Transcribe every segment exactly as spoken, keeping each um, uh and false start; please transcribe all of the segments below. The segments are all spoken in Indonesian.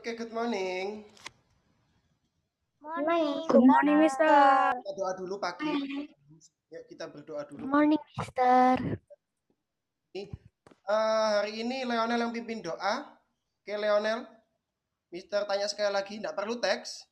Oke, good morning. Morning. Good morning, Mister. Kita doa dulu pagi. Yuk kita berdoa dulu. Good morning, Mister. Uh, hari ini Leonel yang pimpin doa. Oke, Leonel. Mister tanya sekali lagi, enggak perlu teks?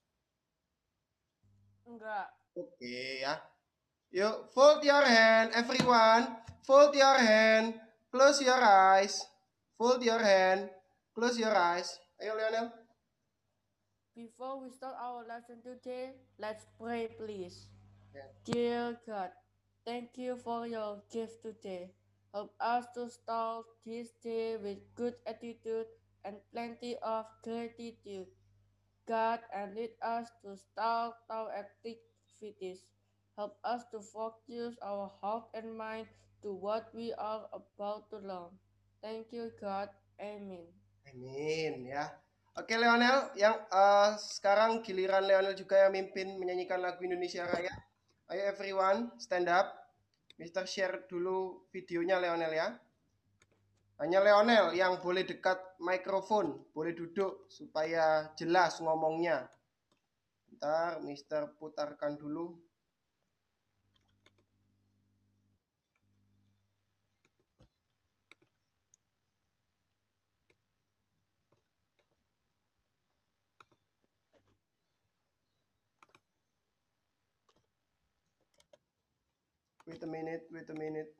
Enggak. Oke ya. Yuk, fold your hand, everyone. Fold your hand. Close your eyes. Fold your hand. Close your eyes. Ayo, Leonel. Before we start our lesson today, let's pray, please. Yeah. Dear God, thank you for your gift today. Help us to start this day with good attitude and plenty of gratitude. God, and lead us to start our activities. Help us to focus our heart and mind to what we are about to learn. Thank you, God. Amen. Amin ya. Oke Leonel, yang uh, sekarang giliran Leonel juga yang mimpin menyanyikan lagu Indonesia Raya. Ayo everyone, stand up. Mister share dulu videonya Leonel ya. Hanya Leonel yang boleh dekat mikrofon, boleh duduk supaya jelas ngomongnya. Bentar, Mister putarkan dulu. Wait a minute, wait a minute.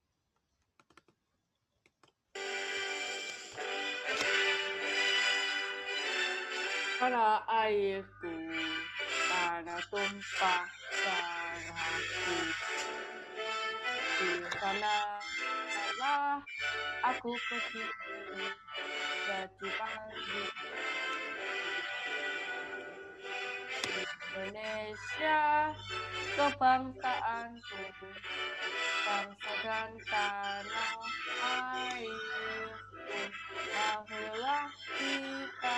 Mana airku, tanah tumpah darahku. Di sanalah aku pergi jadi pagi. Indonesia, kebangsaanku, bangsa dan tanah airku. Marilah kita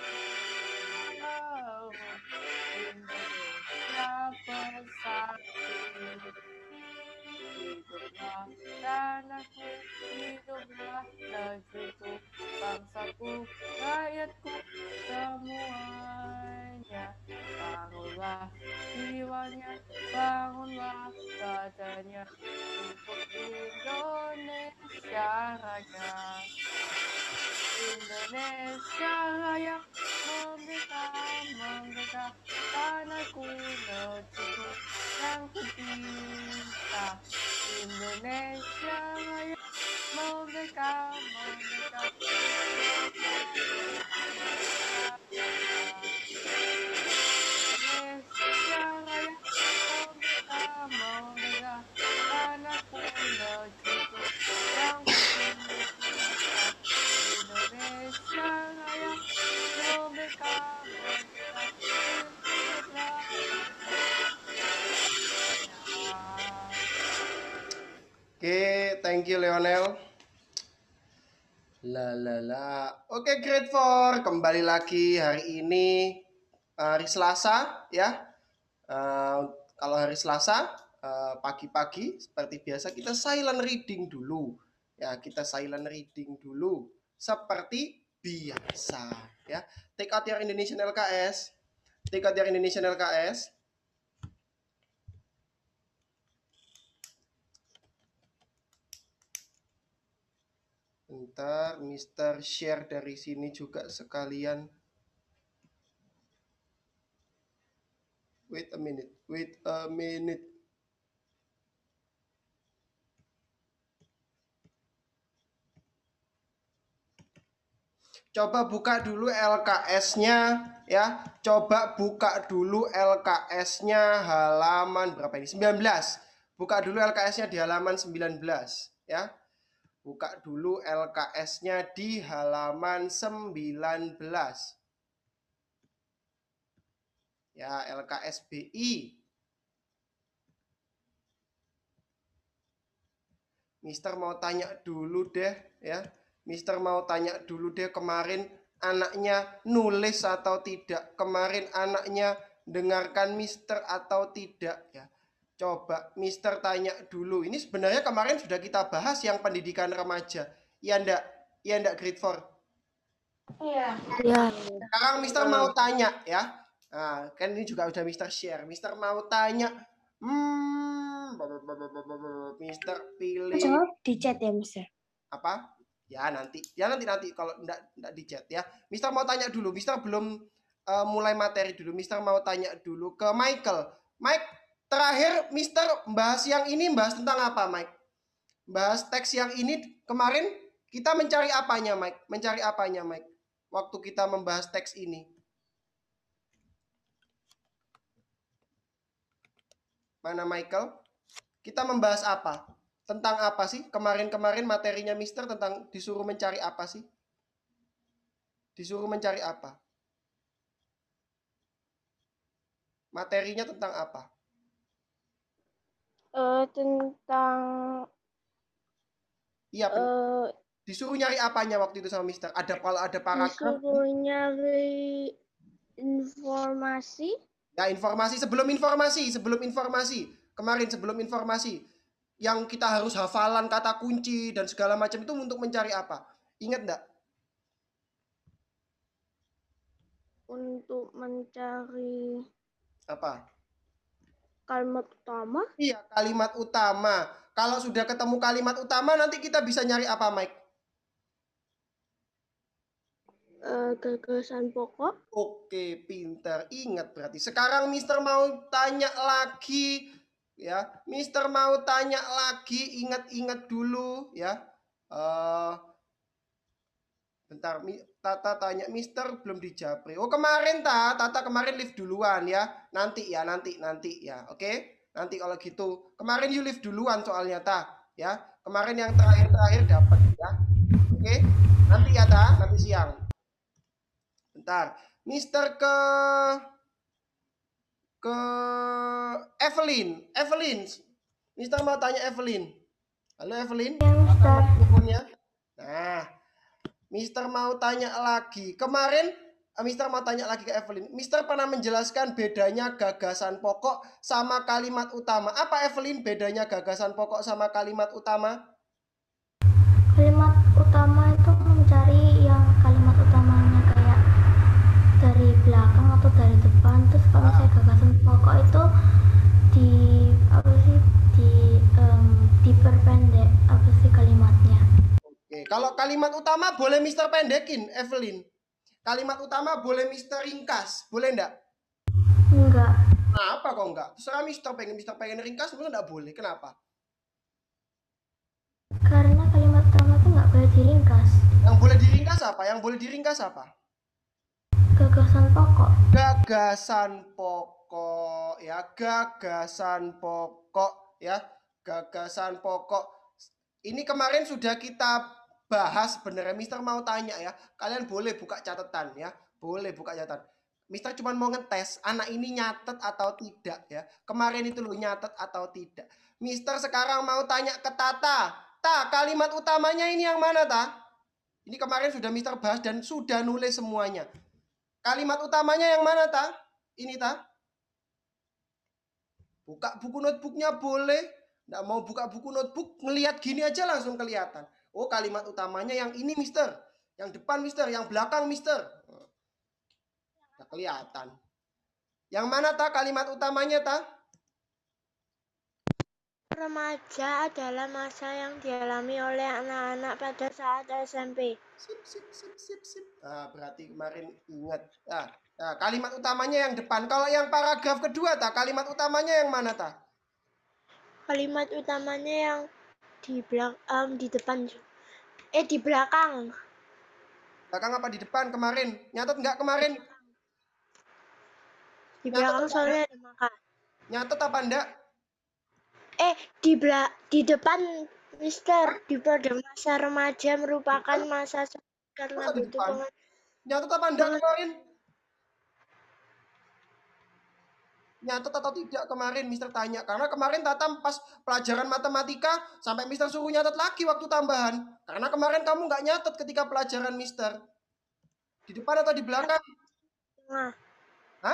Indonesia bersatu. Hiduplah tanahku, hiduplah negeriku, bangsaku, rakyatku, semuanya. Bangunlah jiwanya, bangunlah badannya untuk Indonesia Raya. Indonesia Raya, merdeka, merdeka, tanahku, negeriku yang kucinta. Indonesia Raya, merdeka, merdeka, Indonesia Raya, merdeka, merdeka, tanahku, negeriku yang kucinta. Indonesia Raya, merdeka, merdeka, hiduplah. Oke, thank you Leonel. La la la. Oke, grade four kembali lagi hari ini hari Selasa ya. Uh, kalau hari Selasa uh, pagi-pagi seperti biasa kita silent reading dulu. Ya, kita silent reading dulu seperti biasa ya. Take out your Indonesian L K S. Take out your Indonesian L K S. Bentar, Mister share dari sini juga sekalian. Wait a minute, wait a minute. Coba buka dulu L K S-nya ya. Coba buka dulu L K S-nya halaman berapa ini? sembilan belas. Buka dulu L K S-nya di halaman sembilan belas ya. Buka dulu L K S-nya di halaman sembilan belas. Ya, L K S B I. Mister mau tanya dulu deh ya. Mister mau tanya dulu deh kemarin anaknya nulis atau tidak. Kemarin anaknya dengarkan Mister atau tidak ya. Coba Mister tanya dulu. Ini sebenarnya kemarin sudah kita bahas yang pendidikan remaja. Iya enggak? Iya enggak grade four? Iya. Iya. Sekarang Mister mau tanya ya. Nah, kan ini juga udah Mister share. Mister mau tanya. Hmm, Mister pilih Jawab di chat ya, Mister. apa? Ya nanti, ya nanti nanti kalau enggak enggak di chat ya. Mister mau tanya dulu. Mister belum uh, mulai materi dulu. Mister mau tanya dulu ke Michael. Mike, terakhir Mister bahas yang ini bahas tentang apa, Mike? Bahas teks yang ini kemarin kita mencari apanya, Mike? Mencari apanya, Mike? Waktu kita membahas teks ini. Mana Michael? Kita membahas apa? Tentang apa sih? Kemarin-kemarin materinya Mister tentang disuruh mencari apa sih? Disuruh mencari apa? Materinya tentang apa? Uh, tentang Iya, uh, disuruh nyari apanya waktu itu sama Mister? Ada kalau ada paragraf? disuruh nyari informasi. Ya, informasi sebelum informasi, sebelum informasi. Kemarin sebelum informasi. Yang kita harus hafalan kata kunci dan segala macam itu untuk mencari apa? Ingat enggak? Untuk mencari Apa? kalimat utama. Iya, kalimat utama. Kalau sudah ketemu kalimat utama, nanti kita bisa nyari apa, Mike? Uh, gagasan pokok. Oke, pintar. Ingat berarti. Sekarang Mister mau tanya lagi, ya. Mister mau tanya lagi, ingat-ingat dulu, ya. Uh, bentar, Tata tanya, Mister belum dijapri. Oh kemarin ta, Tata kemarin live duluan ya. Nanti ya, nanti, nanti ya. Oke, nanti kalau gitu. Kemarin you live duluan soalnya ta, ya. Kemarin yang terakhir-terakhir dapat ya. Oke, nanti ya ta, nanti siang. Bentar, Mister ke ke Evelyn, Evelyn. Mister mau tanya Evelyn. Halo Evelyn, apa mikrofonnya? Nah, Mister mau tanya lagi. Kemarin Mister mau tanya lagi ke Evelyn. Mister pernah menjelaskan bedanya gagasan pokok sama kalimat utama. Apa Evelyn bedanya gagasan pokok sama kalimat utama? Kalimat utama itu mencari yang kalimat utamanya kayak dari belakang atau dari depan. Terus kalau misalnya gagasan pokok itu di apa sih di um, diperpendek apa sih kalimatnya. Oke, kalau kalimat utama boleh Mister pendekin, Evelyn. Kalimat utama boleh Mister ringkas, boleh enggak? Enggak. Nah, apa kok enggak? Terserah Mister pengen Mister pengen ringkas, mungkin enggak boleh. Kenapa? Karena kalimat utama itu enggak boleh diringkas. Yang boleh diringkas apa? Yang boleh diringkas apa? Gagasan pokok. Gagasan pokok ya, gagasan pokok ya, gagasan pokok. Ini kemarin sudah kita bahas sebenarnya. Mister mau tanya ya, kalian boleh buka catatan ya, boleh buka catatan. Mister cuma mau ngetes anak ini nyatet atau tidak ya. Kemarin itu lo nyatet atau tidak. Mister sekarang mau tanya ke Tata. Ta, kalimat utamanya ini yang mana ta? Ini kemarin sudah Mister bahas dan sudah nulis semuanya. Kalimat utamanya yang mana ta? Ini ta? Buka buku notebooknya boleh. Nggak mau buka buku notebook, ngelihat gini aja langsung kelihatan. Oh kalimat utamanya yang ini Mister. Yang depan Mister, yang belakang Mister. Nggak kelihatan. Yang mana ta kalimat utamanya ta? Remaja adalah masa yang dialami oleh anak-anak pada saat S M P. Sip, sip, sip, sip, sip. Nah, berarti kemarin ingat. Nah, nah, kalimat utamanya yang depan. Kalau yang paragraf kedua ta, kalimat utamanya yang mana ta? Kalimat utamanya yang di belakang, um, di depan. Eh, di belakang. Belakang apa di depan kemarin? Nyatet nggak kemarin? Di belakang soalnya ada maka. Nyatet apa enggak? Eh, di bela di depan Mister, di pada masa remaja merupakan masa karena Masa di butuh depan? pengen. Nyatet apa enggak kemarin? Nyatet atau tidak kemarin Mister tanya. Karena kemarin Tata pas pelajaran matematika sampai Mister suruh nyatet lagi waktu tambahan. Karena kemarin kamu nggak nyatet ketika pelajaran Mister. Di depan atau di belakang? Nah, Hah?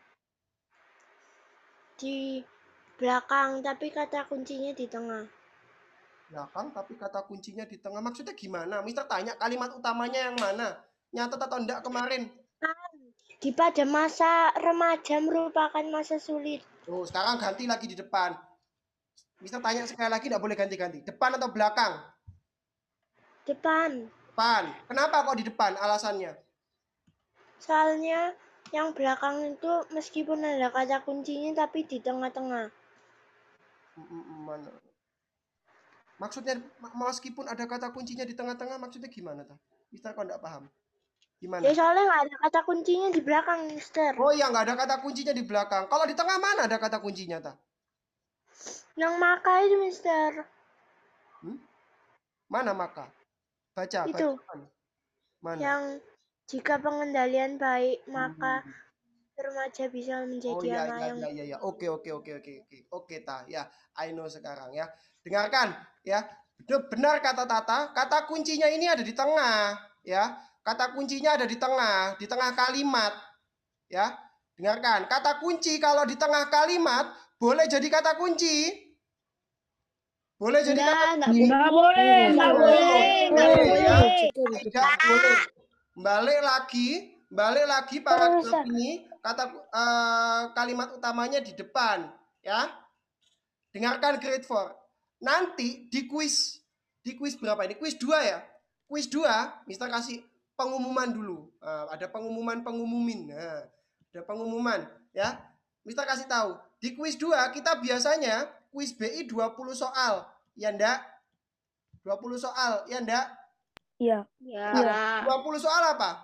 di belakang, tapi kata kuncinya di tengah. Belakang tapi kata kuncinya di tengah. Maksudnya gimana? Mister tanya kalimat utamanya yang mana? Nyatet atau enggak kemarin? Di pada masa remaja merupakan masa sulit. Oh, sekarang ganti lagi di depan. Mister tanya sekali lagi, enggak boleh ganti-ganti. Depan atau belakang? Depan. Depan. Kenapa kok di depan? Alasannya? Soalnya yang belakang itu meskipun ada kata kuncinya tapi di tengah-tengah. Mana? Maksudnya meskipun ada kata kuncinya di tengah-tengah maksudnya gimana tuh? Mister kok enggak paham? Gimana? Ya soalnya nggak ada kata kuncinya di belakang, Mister. Oh iya, nggak ada kata kuncinya di belakang. Kalau di tengah mana ada kata kuncinya ta? Yang maka itu, Mister. Hmm? Mana maka? Baca, itu. baca mana? Yang jika pengendalian baik maka hmm. remaja bisa menjadi oh, iya, anak iya, yang iya, iya, iya. Oke, oke, oke, oke, oke. Oke, ta. Ya, I know sekarang ya. Dengarkan, ya. Benar kata Tata, kata kuncinya ini ada di tengah, ya. Kata kuncinya ada di tengah, di tengah kalimat. Ya. Dengarkan, kata kunci kalau di tengah kalimat boleh jadi kata kunci. Boleh jadi enggak, kata enggak, enggak boleh, enggak boleh, enggak boleh. Tidak boleh. Balik lagi, balik lagi paragraf ini kata uh, kalimat utamanya di depan, ya. Dengarkan grade four. Nanti di kuis, di kuis berapa ini? Kuis dua ya. Kuis dua, Mister kasih pengumuman dulu. Uh, ada pengumuman-pengumumin. Nah, ada pengumuman, ya. Mister kasih tahu. Di kuis dua kita biasanya kuis B I dua puluh soal. Ya enggak? dua puluh soal, ya enggak? Iya. Ya. dua puluh soal apa?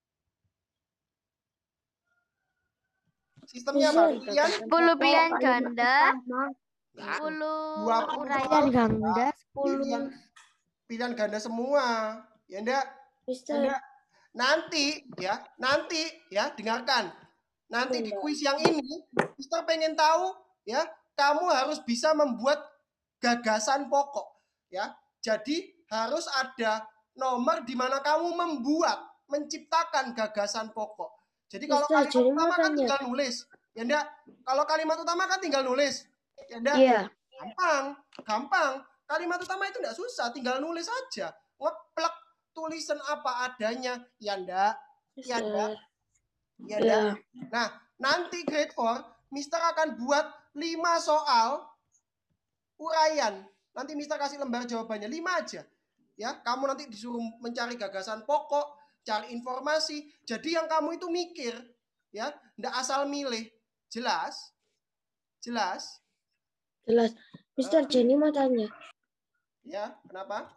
Sistemnya apa? Pilihan? sepuluh pilihan ganda, sepuluh uraian ganda, sepuluh pilihan, pilihan ganda semua. Ya enggak? Mister. Enggak. Nanti ya, nanti ya dengarkan. Nanti di kuis yang ini, Mister pengen tahu ya, kamu harus bisa membuat gagasan pokok ya. Jadi harus ada nomor di mana kamu membuat, menciptakan gagasan pokok. Jadi kalau Mister, kalimat utama kan tinggal nulis, ya enggak? Kalau kalimat utama kan tinggal nulis, ya enggak? Iya. Gampang, gampang. Kalimat utama itu enggak susah, tinggal nulis aja. Ngeplek tulisan apa adanya, ya enggak? Ya enggak? Ya enggak? Nah, nanti grade four, Mister akan buat lima soal uraian. Nanti Mister kasih lembar jawabannya, lima aja. Ya, kamu nanti disuruh mencari gagasan pokok, cari informasi. Jadi yang kamu itu mikir, ya, enggak asal milih. Jelas? Jelas? Jelas. Mister Jenny mau tanya. Ya, kenapa?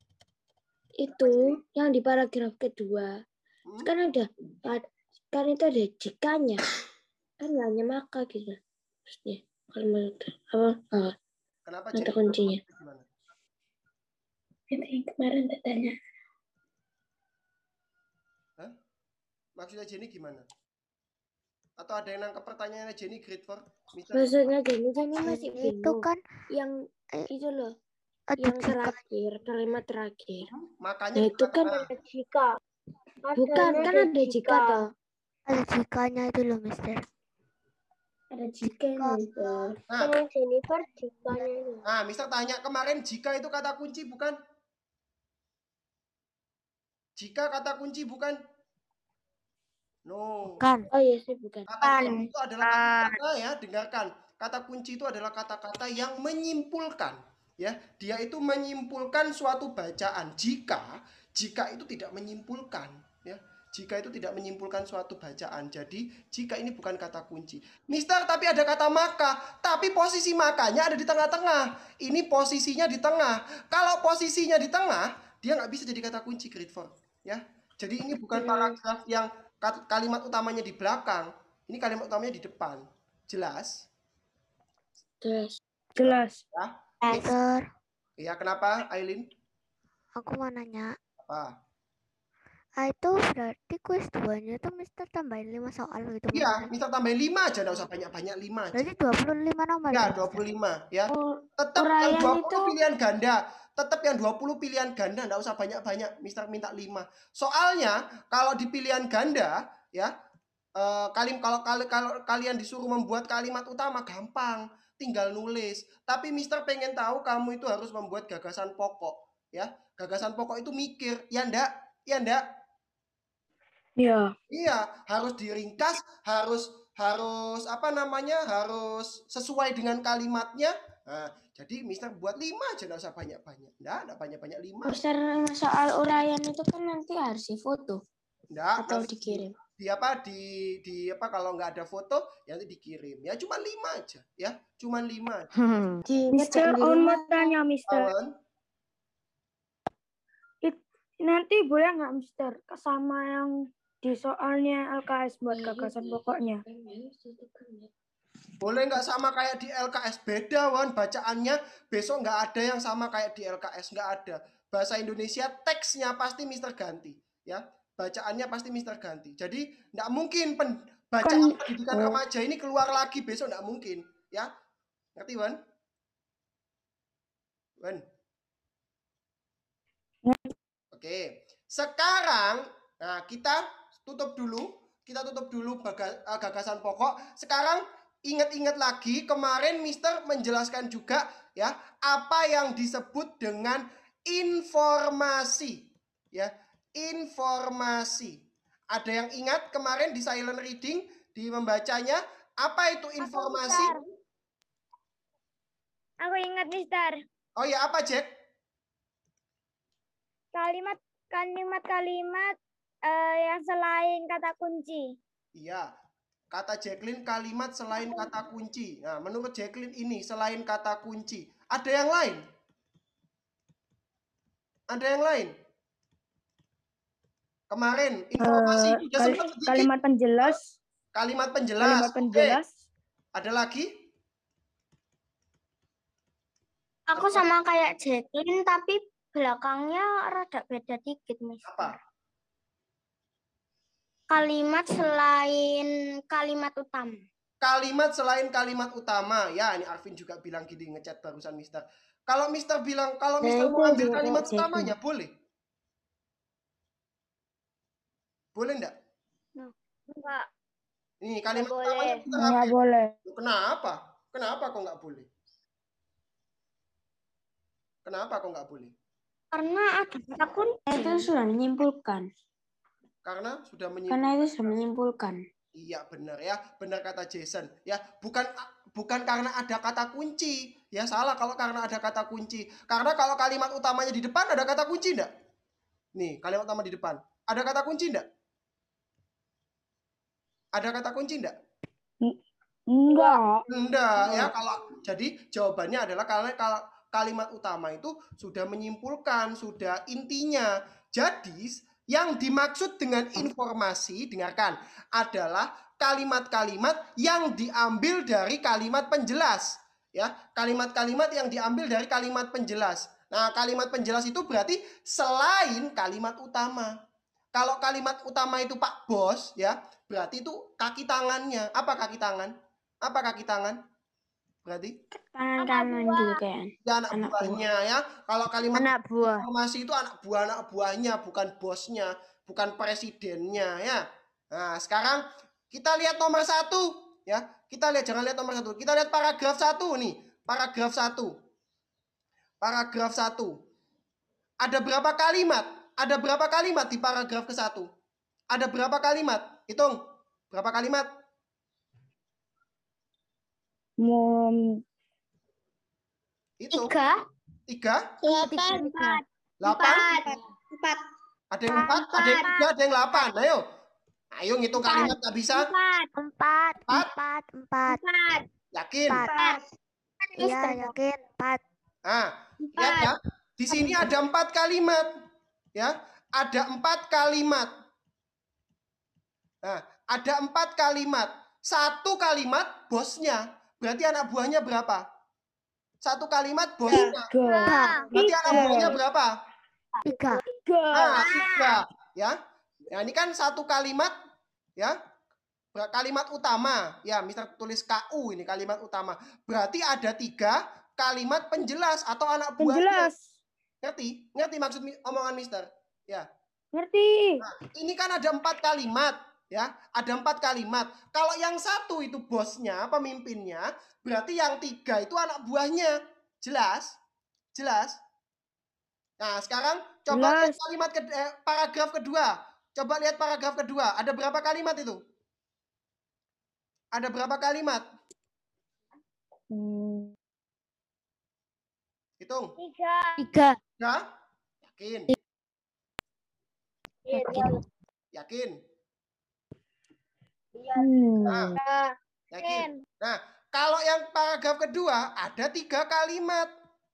Itu yang di paragraf kedua. Hmm? Kan ada, kan itu ada jikanya. Kan hanya maka gitu. Maksudnya, kalimat apa? apa? Kenapa kata kuncinya? Gimana? Itu yang kemarin tanya. Hah? Maksudnya Jenny gimana? Atau ada yang nangkep pertanyaannya Jenny grade four? Maksudnya Jenny, Jenny masih bingung. Itu kan yang eh, itu loh. Ada yang jika. terakhir, kalimat terakhir. Makanya nah, itu kan ada jika. Bukan, kan ada jika, jika toh. Ada jikanya itu loh, Mister. Ada jika, Mister. Nah, Jennifer jikanya itu. Nah, Mister tanya kemarin jika itu kata kunci bukan? Jika kata kunci bukan? No. Bukan. Oh iya sih bukan. Kata kunci itu adalah kata-kata ya, dengarkan. Kata kunci itu adalah kata-kata yang menyimpulkan, ya. Dia itu menyimpulkan suatu bacaan. Jika jika itu tidak menyimpulkan, ya. Jika itu tidak menyimpulkan suatu bacaan. Jadi, jika ini bukan kata kunci. Mister, tapi ada kata maka. Tapi posisi makanya ada di tengah-tengah. Ini posisinya di tengah. Kalau posisinya di tengah, dia nggak bisa jadi kata kunci grade four. Ya. Jadi ini bukan paragraf yang kalimat utamanya di belakang. Ini kalimat utamanya di depan. Jelas? Jelas. Jelas. Ya. Mister. Iya, kenapa, Aileen? Aku mau nanya. Apa? Ah, itu berarti kuis duanya itu Mister tambahin lima soal gitu. Iya, Mister tambahin lima aja, enggak usah banyak-banyak, lima aja. Berarti dua puluh lima nomor. Ya, dua puluh lima ya. Oh, tetap yang dua puluh itu... pilihan ganda. Tetap yang dua puluh pilihan ganda, enggak usah banyak-banyak. Mister minta lima. Soalnya kalau di pilihan ganda ya, eh, kalim kalau, kalau kalau kalian disuruh membuat kalimat utama gampang, tinggal nulis. Tapi Mister pengen tahu kamu itu harus membuat gagasan pokok, ya. Gagasan pokok itu mikir, ya enggak? Ya enggak? Iya. Iya, harus diringkas, harus harus apa namanya, harus sesuai dengan kalimatnya. Nah, jadi Mister buat lima aja, nggak usah banyak-banyak. Nggak, nggak banyak-banyak lima. Mister soal uraian itu kan nanti harus difoto Nggak, atau nanti di, dikirim. di apa di di apa kalau nggak ada foto ya nanti dikirim. Ya cuma lima aja, ya cuma lima aja. Hmm. Mister, on mau tanya Mister, Kawan, nanti boleh nggak Mister sama yang di soalnya L K S buat gagasan pokoknya? boleh nggak sama kayak di L K S? Beda, Wan. Bacaannya besok nggak ada yang sama kayak di L K S, nggak ada. Bahasa Indonesia teksnya pasti Mister ganti, ya. Bacaannya pasti Mister ganti. Jadi nggak mungkin pen, bacaan Kan pendidikan remaja ini keluar lagi besok, nggak mungkin, ya. Ngerti, Wan? Wan. Oke. Sekarang nah kita tutup dulu. Kita tutup dulu baga, uh, gagasan pokok. Sekarang ingat-ingat lagi kemarin Mister menjelaskan juga ya apa yang disebut dengan informasi, ya informasi. Ada yang ingat kemarin di silent reading di membacanya apa itu informasi? aku ingat Mister, Oh ya, apa Jack? kalimat kalimat kalimat uh, yang selain kata kunci. Iya. Kata Jacqueline kalimat selain kata kunci. Nah, menurut Jacqueline ini selain kata kunci. Ada yang lain? Ada yang lain? Kemarin informasi Uh, sudah kal sempat sedikit. kalimat penjelas. Kalimat penjelas. Kalimat penjelas. Oke. Ada lagi? Aku sama kayak Jacqueline tapi belakangnya rada beda dikit, Mister. Apa? Kalimat selain kalimat utama. Kalimat selain kalimat utama. Ya, ini Arvin juga bilang gini ngechat barusan Mister. Kalau Mister bilang, kalau Mister Nah, mau itu ambil juga kalimat Jacqueline. utamanya, boleh? Boleh enggak? Enggak. Ini kalimat Nggak utamanya boleh. kita Nggak ambil. boleh. Kenapa? Kenapa kok nggak boleh? Kenapa kok nggak boleh? Karena ada kata kunci. Itu sudah menyimpulkan. Karena sudah menyimpulkan. Karena itu sudah menyimpulkan. Iya benar ya, benar kata Jason. Ya, bukan bukan karena ada kata kunci. Ya salah kalau karena ada kata kunci. Karena kalau kalimat utamanya di depan ada kata kunci enggak? Nih, kalimat utama di depan. Ada kata kunci enggak? Ada kata kunci enggak? Enggak. Enggak ya, kalau jadi jawabannya adalah karena kalau kalimat utama itu sudah menyimpulkan, sudah intinya. Jadi yang dimaksud dengan informasi, dengarkan, adalah kalimat-kalimat yang diambil dari kalimat penjelas. Ya, kalimat-kalimat yang diambil dari kalimat penjelas. Nah, kalimat penjelas itu berarti selain kalimat utama. Kalau kalimat utama itu Pak Bos, ya, berarti itu kaki tangannya. Apa kaki tangan? Apa kaki tangan? Berarti Kanan-kanan gitu kan. ya, anak, anak buahnya buah. Ya. Kalau kalimat anak buah. informasi itu anak buah anak buahnya, bukan bosnya, bukan presidennya ya. Nah, sekarang kita lihat nomor satu ya. Kita lihat, jangan lihat nomor satu. Kita lihat paragraf satu nih. Paragraf satu. Paragraf satu. Ada berapa kalimat? Ada berapa kalimat di paragraf ke satu? Ada berapa kalimat? Hitung. Berapa kalimat? Mom. Itu. Tiga. Tiga. Delapan. Empat. Delapan. Empat. Ada yang empat, ada yang tiga, ada yang delapan. Ayo. Ayo ngitung kalimat, tak bisa? Empat. Empat. Empat. Empat. Empat. Empat. Yakin? Empat. Iya, yakin. Empat. Nah, lihat ya. Di sini ada empat kalimat. Ya, ada empat kalimat. Nah, ada empat kalimat. Satu kalimat bosnya. Berarti anak buahnya berapa? Satu kalimat bosnya. Tiga. Berarti anak buahnya berapa? Tiga. Tiga. Nah, tiga. Ya. Nah, ini kan satu kalimat. Ya. Kalimat utama. Ya, Mister tulis K U ini kalimat utama. Berarti ada tiga kalimat penjelas atau anak buahnya. Penjelas. Ngerti? Ngerti maksud omongan Mister? Ya. Ngerti. Nah, ini kan ada empat kalimat. Ya, ada empat kalimat. Kalau yang satu itu bosnya, pemimpinnya, berarti yang tiga itu anak buahnya. Jelas? Jelas? Nah, sekarang coba lihat kalimat ke, eh, paragraf kedua. Coba lihat paragraf kedua. Ada berapa kalimat itu? Ada berapa kalimat? Hmm. Hitung. Tiga. Tiga. Tiga? Yakin? Yakin. Yakin? Hmm. Nah, yakin? Nah, kalau yang paragraf kedua ada tiga kalimat.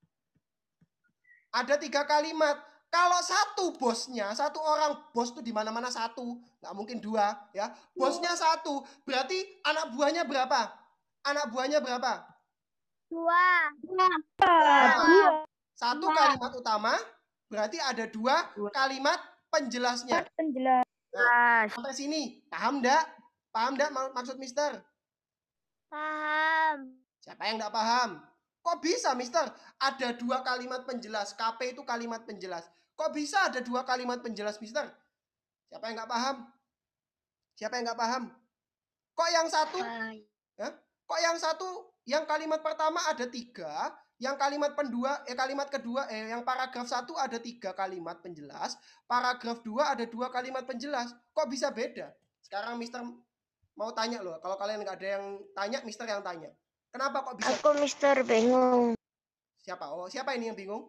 Ada tiga kalimat. Kalau satu bosnya, satu orang bos tuh di mana-mana satu, nggak mungkin dua, ya. Bosnya satu, berarti anak buahnya berapa? Anak buahnya berapa? Dua. Nah, satu kalimat utama, berarti ada dua kalimat penjelasnya. Penjelas. Nah, sampai sini, paham nggak? Paham nggak maksud Mister? Paham. Siapa yang nggak paham? Kok bisa, Mister? Ada dua kalimat penjelas. K P itu kalimat penjelas. Kok bisa ada dua kalimat penjelas, Mister? Siapa yang nggak paham? Siapa yang nggak paham? Kok yang satu? Ya? Kok yang satu? Yang kalimat pertama ada tiga. Yang kalimat pendua, eh kalimat kedua, eh yang paragraf satu ada tiga kalimat penjelas. Paragraf dua ada dua kalimat penjelas. Kok bisa beda? Sekarang Mister mau tanya loh. Kalau kalian nggak ada yang tanya, Mister yang tanya. Kenapa kok bisa? Aku Mister bingung. Siapa? Oh, siapa ini yang bingung?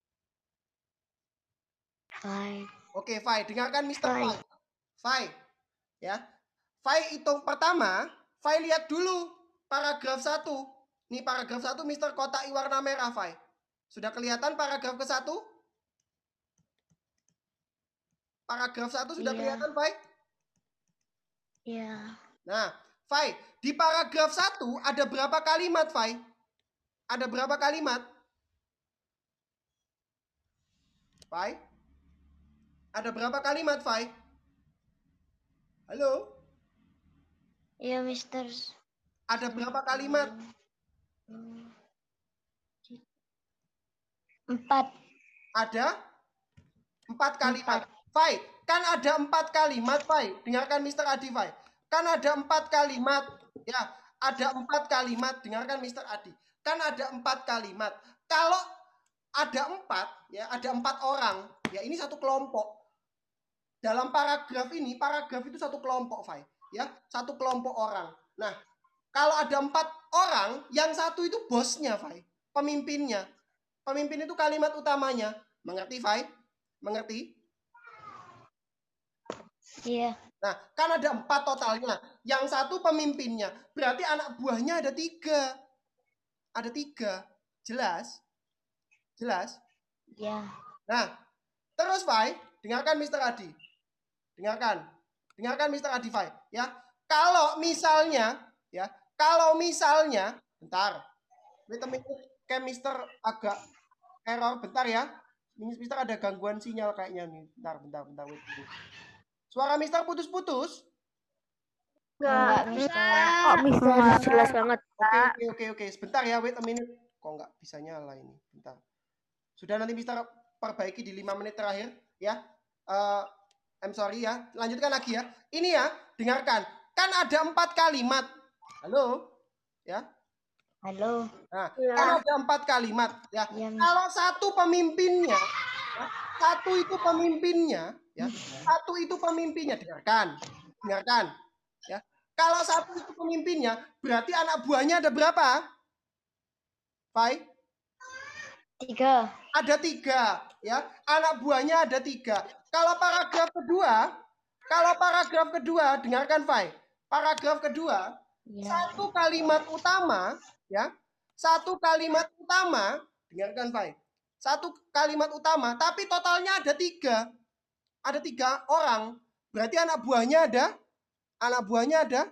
Fai. Oke, Fai. Dengarkan Mister Fai. Fai. Fai. Ya. Fai hitung pertama. Fai lihat dulu paragraf satu. Nih paragraf satu Mister kotai warna merah, Fai. Sudah kelihatan paragraf ke satu? Paragraf satu sudah Iya. kelihatan, Fai? Iya. Nah, Fai, di paragraf satu ada berapa kalimat, Fai? Ada berapa kalimat? Fai? Ada berapa kalimat, Fai? Halo? Iya, Mister. Ada berapa kalimat? Empat. Ada empat kalimat. Fai, kan ada empat kalimat, Fai. Dengarkan Mister Adi, Fai. Kan ada empat kalimat. Ya, ada empat kalimat. Dengarkan Mister Adi. Kan ada empat kalimat. Kalau ada empat, ya ada empat orang. Ya, ini satu kelompok. Dalam paragraf ini, paragraf itu satu kelompok, Fai. Ya, satu kelompok orang. Nah, kalau ada empat orang, yang satu itu bosnya, Fai. Pemimpinnya. Pemimpin itu kalimat utamanya. Mengerti, Fai? Mengerti? Iya. Nah, kan ada empat totalnya. Yang satu pemimpinnya. Berarti anak buahnya ada tiga. Ada tiga. Jelas? Jelas? Iya. Nah, terus, Fai, dengarkan Mister Adi. Dengarkan. Dengarkan Mister Adi, Fai. Ya, kalau misalnya, ya, kalau misalnya, bentar. Wait a minute, kayak Mister agak error, bentar ya. Mister ada gangguan sinyal kayaknya nih. Bentar, bentar, bentar. Wait, wait. Suara Mister putus-putus. Enggak, Mister. Kok Mister jelas banget. Oke, oke, oke, oke. Sebentar ya, wait a minute. Kok nggak bisa nyala ini? Bentar. Sudah, nanti Mister perbaiki di lima menit terakhir, ya. Uh, I'm sorry ya. Lanjutkan lagi ya. Ini ya, dengarkan. Kan ada empat kalimat. Halo? Ya. Halo. Nah, kan ada empat kalimat. Ya. Ya, Kalau satu pemimpinnya, ya, satu itu pemimpinnya, ya. Satu itu pemimpinnya. Dengarkan. Dengarkan. Ya. Kalau satu itu pemimpinnya, berarti anak buahnya ada berapa? Fai? Tiga. Ada tiga, ya. Anak buahnya ada tiga. Kalau paragraf kedua, kalau paragraf kedua, dengarkan, Fai. Paragraf kedua, Ya. satu kalimat utama, ya. Satu kalimat utama, dengarkan, Fai. Satu kalimat utama, tapi totalnya ada tiga. Ada tiga orang. Berarti anak buahnya ada, anak buahnya ada,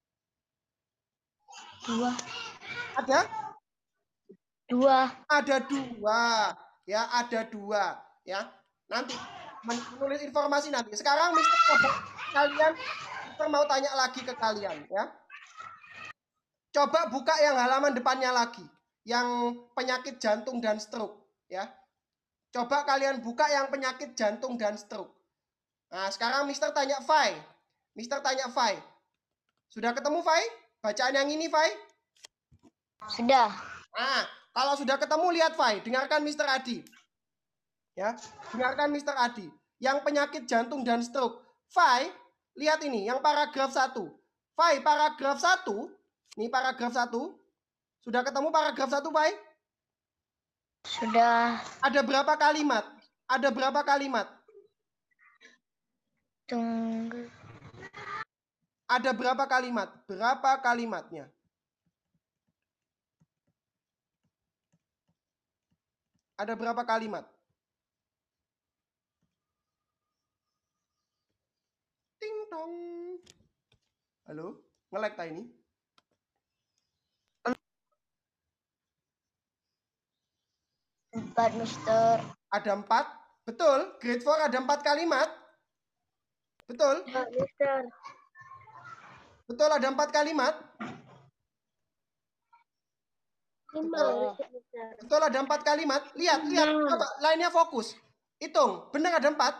Dua. ada, Dua. ada dua, ya, ada dua, ya. Nanti menulis informasi nanti. Sekarang Mister coba kalian, Mister mau tanya lagi ke kalian, ya. Coba buka yang halaman depannya lagi, yang penyakit jantung dan stroke, ya. Coba kalian buka yang penyakit jantung dan stroke. Nah, sekarang Mister tanya Fai. Mister tanya Fai. Sudah ketemu, Fai? Bacaan yang ini, Fai? Sudah. Nah, kalau sudah ketemu, lihat, Fai. Dengarkan Mister Adi. Ya, dengarkan Mister Adi. Yang penyakit jantung dan stroke. Fai, lihat ini, yang paragraf satu. Fai, paragraf satu, ini paragraf satu. Sudah ketemu paragraf satu, Fai? Sudah. Ada berapa kalimat? Ada berapa kalimat? Tunggu. Ada berapa kalimat? Berapa kalimatnya? Ada berapa kalimat? Ting tong. Halo, nge-lag tak ini? Empat, Mister. Ada empat. Betul, grade four ada empat kalimat. Betul. Pak, Mister. Betul, ada empat kalimat. Lima, Betul. Mister. Betul, ada empat kalimat. Lihat, lihat. Coba, lainnya fokus. Hitung. Benar ada empat?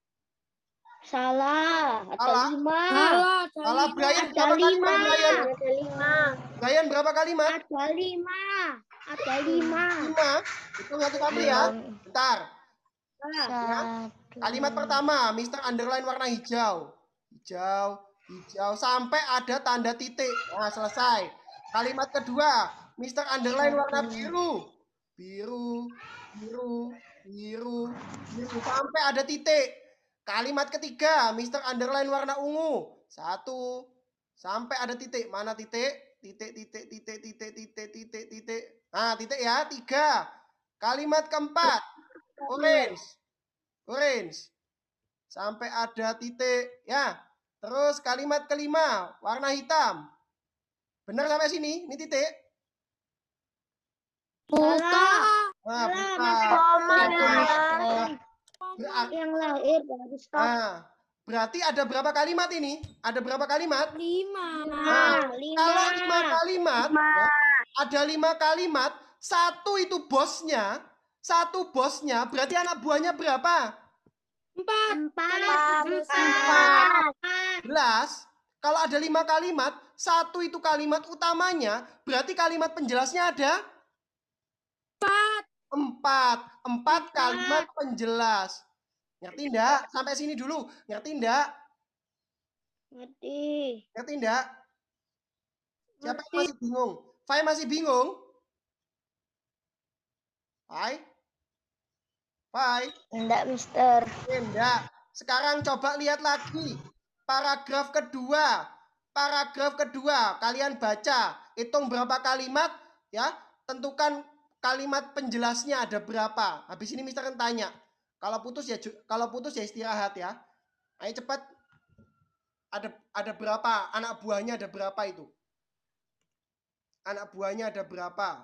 Salah. Ada Salah. lima. Salah, Salah, Brian Ada berapa lima. kalimat, Brian? Ada lima. Brian berapa kalimat? Ada lima. Ada lima. Lima. Hitung satu kali ya. Bentar. Satu. Kalimat pertama, Mister underline warna hijau. Hijau, hijau. Sampai ada tanda titik. Nah, selesai. Kalimat kedua, Mister underline warna biru. Biru, biru, biru, biru. Sampai ada titik. Kalimat ketiga, Mister underline warna ungu. Satu. Sampai ada titik. Mana titik? Titik, titik, titik, titik, titik, titik, titik. Nah, titik ya. Tiga. Kalimat keempat, orange. Orange. Sampai ada titik. Ya. Terus kalimat kelima, warna hitam. Benar sampai sini? Ini titik? Salah. Nah, Salah, bukan. Mister. Berarti, Yang lahir baru stop. nah, berarti ada berapa kalimat ini? Ada berapa kalimat? lima. Nah, lima. kalau lima kalimat, ya, ada lima kalimat, satu itu bosnya, satu bosnya, berarti anak buahnya berapa? Empat. Empat. Empat. Jelas. Kalau ada lima kalimat, satu itu kalimat utamanya, berarti kalimat penjelasnya ada? Empat. Empat. Empat kalimat penjelas. Ngerti enggak? Sampai sini dulu. Ngerti enggak? Ngerti. Ngerti enggak? Siapa yang masih bingung? Fai masih bingung? Fai? Fai? Enggak, Mister. Enggak. Sekarang coba lihat lagi. Paragraf kedua. Paragraf kedua. Kalian baca. Hitung berapa kalimat. Ya. Tentukan kalimat penjelasnya ada berapa. Habis ini Mister akan tanya. Kalau putus ya kalau putus ya istirahat ya. Ayo cepat. Ada ada berapa? Anak buahnya ada berapa itu? Anak buahnya ada berapa?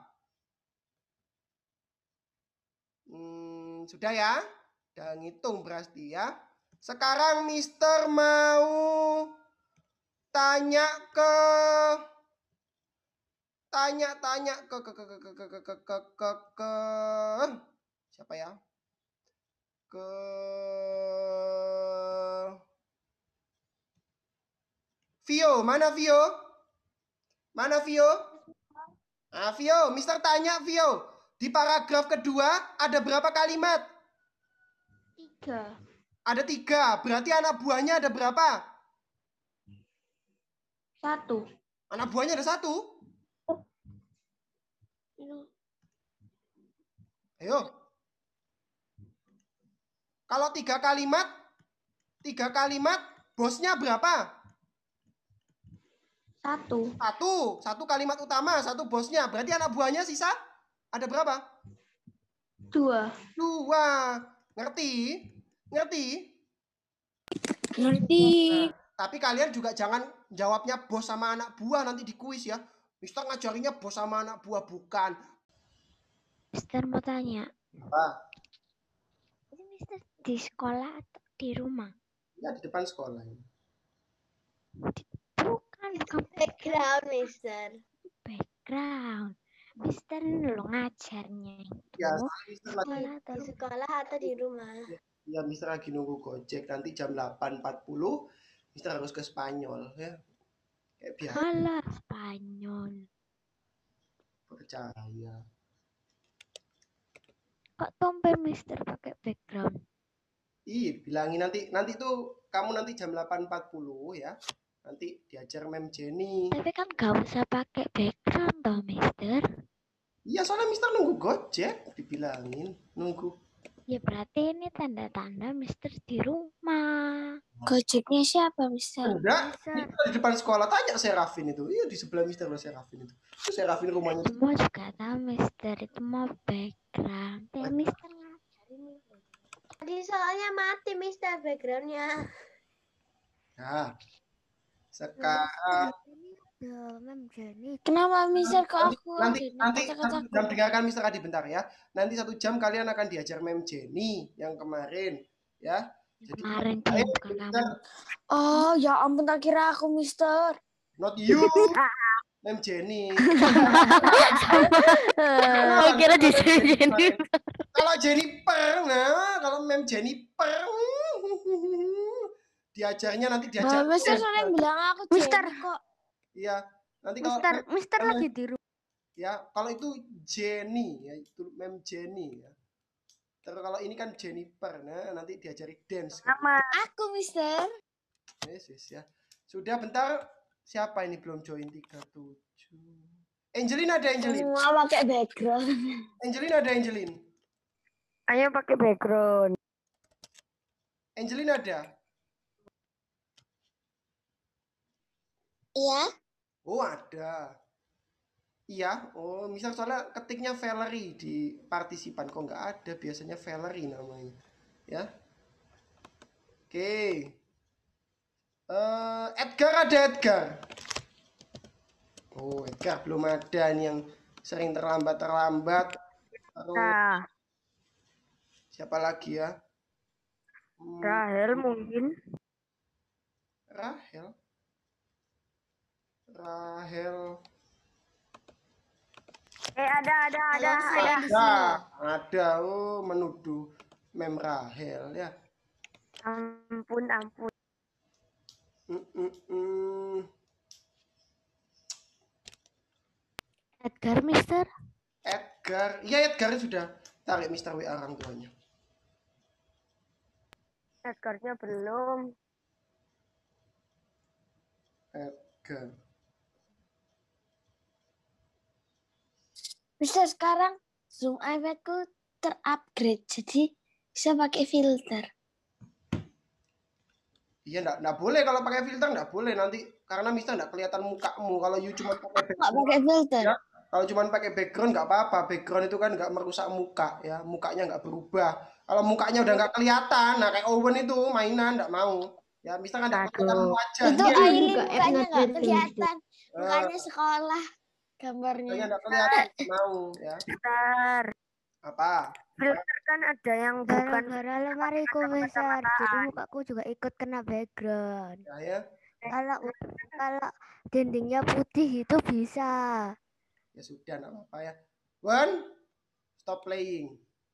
Hmm, sudah ya? Udah ngitung berarti ya. Sekarang Mister mau tanya ke tanya-tanya ke ke ke ke ke ke ke ke ke ke siapa ya? Ke Vio, mana Vio? Mana Vio? Nah, Vio, Mister tanya Vio, di paragraf kedua ada berapa kalimat? Tiga. Ada tiga, berarti anak buahnya ada berapa? Satu. Anak buahnya ada satu? Ayo. Kalau tiga kalimat, tiga kalimat, bosnya berapa? Satu. Satu, satu kalimat utama, satu bosnya. Berarti anak buahnya sisa ada berapa? Dua. Dua. Ngerti? Ngerti? Ngerti. Nah, tapi kalian juga jangan jawabnya bos sama anak buah nanti di kuis ya. Mister ngajarinya bos sama anak buah, bukan. Mister mau tanya. Apa? Ini Mister di sekolah atau di rumah? Ya di depan sekolah. Bukan, bukan Background, Mister. background. Mister lo ngajarnya itu. Ya, Mister lagi, Sekolah atau Di sekolah atau di rumah? ya Mister lagi nunggu Gojek. Nanti jam delapan empat puluh Mister harus ke Spanyol ya. Kayak biasa, Alah, Spanyol. percaya. Kok tumben Mister pakai background? Ih, bilangin nanti nanti tuh kamu nanti jam delapan empat puluh ya. Nanti diajar Mem Jenny. Tapi kan gak usah pakai background toh, Mister. Iya, soalnya Mister nunggu Gojek, dibilangin nunggu. Ya berarti ini tanda-tanda Mister di rumah. Gojeknya siapa, Mister? Enggak, Mister. Mister di depan sekolah tanya Serafin itu. Iya, di sebelah Mister loh Serafin itu. Itu Serafin rumahnya. Semua juga tahu Mister itu mau background. Ya Mister ngajarin itu. Tadi soalnya mati, Mister, backgroundnya. Nah, sekarang Duh, Mem Jenny. Kenapa, Mister, kok nanti aku nanti, jadi nanti kata-kata satu jam dengarkan Mister Adi bentar ya. Nanti satu jam kalian akan diajar Mem Jenny yang kemarin ya. Jadi Kemarin ayo, dia bukan Mister, kamu. Oh, ya ampun, tak kira aku, Mister. not you, Mem Jenny. Saya kira di sini. Kalau Jennifer, nah kalau Mem Jennifer, diajarnya nanti diajar. Nah, Mister soalnya bilang aku Mister. Jenny kok. Iya, nanti kalau Mister, Mister Mem- lagi di rumah. ya kalau itu Jenny ya itu Mem Jenny ya. Terus kalau ini kan Jennifer, nah nanti diajari dance. kan. Nama Aku, Mister. Yes, yes, ya. Sudah bentar, siapa ini belum join tiga puluh tujuh? Angelin ada Angelin. Semua pakai background. Angelin ada Angelin. ayo pakai background. Angelin ada. Iya. Oh, ada. Iya, oh, misal soalnya ketiknya Valerie di partisipan kok nggak ada, biasanya Valerie namanya. Ya. Oke. Eh, Edgar ada Edgar. Oh, Edgar belum ada nih yang sering terlambat-terlambat. Terus Nah, siapa lagi ya? Hmm, Rahel mungkin. Rahel. Rahel. Eh ada ada ada Halo, ada. saya. Nah, ada oh menuduh Mem Rahel ya. Ampun ampun. Mm, mm, mm. Edgar Mister. Edgar, iya Edgar sudah tarik Mister W A orang tuanya. Edgarnya belum. Edgar. Mister, sekarang Zoom iPadku terupgrade, jadi bisa pakai filter. Iya, enggak, enggak boleh kalau pakai filter, enggak boleh nanti karena Mister enggak kelihatan mukamu kalau you cuma pakai Nggak background. pakai filter. Ya, kalau cuma pakai background nggak apa-apa. Background itu kan nggak merusak muka ya, mukanya nggak berubah. Kalau mukanya udah nggak kelihatan, nah kayak Owen itu mainan nggak mau. Ya, Mister kan nggak kelihatan Aduh. wajahnya. Itu Iya, Aileen buka mukanya Edna nggak Turtle. kelihatan. Eh, Mukanya sekolah mukanya gambarnya. nggak kelihatan mau ya. Bentar. Apa? Filter kan ada yang bukan. Gara-gara lemariku besar, jadi mukaku juga ikut kena background. Ya, ya. Kalau kalau dindingnya putih itu bisa. Ya sudah, nggak apa-apa ya. One, stop playing.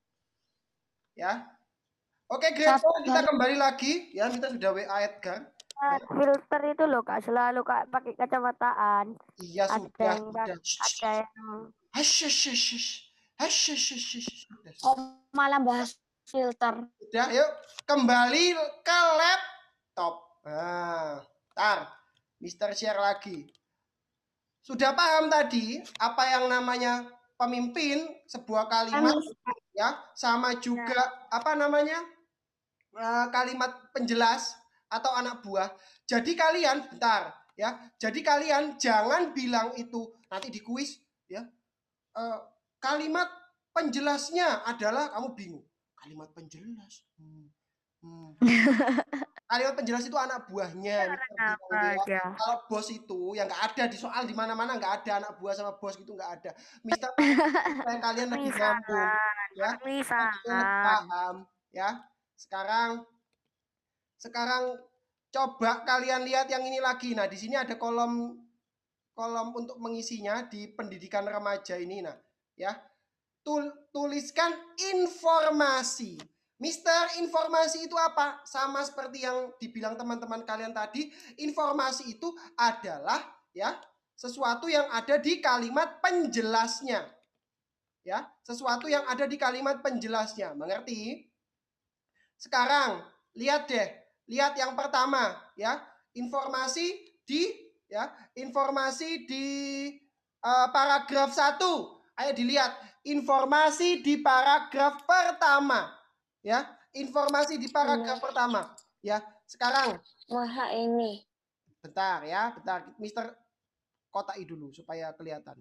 Ya. Oke, great. Sabar. Kita kembali lagi. Ya, kita sudah W A Edgar. Filter itu loh kak selalu kak pakai kacamataan. Iya, Ada sudah. yang Sudah. ada yang Hush, hush, hush, hush. Hush, hush, hush, hush. Sudah. Kok malah bahas filter. Udah, yuk kembali ke laptop. Nah, ntar Mister share lagi. Sudah paham tadi apa yang namanya pemimpin sebuah kalimat ya, sama juga apa namanya eh, kalimat penjelas atau anak buah. Jadi kalian bentar ya. Jadi kalian jangan bilang itu nanti di kuis ya. Eh, kalimat penjelasnya adalah kamu bingung. Kalimat penjelas. Hmm. Hmm. Kalimat penjelas itu anak buahnya. apa aja. Kalau bos itu yang nggak ada di soal di mana-mana nggak ada anak buah sama bos gitu nggak ada. Mister supaya kalian lebih nyambung ya. Misalkan. Ingat paham ya. Sekarang sekarang coba kalian lihat yang ini lagi. Nah, di sini ada kolom kolom untuk mengisinya di pendidikan remaja ini nah, ya. Tul, tuliskan informasi. Mister, informasi itu apa? Sama seperti yang dibilang teman-teman kalian tadi, informasi itu adalah ya, sesuatu yang ada di kalimat penjelasnya. Ya, sesuatu yang ada di kalimat penjelasnya. Mengerti? Sekarang lihat deh, lihat yang pertama ya, informasi di ya, informasi di uh, paragraf satu. Ayo dilihat informasi di paragraf pertama ya, informasi di paragraf Ini. pertama ya. Sekarang Masa ini. bentar ya, bentar Mister kotai dulu supaya kelihatan.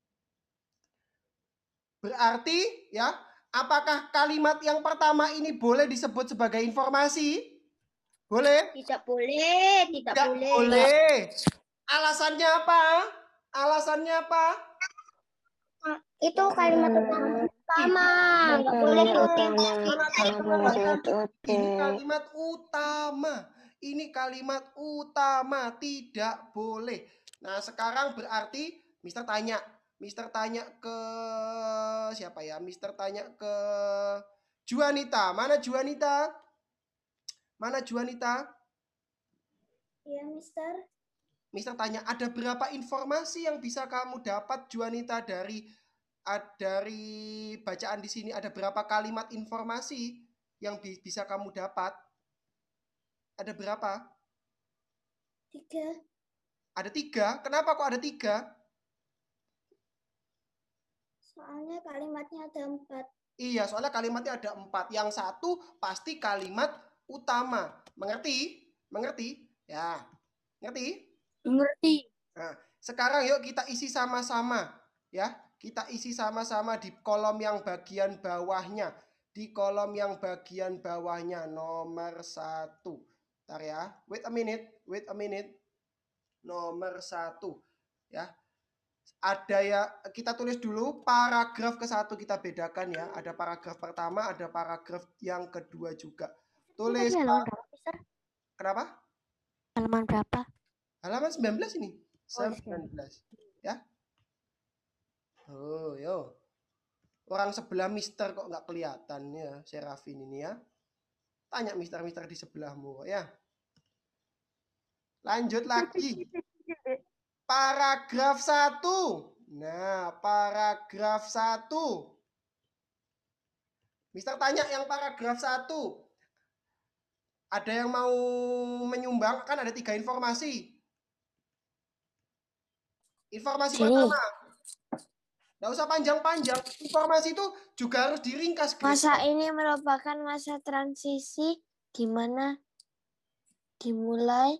Berarti ya, apakah kalimat yang pertama ini boleh disebut sebagai informasi? Boleh? Tidak boleh, tidak, Tidak boleh. boleh. Alasannya apa? Alasannya apa? Itu kalimat utama. Nggak boleh Ini kalimat utama. Ini kalimat utama, tidak boleh. Nah, sekarang berarti Mister tanya, Mister tanya ke siapa ya? Mister tanya ke Juanita. Mana Juanita? Mana Juanita? Iya, Mister. Mister tanya, ada berapa informasi yang bisa kamu dapat Juanita dari dari bacaan di sini? Ada berapa kalimat informasi yang bi bisa kamu dapat? Ada berapa? Tiga. Ada tiga. Kenapa kok ada tiga? Soalnya kalimatnya ada empat. Iya, soalnya kalimatnya ada empat. Yang satu pasti kalimat utama. Mengerti? Mengerti? Ya. Ngerti? Mengerti. Nah, sekarang yuk kita isi sama-sama. Ya, kita isi sama-sama di kolom yang bagian bawahnya. Di kolom yang bagian bawahnya. Nomor satu. Bentar ya. Wait a minute. Wait a minute. Nomor satu. Ya. Ada ya, kita tulis dulu paragraf ke satu, kita bedakan ya. Ada paragraf pertama, ada paragraf yang kedua juga. Tulis. Tadi halaman berapa, Mister? Kenapa? Halaman berapa? Halaman sembilan belas ini. Oh, sembilan belas. Ya. Oh, yo. Orang sebelah Mister kok nggak kelihatan ya, Serafin ini ya. Tanya Mister-Mister di sebelahmu ya. Lanjut lagi. Paragraf satu. Nah, paragraf satu. Mister tanya yang paragraf satu. Ada yang mau menyumbang? Kan ada tiga informasi. Informasi Sini. pertama. Nggak usah panjang-panjang. Informasi itu juga harus diringkas. Grace. Masa ini merupakan masa transisi gimana dimulai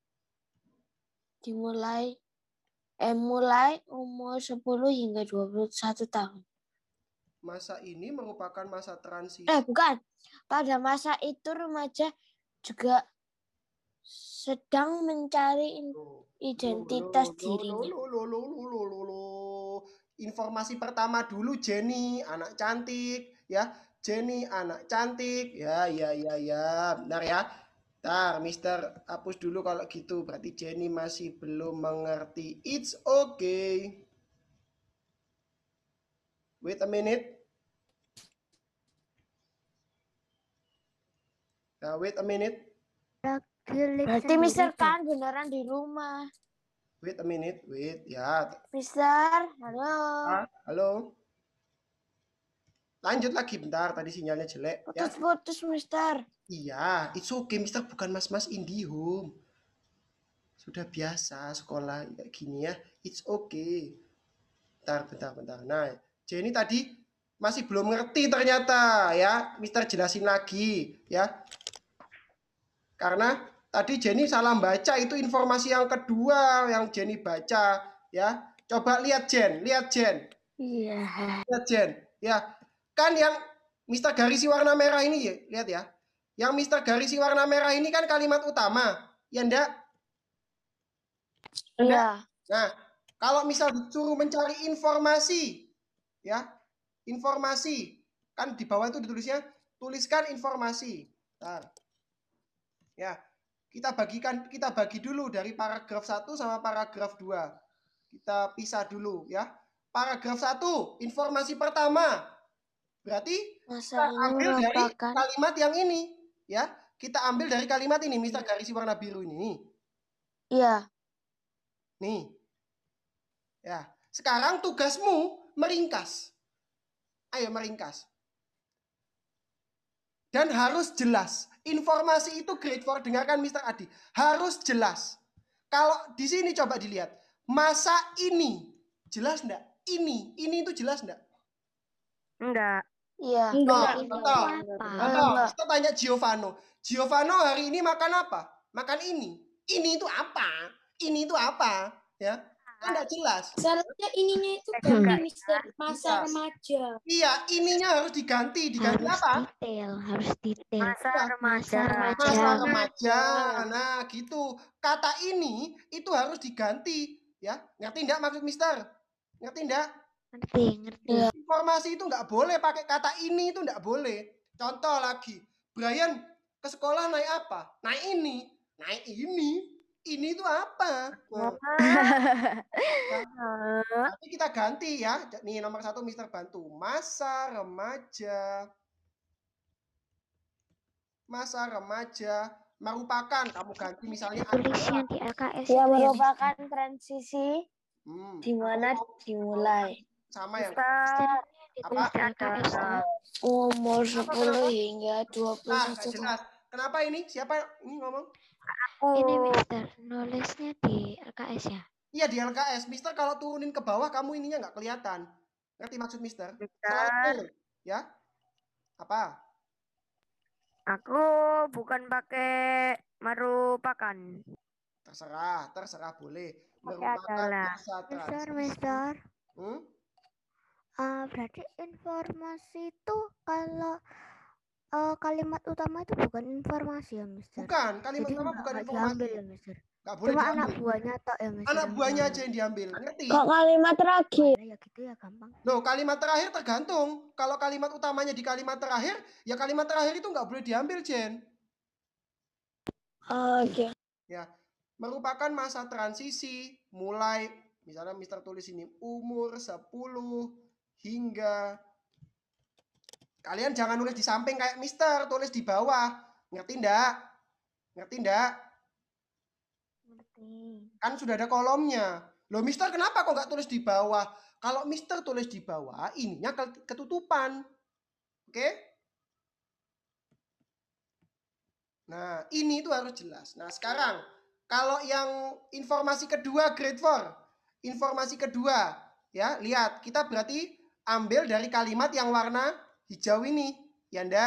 dimulai eh mulai umur sepuluh hingga dua puluh satu tahun. Masa ini merupakan masa transisi. Eh bukan. Pada masa itu remaja juga sedang mencari identitas dirinya. Informasi pertama dulu Jenny anak cantik ya. Jenny anak cantik. Ya ya ya ya. Benar ya. Ntar Mister hapus dulu kalau gitu. Berarti Jenny masih belum mengerti. It's okay. Wait a minute. Nah, wait a minute. Berarti Mister kan beneran di rumah. Wait a minute. Wait ya. Mister, halo. Ah, halo. Lanjut lagi bentar. Tadi sinyalnya jelek. Ya. Putus-putus Mister. Iya, it's okay, Mister bukan mas-mas IndiHome. Sudah biasa sekolah kayak gini ya. It's okay. Bentar, bentar, bentar. Nah, Jenny tadi masih belum ngerti ternyata ya. Mister jelasin lagi ya. Karena tadi Jenny salah baca, itu informasi yang kedua yang Jenny baca ya. Coba lihat Jen, lihat Jen. Iya. Lihat Jen, ya. Kan yang Mister garisi warna merah ini ya, lihat ya. Yang Mister garisi warna merah ini kan kalimat utama, ya ndak? Iya. Nah, kalau misal disuruh mencari informasi, ya, informasi, kan di bawah itu ditulisnya, tuliskan informasi. Nah, ya, kita bagikan, kita bagi dulu dari paragraf satu sama paragraf dua. Kita pisah dulu, ya. Paragraf satu, informasi pertama. Berarti Masa kita ini ambil dari merupakan kalimat yang ini, ya. Kita ambil dari kalimat ini, Mister garisi warna biru ini. Iya. Nih. Ya, sekarang tugasmu meringkas. Ayo meringkas. Dan harus jelas. Informasi itu grade four, dengarkan mister Adi. Harus jelas. Kalau di sini coba dilihat. Masa ini. Jelas enggak? Ini. Ini itu jelas enggak? Enggak. Iya. Enggak. Ini Contoh. apa? Contoh. Kita tanya Giovanno. Giovanno hari ini makan apa? Makan ini. Ini itu apa? Ini itu apa? Ya. Kan enggak jelas. Seharusnya ininya itu ganti mister masa Iya. remaja. Iya, ininya harus diganti. Diganti Harus apa? detail, harus detail. Masa Iya. remaja. Masa remaja. Masa Jangan. remaja. Nah, gitu. Kata ini itu harus diganti, ya. Ngerti enggak maksud Mister? Ngerti enggak? Ngerti, ngerti. Informasi itu enggak boleh pakai kata ini, itu enggak boleh. Contoh lagi. Brian ke sekolah naik apa? Naik ini. Naik ini. Ini itu apa? Nah, nanti kita ganti ya. Nih nomor satu Mister bantu. Masa remaja. Masa remaja merupakan, kamu ganti misalnya Tulisnya di L K S Ya, itu ya, merupakan transisi Hmm, di mana dimulai sama yang Mister. apa? Ditulis di L K S itu. umur sepuluh hingga dua puluh Nah, nggak satu tahun. jelas. Kenapa ini? Siapa ini ngomong? Ini Mister, nulisnya di L K S ya? Iya di L K S. Mister kalau turunin ke bawah kamu ininya nggak kelihatan. Ngerti maksud Mister? Mister, Selalu, ya? Apa? aku bukan pakai merupakan. Terserah, terserah boleh. Pakai Merupakan adalah. masa Mister, transisi. Mister. Hmm? Uh, berarti informasi itu kalau uh, kalimat utama itu bukan informasi ya, Mister? Bukan, kalimat Jadi utama nggak- bukan nggak informasi. diambil ya, Mister? Nggak boleh Cuma anak diambil. buahnya tok ya, Mister? Anak yang buahnya diambil? aja yang diambil. Ngerti? Kok kalimat terakhir? Nah, ya gitu ya, gampang. Loh, kalimat terakhir tergantung. Kalau kalimat utamanya di kalimat terakhir, ya kalimat terakhir itu nggak boleh diambil, Jen. Oke. Ya, merupakan masa transisi mulai, misalnya Mister tulis ini, umur sepuluh hingga, kalian jangan nulis di samping kayak Mister, tulis di bawah. Ngerti ndak? Ngerti ndak? Ngerti. Kan sudah ada kolomnya. Loh, Mister kenapa kok nggak tulis di bawah? Kalau Mister tulis di bawah, ininya ketutupan. Oke? Nah, ini itu harus jelas. Nah, sekarang kalau yang informasi kedua grade four, informasi kedua, ya, lihat, kita berarti ambil dari kalimat yang warna hijau ini, ya ndak?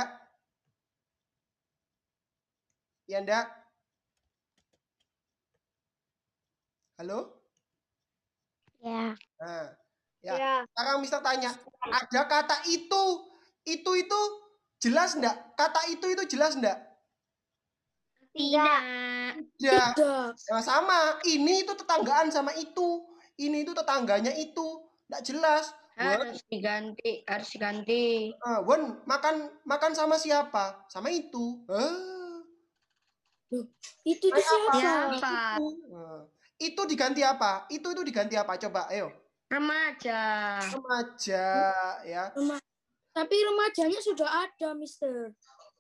Ya ndak? Halo? Ya. Nah, ya. Ya. Sekarang Mister tanya, ada kata itu, itu itu jelas ndak? Kata itu itu jelas ndak? Tidak. Tidak. Tidak. Nah, sama. Ini itu tetanggaan sama itu. Ini itu tetangganya itu. Nggak jelas. Wen, Harus diganti, harus diganti. ah, Wen, makan makan sama siapa? Sama itu. Ah. Itu itu Kayak apa? siapa? Itu. Nah, itu diganti apa? Itu itu diganti apa? Coba, ayo. Remaja. Remaja, ya. Tapi remajanya sudah ada, Mister.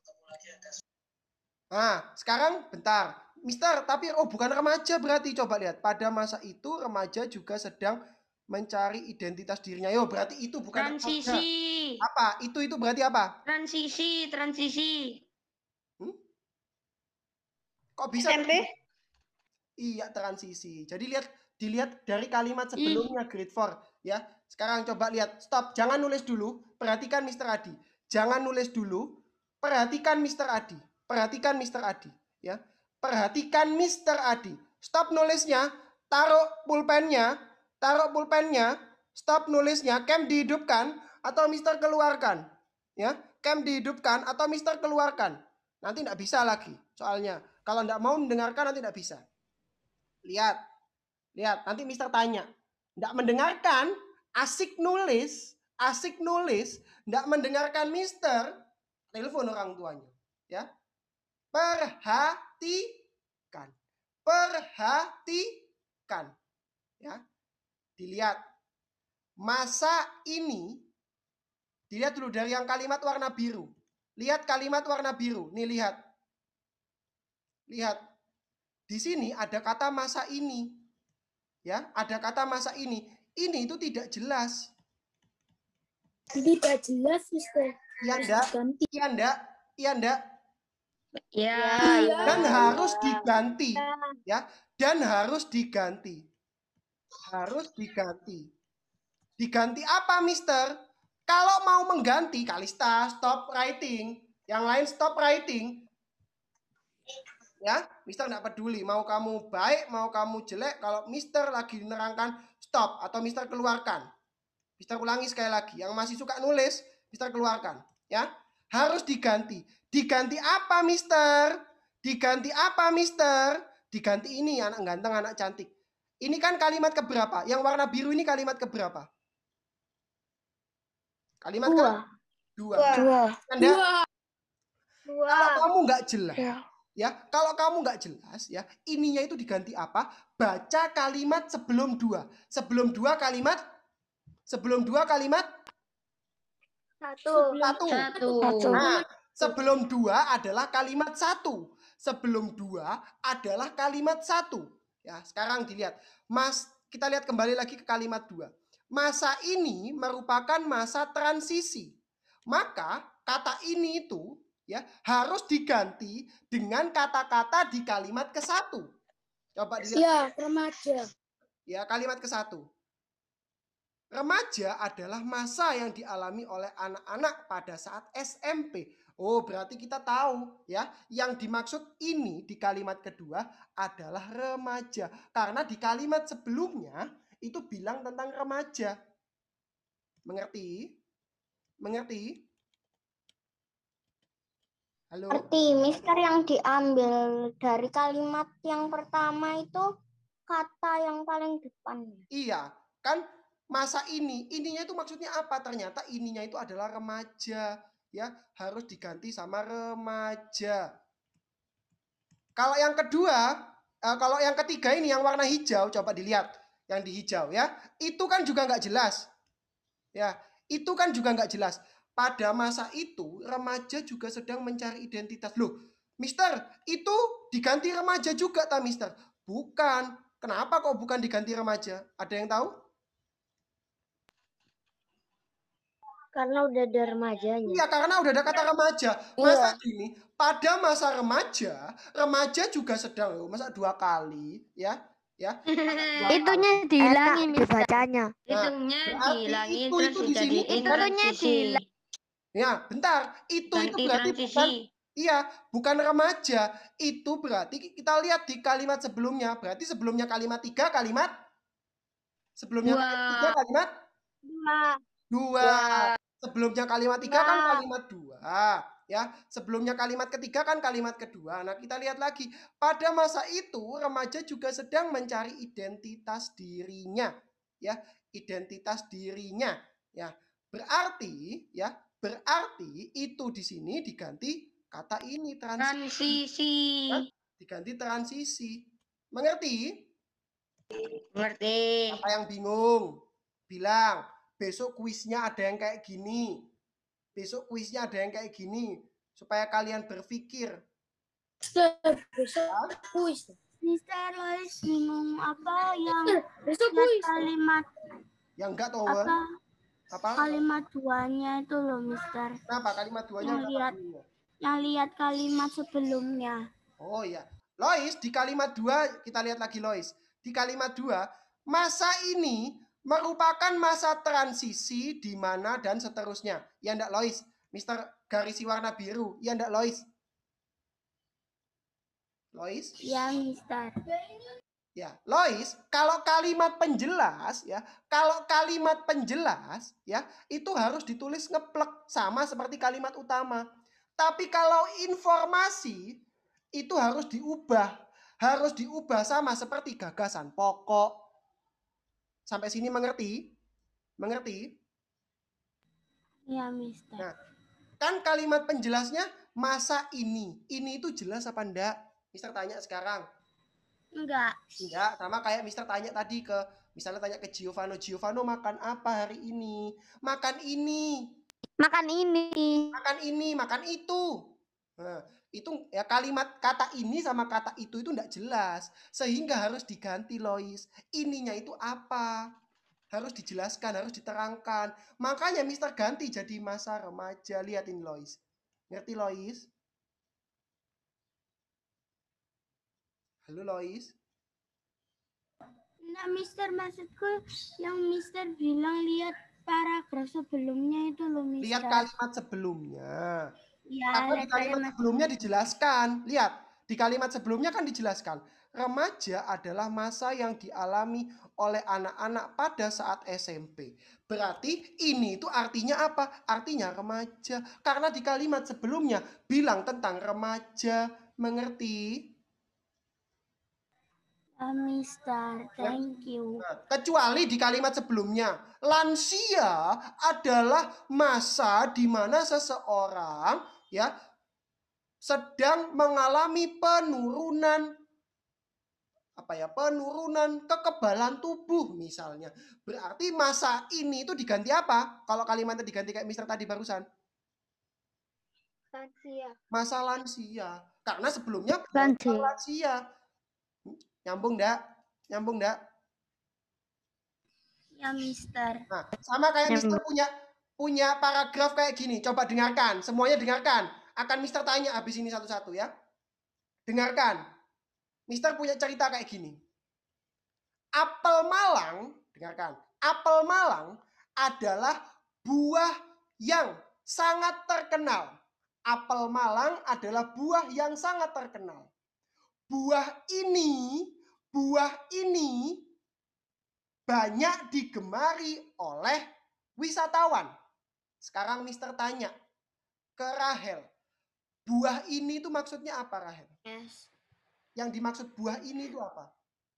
Nah, sekarang bentar. Mister, tapi oh bukan remaja berarti. Coba lihat. Pada masa itu remaja juga sedang mencari identitas dirinya. Yo, berarti itu bukan remaja. Transisi. Apa? Itu itu berarti apa? Transisi, transisi. Hmm? Kok bisa? S M P? Iya, transisi. Jadi lihat dilihat dari kalimat sebelumnya grade four, ya. Sekarang coba lihat. Stop, jangan nulis dulu. Perhatikan Mister Adi. Jangan nulis dulu. Perhatikan Mister Adi. Perhatikan Mister Adi, ya. Perhatikan Mister Adi. Stop nulisnya, taruh pulpennya, taruh pulpennya, stop nulisnya, cam dihidupkan atau Mister keluarkan, ya. Cam dihidupkan atau Mister keluarkan. Nanti enggak bisa lagi soalnya. Kalau enggak mau mendengarkan nanti enggak bisa. Lihat. Lihat, nanti Mister tanya. Enggak mendengarkan, asik nulis, asik nulis, enggak mendengarkan Mister, telepon orang tuanya, ya. Perhatikan. Perhatikan. Ya. Dilihat. Masa ini, dilihat dulu dari yang kalimat warna biru. Lihat kalimat warna biru. Nih lihat. Lihat. Di sini ada kata masa ini. Ya, ada kata masa ini. Ini itu tidak jelas. Tidak jelas, Mister. Iya Harus ndak? diganti. Iya ndak? Iya enggak? Ya, Dan harus diganti. Ya, dan harus diganti. Harus diganti. Diganti apa, Mister? Kalau mau mengganti, Kalista, stop writing. Yang lain stop writing. Ya, Mister nggak peduli. Mau kamu baik, mau kamu jelek. Kalau Mister lagi menerangkan, stop. Atau Mister keluarkan. Mister ulangi sekali lagi. Yang masih suka nulis, Mister keluarkan. Ya, harus diganti. Diganti apa, Mister? Diganti apa, Mister? Diganti ini, anak ganteng, anak cantik. Ini kan kalimat keberapa? Yang warna biru ini kalimat keberapa? Kalimat dua. ke dua. Dua. Anda, Dua. kalau kamu nggak jelas, Ya. ya, kalau kamu nggak jelas, ya, ininya itu diganti apa? Baca kalimat sebelum dua. Sebelum dua kalimat, sebelum dua kalimat Satu. satu. Satu. Nah, sebelum dua adalah kalimat satu. Sebelum dua adalah kalimat satu. Ya, sekarang dilihat. Mas, kita lihat kembali lagi ke kalimat dua. Masa ini merupakan masa transisi. Maka kata ini itu ya harus diganti dengan kata-kata di kalimat ke satu. Coba dilihat. Ya, remaja. Ya, kalimat ke satu. Remaja adalah masa yang dialami oleh anak-anak pada saat S M P. Oh, berarti kita tahu ya, yang dimaksud ini di kalimat kedua adalah remaja. Karena di kalimat sebelumnya itu bilang tentang remaja. Mengerti? Mengerti? Halo? Arti Mister yang diambil dari kalimat yang pertama itu kata yang paling depan. Iya, kan masa ini, ininya itu maksudnya apa? Ternyata ininya itu adalah remaja, ya, harus diganti sama remaja. Kalau yang kedua, eh, kalau yang ketiga ini yang warna hijau, coba dilihat, yang di hijau ya, itu kan juga nggak jelas, ya, itu kan juga nggak jelas. Pada masa itu remaja juga sedang mencari identitas. Loh, Mister, itu diganti remaja juga, tak Mister? Bukan. Kenapa kok bukan diganti remaja? Ada yang tahu? Karena udah ada remajanya. Iya, karena udah ada kata remaja. Masa gini, pada masa remaja, remaja juga sedang, masa dua kali, ya, ya. Dua Itunya kali. dihilangin Enak dibacanya. Nah, Hitungnya berarti dihilangin itu- terus itu di sini dijadiin bukan- transisi. Ya, bentar. Itu itu Ganti berarti transisi. bukan, iya, bukan remaja. Itu berarti kita lihat di kalimat sebelumnya. Berarti sebelumnya kalimat tiga, kalimat sebelumnya Dua. kalimat tiga, kalimat Lima. dua. Sebelumnya kalimat tiga kan Dua. kalimat dua. Ya, sebelumnya kalimat ketiga kan kalimat kedua. Nah, kita lihat lagi. Pada masa itu remaja juga sedang mencari identitas dirinya. Ya, identitas dirinya. Ya, berarti ya, berarti itu di sini diganti kata ini transisi. Transisi. Ya, diganti transisi. Mengerti? Ngerti. Apa yang bingung? Bilang, besok kuisnya ada yang kayak gini. Besok kuisnya ada yang kayak gini. Supaya kalian berpikir. Mister, besok kuis. Mister Lois bingung apa yang Besok lihat kuis. kalimat Yang enggak tahu apa apa? kalimat duanya itu loh Mister. Kenapa kalimat duanya Yang enggak lihat. tahu? Yang lihat kalimat sebelumnya. Oh iya. Lois, di kalimat dua, kita lihat lagi Lois. Di kalimat dua, masa ini merupakan masa transisi di mana dan seterusnya. Ya enggak Lois? Mister garisi warna biru. Ya enggak Lois? Lois? Ya Mister. Ya, Lois, kalau kalimat penjelas ya, kalau kalimat penjelas ya, itu harus ditulis ngeplek sama seperti kalimat utama. Tapi kalau informasi itu harus diubah, harus diubah sama seperti gagasan pokok. Sampai sini mengerti? Mengerti? Ya Mister. Nah, kan kalimat penjelasnya masa ini. Ini itu jelas apa enggak? Mister tanya sekarang. Enggak. Enggak, sama kayak Mister tanya tadi ke, misalnya tanya ke Giovanno, Giovanno makan apa hari ini? Makan ini. Makan ini. Makan ini, makan itu. Nah, itu ya kalimat kata ini sama kata itu itu enggak jelas. Sehingga harus diganti Lois. Ininya itu apa? Harus dijelaskan, harus diterangkan. Makanya Mister ganti jadi masa remaja. Lihat ini Lois. Ngerti Lois? Halo Lois? Nah, Mister, maksudku yang Mister bilang lihat paragraf sebelumnya itu loh, Mister. Lihat kalimat sebelumnya. Ya, Karena di lihat kalimat kalimat sebelumnya dijelaskan. Lihat, di kalimat sebelumnya kan dijelaskan. Remaja adalah masa yang dialami oleh anak-anak pada saat S M P. Berarti ini itu artinya apa? Artinya remaja. Karena di kalimat sebelumnya bilang tentang remaja. Mengerti? uh, Mister. Thank you. Nah, kecuali di kalimat sebelumnya, lansia adalah masa di mana seseorang ya sedang mengalami penurunan apa ya penurunan kekebalan tubuh misalnya. Berarti masa ini itu diganti apa? Kalau kalimatnya diganti kayak Mister tadi barusan. Lansia. Masa lansia. Karena sebelumnya Lansia. lansia. Nyambung enggak? Nyambung enggak? Ya, Mister. Nah, sama kayak Mister punya punya paragraf kayak gini. Coba dengarkan. Semuanya dengarkan. Akan Mister tanya habis ini satu-satu ya. Dengarkan. Mister punya cerita kayak gini. Apel Malang, dengarkan. Apel Malang adalah buah yang sangat terkenal. Apel Malang adalah buah yang sangat terkenal. Buah ini, buah ini banyak digemari oleh wisatawan. Sekarang Mister tanya ke Rahel. Buah ini itu maksudnya apa, Rahel? Yes. Yang dimaksud buah ini itu apa?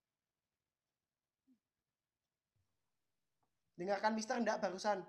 Dengarkan Mister enggak barusan?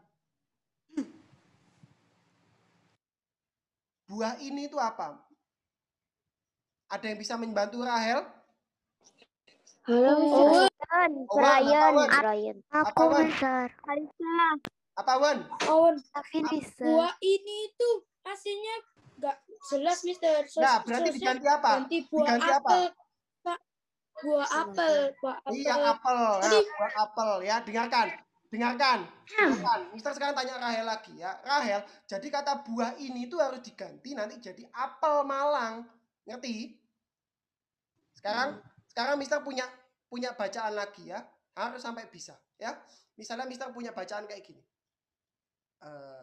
Buah ini itu apa? Ada yang bisa membantu Rahel? Halo, Oh, Mister. Brian. Brian. Apa, Aku Wan? Mister. Apa, Wan? Oh, Tapi Mister. buah ini itu hasilnya nggak jelas, Mister. Sos- Nah, berarti sosnya diganti apa? ganti buah Diganti apa? apel, Pak. Buah apel, buah apel. Iya, apel. Ya, buah apel ya. Dengarkan. Dengarkan. Dengarkan. Mister sekarang tanya Rahel lagi ya. Rahel, jadi kata buah ini itu harus diganti nanti jadi apel Malang. Ngerti? Sekarang sekarang Mister punya punya bacaan lagi ya. Harus sampai bisa ya. Misalnya Mister punya bacaan kayak gini. Uh,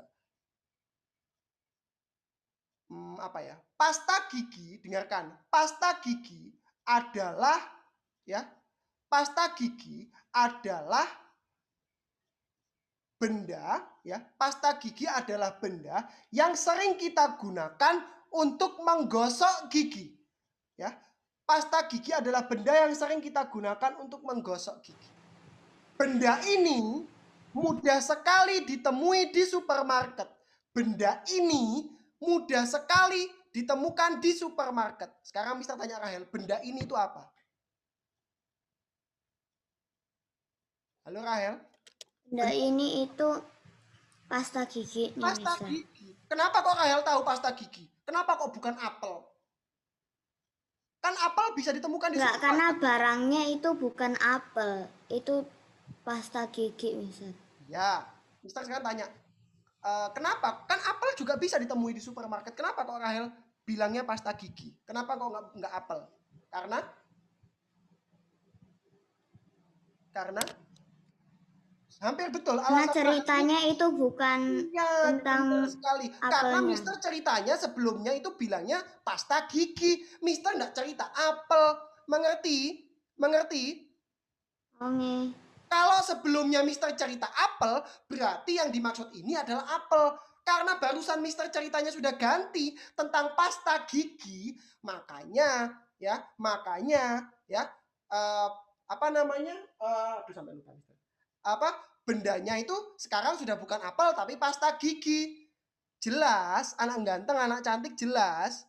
hmm, apa ya? Pasta gigi, dengarkan. Pasta gigi adalah ya. Pasta gigi adalah benda ya. Pasta gigi adalah benda yang sering kita gunakan untuk menggosok gigi. Ya. Pasta gigi adalah benda yang sering kita gunakan untuk menggosok gigi. Benda ini mudah sekali ditemui di supermarket. Benda ini mudah sekali ditemukan di supermarket. Sekarang Mister tanya Rahel, benda ini itu apa? Halo Rahel? Benda ini itu pasta gigi. Pasta gigi. Kenapa kok Rahel tahu pasta gigi? Kenapa kok bukan apel? Kan apel bisa ditemukan di Enggak, supermarket. karena barangnya itu bukan apel. Itu pasta gigi, Mister. Ya, Mister sekarang tanya, e, kenapa? Kan apel juga bisa ditemui di supermarket. Kenapa kok Rahel bilangnya pasta gigi? Kenapa kok nggak nggak apel? Karena? Karena? Hampir betul. Karena Alasan ceritanya itu bukan ya, tentang betul sekali. Karena apelnya. Mister ceritanya sebelumnya itu bilangnya pasta gigi. Mister nggak cerita apel. Mengerti? Mengerti? Oke. Kalau sebelumnya Mister cerita apel, berarti yang dimaksud ini adalah apel. Karena barusan Mister ceritanya sudah ganti tentang pasta gigi, makanya ya, makanya ya, uh, apa namanya? Uh, aduh sampai lupa Mister. Apa bendanya itu sekarang sudah bukan apel tapi pasta gigi. Jelas, anak ganteng, anak cantik jelas.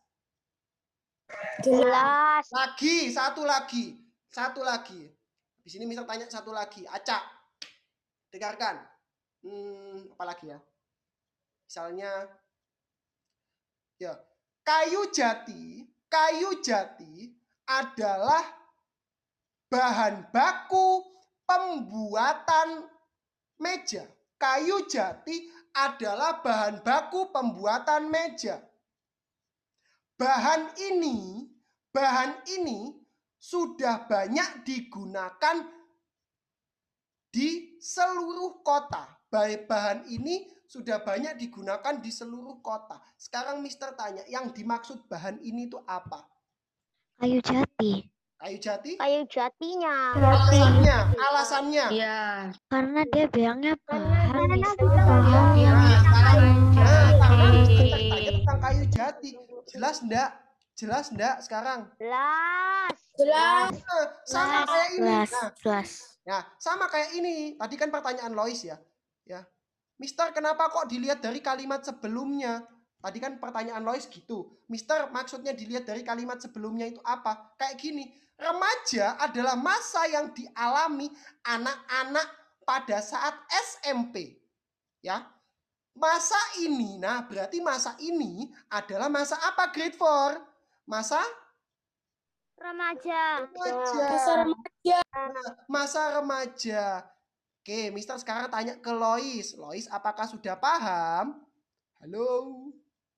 Jelas. Lagi, satu lagi, satu lagi. Di sini Mister tanya satu lagi, acak. Dengarkan. Hmm, apa lagi ya? Misalnya, ya, kayu jati, kayu jati adalah bahan baku pembuatan meja. Kayu jati adalah bahan baku pembuatan meja. bahan ini, bahan ini sudah banyak digunakan di seluruh kota. Bahan ini sudah banyak digunakan di seluruh kota. Sekarang Mister tanya, yang dimaksud bahan ini itu apa? Kayu jati. Kayu jati? Kayu jatinya. Alasannya, alasannya. Iya. Karena dia bilangnya bahan. Karena Mister. bisa Bahan Nah, yang sekarang, kayu nah, sekarang Mister jati. tanya tentang kayu jati. Jelas enggak? Jelas enggak sekarang? Jelas. Jelas. Nah, sama kayak ini. Jelas, Nah, jelas. Nah, sama kayak ini. Tadi kan pertanyaan Lois ya. Ya. Mister, kenapa kok dilihat dari kalimat sebelumnya? Tadi kan pertanyaan Lois gitu. Mister, maksudnya dilihat dari kalimat sebelumnya itu apa? Kayak gini. Remaja adalah masa yang dialami anak-anak pada saat S M P. Ya. Masa ini, nah berarti masa ini adalah masa apa grade four? Masa Remaja. remaja. Masa remaja. Masa remaja. Oke, Mister sekarang tanya ke Lois. Lois, apakah sudah paham? Halo?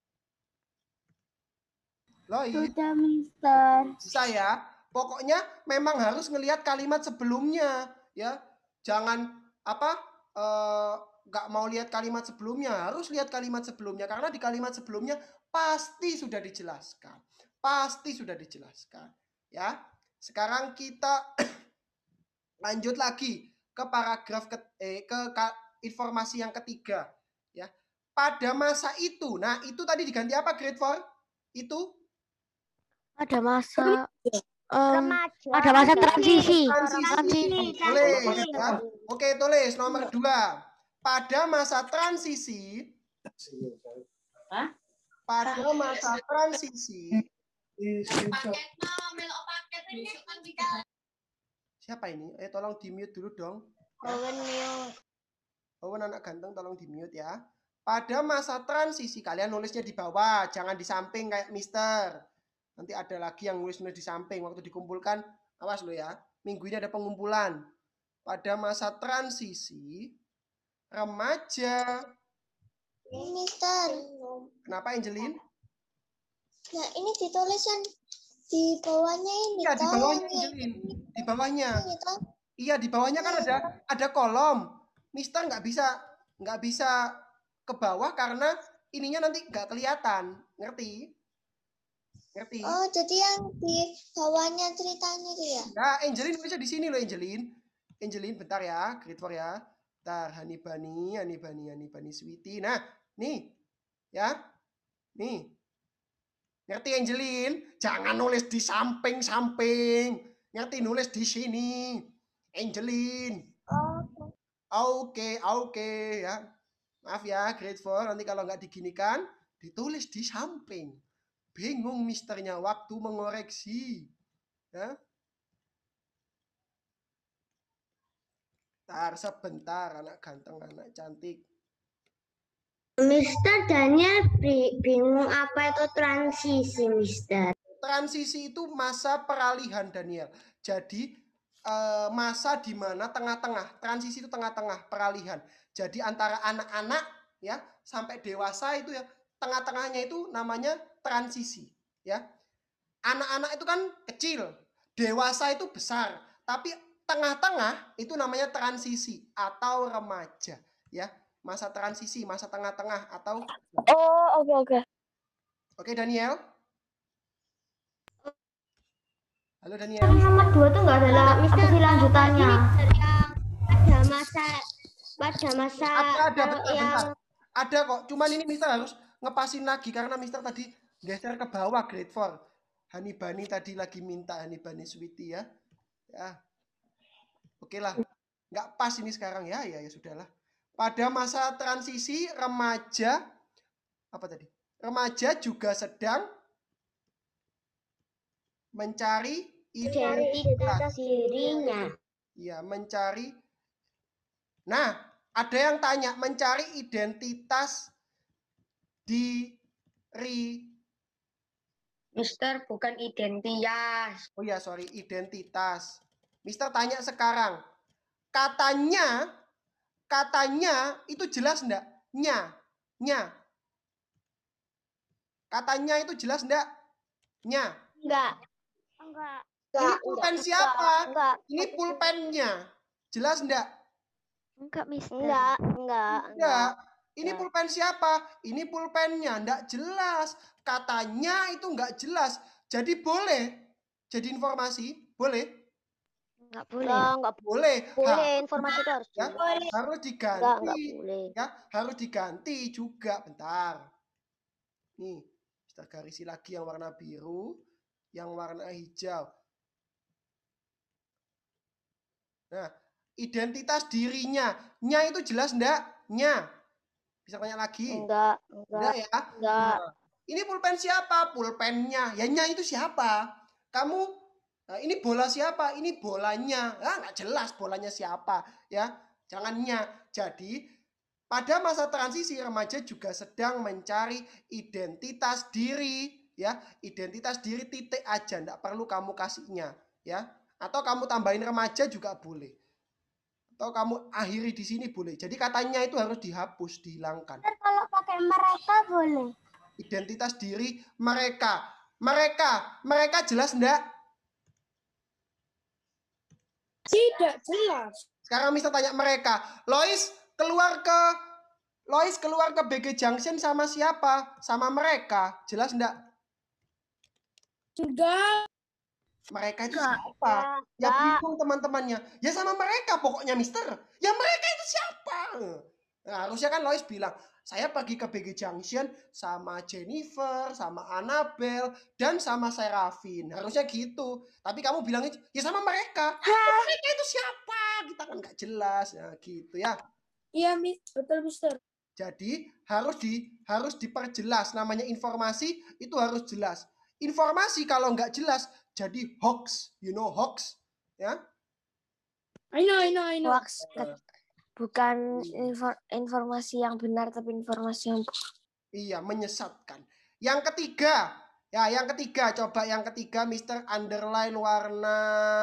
Lois, Sudah, Mister. bisa ya? Pokoknya memang harus ngelihat kalimat sebelumnya, ya. Jangan apa? Eh, nggak mau lihat kalimat sebelumnya, harus lihat kalimat sebelumnya karena di kalimat sebelumnya pasti sudah dijelaskan. Pasti sudah dijelaskan, ya. Sekarang kita lanjut lagi ke paragraf ke, eh, ke ka, informasi yang ketiga, ya. Pada masa itu, nah itu tadi diganti apa grade four? Itu Ada masa um, Remaja. ada masa transisi. transisi. Tulis, ya. Oke, tulis nomor dua. Pada masa transisi, pada masa transisi, siapa ini? Eh, tolong di mute dulu dong. Owen mute. Owen anak ganteng, tolong di mute ya. Pada masa transisi, kalian nulisnya di bawah, jangan di samping kayak Mister. Nanti ada lagi yang nulis-nulis di samping. Waktu dikumpulkan, awas lo ya. Minggu ini ada pengumpulan. Pada masa transisi, remaja. Mister, Kenapa Angelin? nah ini ditulisan di bawahnya ini. Iya, di toh, bawahnya ini- Angelin. Di bawahnya. ini, toh. Iya, di bawahnya kan ada ada kolom. Mister nggak bisa nggak bisa ke bawah karena ininya nanti nggak kelihatan. Ngerti? Ngerti? Oh, jadi yang di bawahnya ceritanya itu ya? Nah, Angelin bisa di sini loh, Angelin. Angelin, bentar ya, grade four ya. Bentar, Hani Bani, Hani Bani, Hani Bani Sweetie. Nah, nih. Ya. Nih. Ngerti Angelin? Jangan nulis di samping-samping. Ngerti nulis di sini. Angelin. Oke, oke ya. Maaf ya, grade four. Nanti kalau nggak diginikan, ditulis di samping. Bingung misternya waktu mengoreksi. Ya. Bentar, sebentar, anak ganteng, anak cantik. Mister Daniel bingung apa itu transisi, Mister. Transisi itu masa peralihan, Daniel. Jadi eh, masa di mana tengah-tengah. Transisi itu tengah-tengah, peralihan. Jadi antara anak-anak ya sampai dewasa itu ya, tengah-tengahnya itu namanya transisi, ya. Anak-anak itu kan kecil, dewasa itu besar, tapi tengah-tengah itu namanya transisi atau remaja, ya. Masa transisi, masa tengah-tengah atau Oh, oke oke. Oke, Daniel. Halo Daniel. Nomor dua tuh nggak ada lah, apa sih lanjutannya? Pada masa pada masa Ada, ada, kalau bentar, yang bentar. Ada kok, cuman ini Mister harus ngepasin lagi karena Mister tadi geser ke bawah grade four. Hani Bani tadi lagi minta Hani Bani Sweetie ya. Ya. Oke lah. Nggak pas ini sekarang ya, ya ya sudahlah. Pada masa transisi remaja apa tadi? Remaja juga sedang mencari identitas dirinya. Iya, mencari. Nah, ada yang tanya mencari identitas diri. Mister, bukan identitas. Oh ya, sorry, identitas. Mister tanya sekarang. Katanya, katanya itu jelas enggak? Nya, nya. Katanya itu jelas enggak? Nya. Enggak. Enggak. Ini pulpen siapa? Enggak. Ini pulpennya. Jelas enggak? Enggak, Mister. Enggak. Enggak. Enggak. Ini pulpen siapa? Ini pulpennya. Enggak jelas. Katanya itu enggak jelas. Jadi boleh jadi informasi? Boleh? Enggak boleh. Enggak, enggak Boleh. boleh. Ha- Informasi itu harus ya, jelas. harus diganti. Enggak, enggak boleh. Ya, harus diganti juga. Bentar. Nih, kita garisi lagi yang warna biru, yang warna hijau. Nah, identitas dirinya. Nya itu jelas enggak? Nya. Bisa tanya lagi? Enggak, Enggak enggak. ya? Enggak. Nah, ini pulpen siapa? Pulpennya. Ya, nya itu siapa? Kamu, nah ini bola siapa? Ini bolanya. Ah, nggak jelas bolanya siapa. Ya, jangan nya. Jadi, pada masa transisi remaja juga sedang mencari identitas diri. Ya, identitas diri titik aja. Nggak perlu kamu kasihnya. Ya, atau kamu tambahin remaja juga boleh. Atau kamu akhiri di sini boleh. Jadi katanya itu harus dihapus, dihilangkan. Kalau pakai mereka boleh. Identitas diri mereka. Mereka. Mereka jelas enggak? Tidak jelas. Sekarang mister tanya mereka. Lois keluar ke Lois keluar ke B G Junction sama siapa? Sama mereka. Jelas enggak? Enggak. Mereka itu Enggak. siapa? Ya Enggak. bingung teman-temannya. Ya sama mereka pokoknya mister. Ya mereka itu siapa? Nah, harusnya kan Lois bilang, saya pergi ke B G Junction sama Jennifer, sama Annabelle, dan sama Serafin. Harusnya gitu. Tapi kamu bilangnya, ya sama mereka. Ya, mereka itu siapa? Kita kan nggak jelas. Ya gitu ya. Iya, Miss. Betul, Mister. Jadi harus di harus diperjelas. Namanya informasi itu harus jelas. Informasi kalau nggak jelas jadi hoax. You know hoax? Ya. I know, I know, I know. Hoax bukan infor- informasi yang benar tapi informasi yang Iya, menyesatkan. Yang ketiga, ya yang ketiga, coba yang ketiga mister underline warna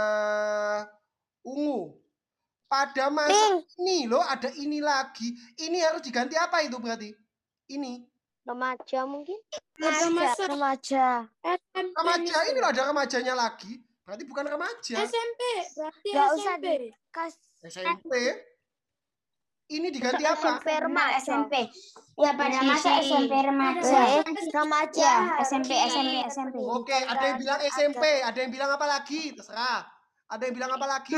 ungu. Pada masa Pink. ini loh ada ini lagi. Ini harus diganti apa itu berarti? Ini. Remaja mungkin. Ada masa remaja. S M P. Remaja Mister. ini loh ada remajanya lagi. Berarti bukan remaja. S M P. Berarti Nggak S usah M P. Kas S M P. Ini diganti apa? S M P remaja. S M P. Ya pada masa S M P remaja. Eh, remaja. S M P, S M P, S M P. Oke, ada yang bilang S M P, ada yang bilang apa lagi? Terserah. Ada yang bilang apa lagi?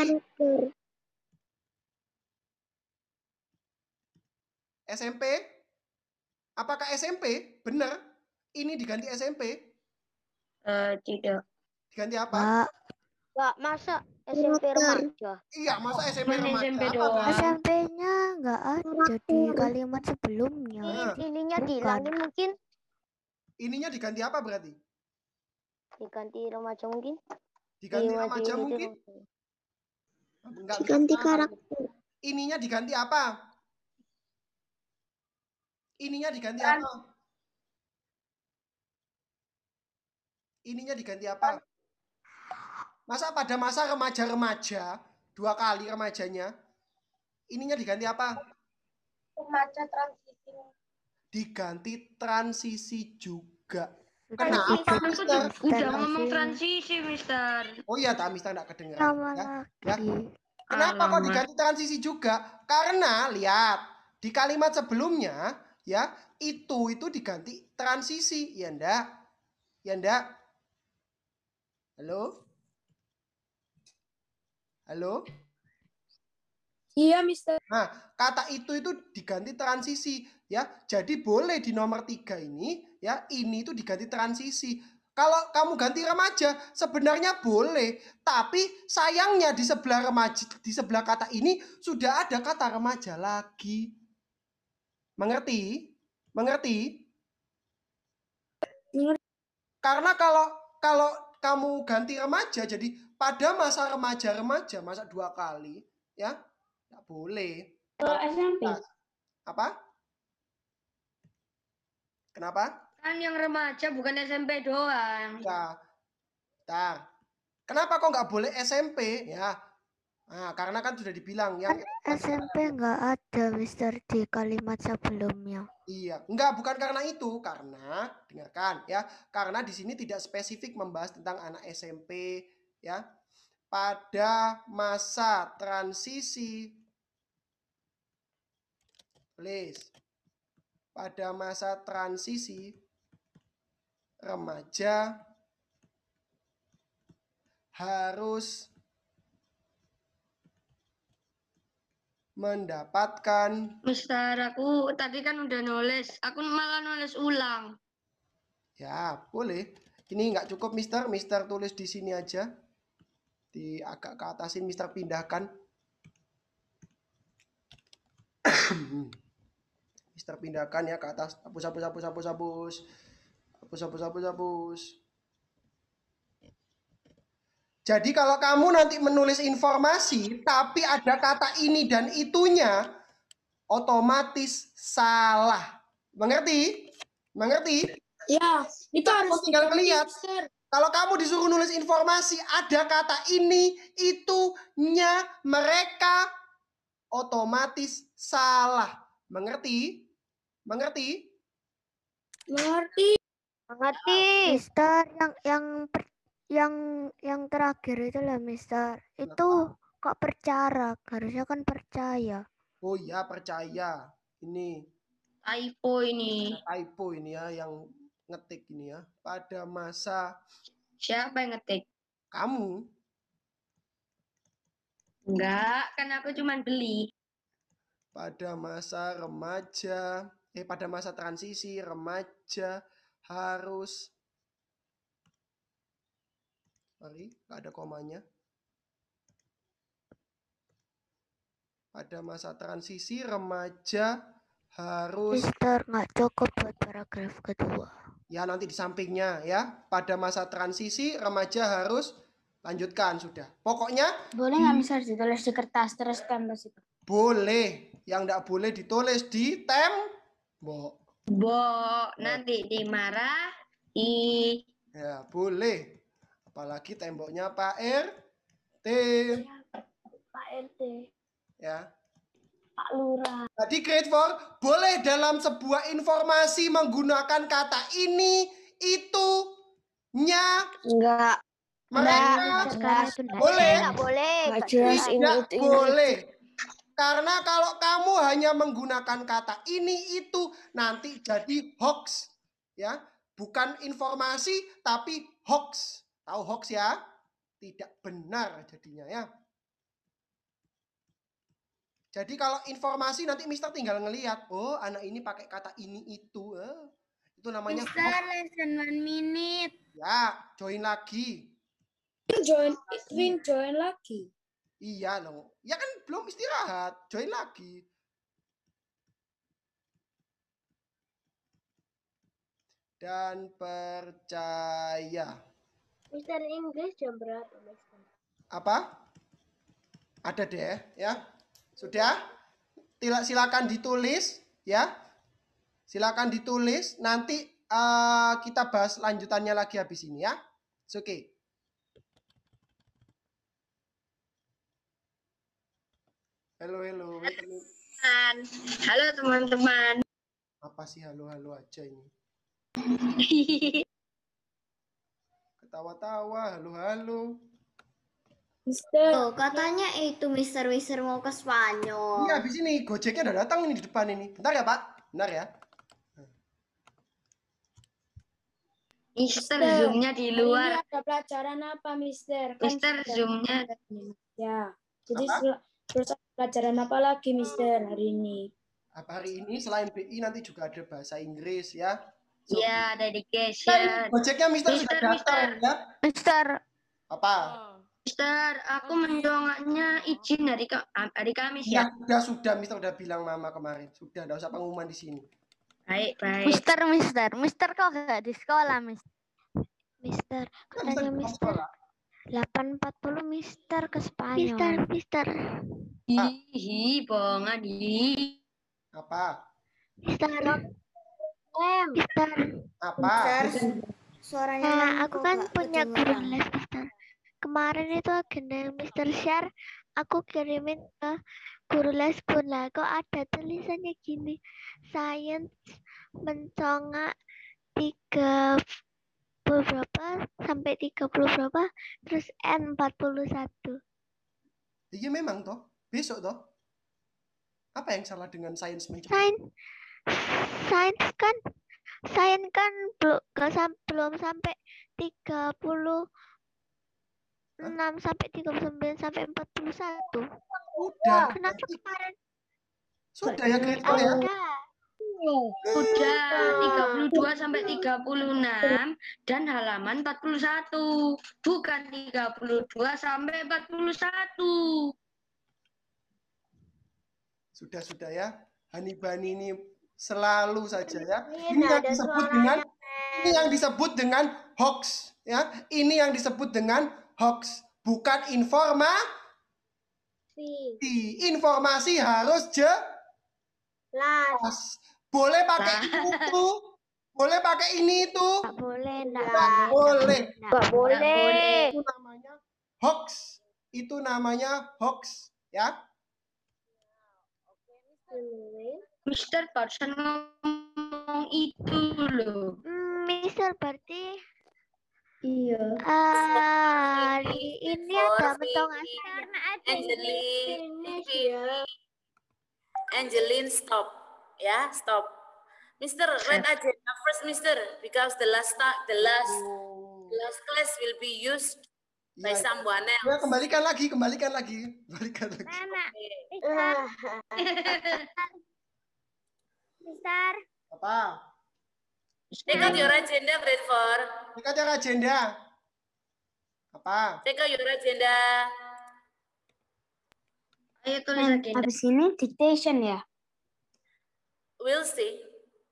S M P? Apakah S M P? Benar. Ini diganti S M P. Eh, tidak. Diganti apa? Pak, Enggak, masa S M P remaja. Iya, masa S M P Cuman remaja? S M P Apa, doang. Bang? S M P-nya nggak ada di kalimat sebelumnya. Nah, Ininya Bukan. dihilangin mungkin. ininya diganti apa berarti? Diganti remaja mungkin. Diganti Iya, remaja di- mungkin? di- Enggak Diganti bisa. karakter. Ininya diganti apa? Ininya diganti apa? Ininya diganti apa? Masa pada masa remaja-remaja, dua kali remajanya, ininya diganti apa? Remaja transisi. Diganti transisi juga. Sudah Kenapa, duduk, Mister? Mister Udah ngomong Asin. transisi, Mister. Oh iya, tak Mister enggak kedengeran. Sama Ya. lagi. Kenapa kok Alamak. diganti transisi juga? Karena lihat di kalimat sebelumnya ya itu itu diganti transisi, ya ndak? Ya ndak? Halo? Halo? Iya, Mister. Nah, kata itu itu diganti transisi ya. Jadi boleh di nomor tiga ini ya, ini itu diganti transisi. Kalau kamu ganti remaja sebenarnya boleh, tapi sayangnya di sebelah remaja di sebelah kata ini sudah ada kata remaja lagi. Mengerti? Mengerti? Mengerti. Karena kalau kalau kamu ganti remaja jadi pada masa remaja-remaja masa dua kali ya, nggak boleh. Kalau S M P. Apa? Kenapa? Kan yang remaja bukan S M P doang. Ya. Bentar. Kenapa kok nggak boleh S M P? Ya. Nah, karena kan sudah dibilang yang S M P nggak ada, Mister, di kalimat sebelumnya. Iya, enggak, bukan karena itu, karena dengarkan ya, karena di sini tidak spesifik membahas tentang anak S M P ya. Pada masa transisi, please, pada masa transisi remaja harus mendapatkan. Mister, aku tadi kan udah nulis. Aku malah nulis ulang. Ya, boleh. Ini nggak cukup, Mister. Mister tulis di sini aja. Di agak ke atasin, Mister pindahkan. Mister pindahkan ya ke atas. Hapus, hapus, hapus, hapus, hapus. Hapus, hapus, hapus, hapus. Jadi kalau kamu nanti menulis informasi, tapi ada kata ini dan itunya, otomatis salah. Mengerti? Mengerti? Ya, itu Kamu harus tinggal diganti, melihat. Mister. Kalau kamu disuruh nulis informasi, ada kata ini, itunya, mereka, otomatis salah. Mengerti? Mengerti? Mengerti? Mengerti. Mister, yang yang per, yang yang terakhir itu lah, Mister. Itu kok percara, harusnya kan percaya. Oh iya, percaya. Ini Typo ini. typo ini ya, yang ngetik ini ya. Pada masa Siapa yang ngetik? kamu, Enggak, kan aku cuma beli. pada masa remaja, eh pada masa transisi remaja harus, sorry, nggak ada komanya. Pada masa transisi remaja harus, Mister, nggak cukup buat paragraf kedua. ya nanti di sampingnya ya. Pada masa transisi remaja harus, lanjutkan sudah. Pokoknya Boleh nggak Mister ditulis di kertas terus tambah situ? boleh, yang nggak boleh ditulis di tembok. Bo, nanti dimarah. I. Ya, boleh. Apalagi temboknya Pak R T. Pak R T, Ya. Pak Lurah. Jadi grade four boleh dalam sebuah informasi menggunakan kata ini, itu, nya, Enggak. mereka. Sekarang itu nggak Boleh. nggak boleh. Nggak jelas ini Tidak itu ini. boleh. Karena kalau kamu hanya menggunakan kata ini, itu, nanti jadi hoax. Ya, bukan informasi, tapi hoax. Tahu hoax ya? Tidak benar jadinya ya. Jadi kalau informasi nanti Mister tinggal ngelihat, oh anak ini pakai kata ini itu, eh. Itu namanya Mister, hoax. lesson one minute. Ya, join lagi. Join, Win join lagi. Iya loh, ya kan belum istirahat, join lagi. Dan percaya. Mister Inggris jam berapa, Mister? Apa? Ada deh ya. Sudah? Tila- Silakan ditulis ya. Silakan ditulis, nanti uh, kita bahas lanjutannya lagi habis ini ya. Oke. Okay. Halo, halo. Halo teman-teman. Apa sih halo-halo aja ini? Ketawa-tawa, halo-halo. Mister. Tuh, katanya itu Mister Mister mau ke Spanyol. Iya, habis ini Gojeknya udah datang ini di depan ini. Bentar ya, Pak. Bentar ya. Mister, Mister, zoomnya di luar. Hari ini ada pelajaran apa, Mister? Kan Mister, sudah- zoomnya. Ya. Jadi Apa? sel- terus ada pelajaran apa lagi, Mister, hari ini? Apa hari ini selain B I nanti juga ada bahasa Inggris ya. So, Ya, dedication. Gojeknya Mister Mister, sudah datang Mister. ya. Mister, Apa? Oh. Mister, aku mendongaknya izin hari Ka- hari Kamis Ya, ya. sudah sudah Mister udah bilang Mama kemarin. Sudah, enggak usah pengumuman di sini. Baik, baik. Mister, Mister, Mister kok gak di sekolah, Mister? Mister, Kan katanya Mister di Mister sekolah. delapan empat puluh Mister ke Spanyol. Mister, Mister, Hihi, bohongan hi. Apa? Mister, Mister, Apa? suaranya nah, Nan aku kok kan gak punya kedengeran? guru les, Mister. Kemarin itu agenda yang Mister share aku kirimin ke guru lesku lah. Kok ada tulisannya gini, sains mencongak tiga puluh berapa sampai tiga puluh berapa, terus N empat puluh satu. Iya memang toh. Besok toh. Apa yang salah dengan sains mencongak? Sains, sains kan, sains kan belum belum sampai tiga puluh enam sampai tiga puluh sembilan sampai empat puluh satu. Udah. Kenapa kemarin? Sudah ya Grade four ya. Ada. Udah tiga puluh dua sampai tiga puluh enam dan halaman empat puluh satu. Bukan tiga puluh dua sampai empat puluh satu. Sudah sudah ya. Hanibani ini selalu saja ya. Ini Ini yang ada disebut suaranya, dengan ini yang disebut dengan hoax ya. Ini yang disebut dengan hoax, bukan informasi. Informasi harus jelas. Boleh pakai ini itu, boleh pakai ini itu. Nggak boleh, Nggak enggak. boleh. Nggak boleh. Itu namanya hoax. Itu namanya hoax ya. Mister barusan ngomong itu loh. Hmm, Mister berarti Iya. ah, hari ini ada mencongak karena ada Angeline, Angeline, stop, ya, stop. Mister, read agenda first, Mister, because the last the last the last class will be used by Ya, someone else. ya, kembalikan lagi, kembalikan lagi, kembalikan lagi. Mister. Apa? Take out your agenda, grade four. Take out your agenda. Apa? Take out your agenda. Ayo tulis agenda. Habis ini dictation ya. We'll see.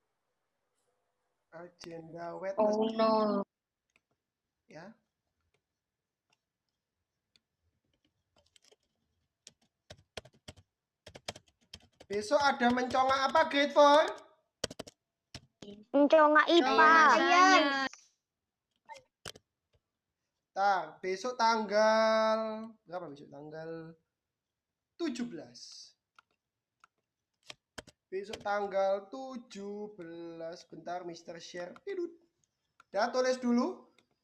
Agenda wet. Oh no. Ya. Besok ada mencongak apa grade four? Mencongak I P A. Tar, besok tanggal berapa besok? Tanggal tujuh belas. Besok tanggal tujuh belas. Bentar, Mister Share. Tidut. Ya, tulis dulu.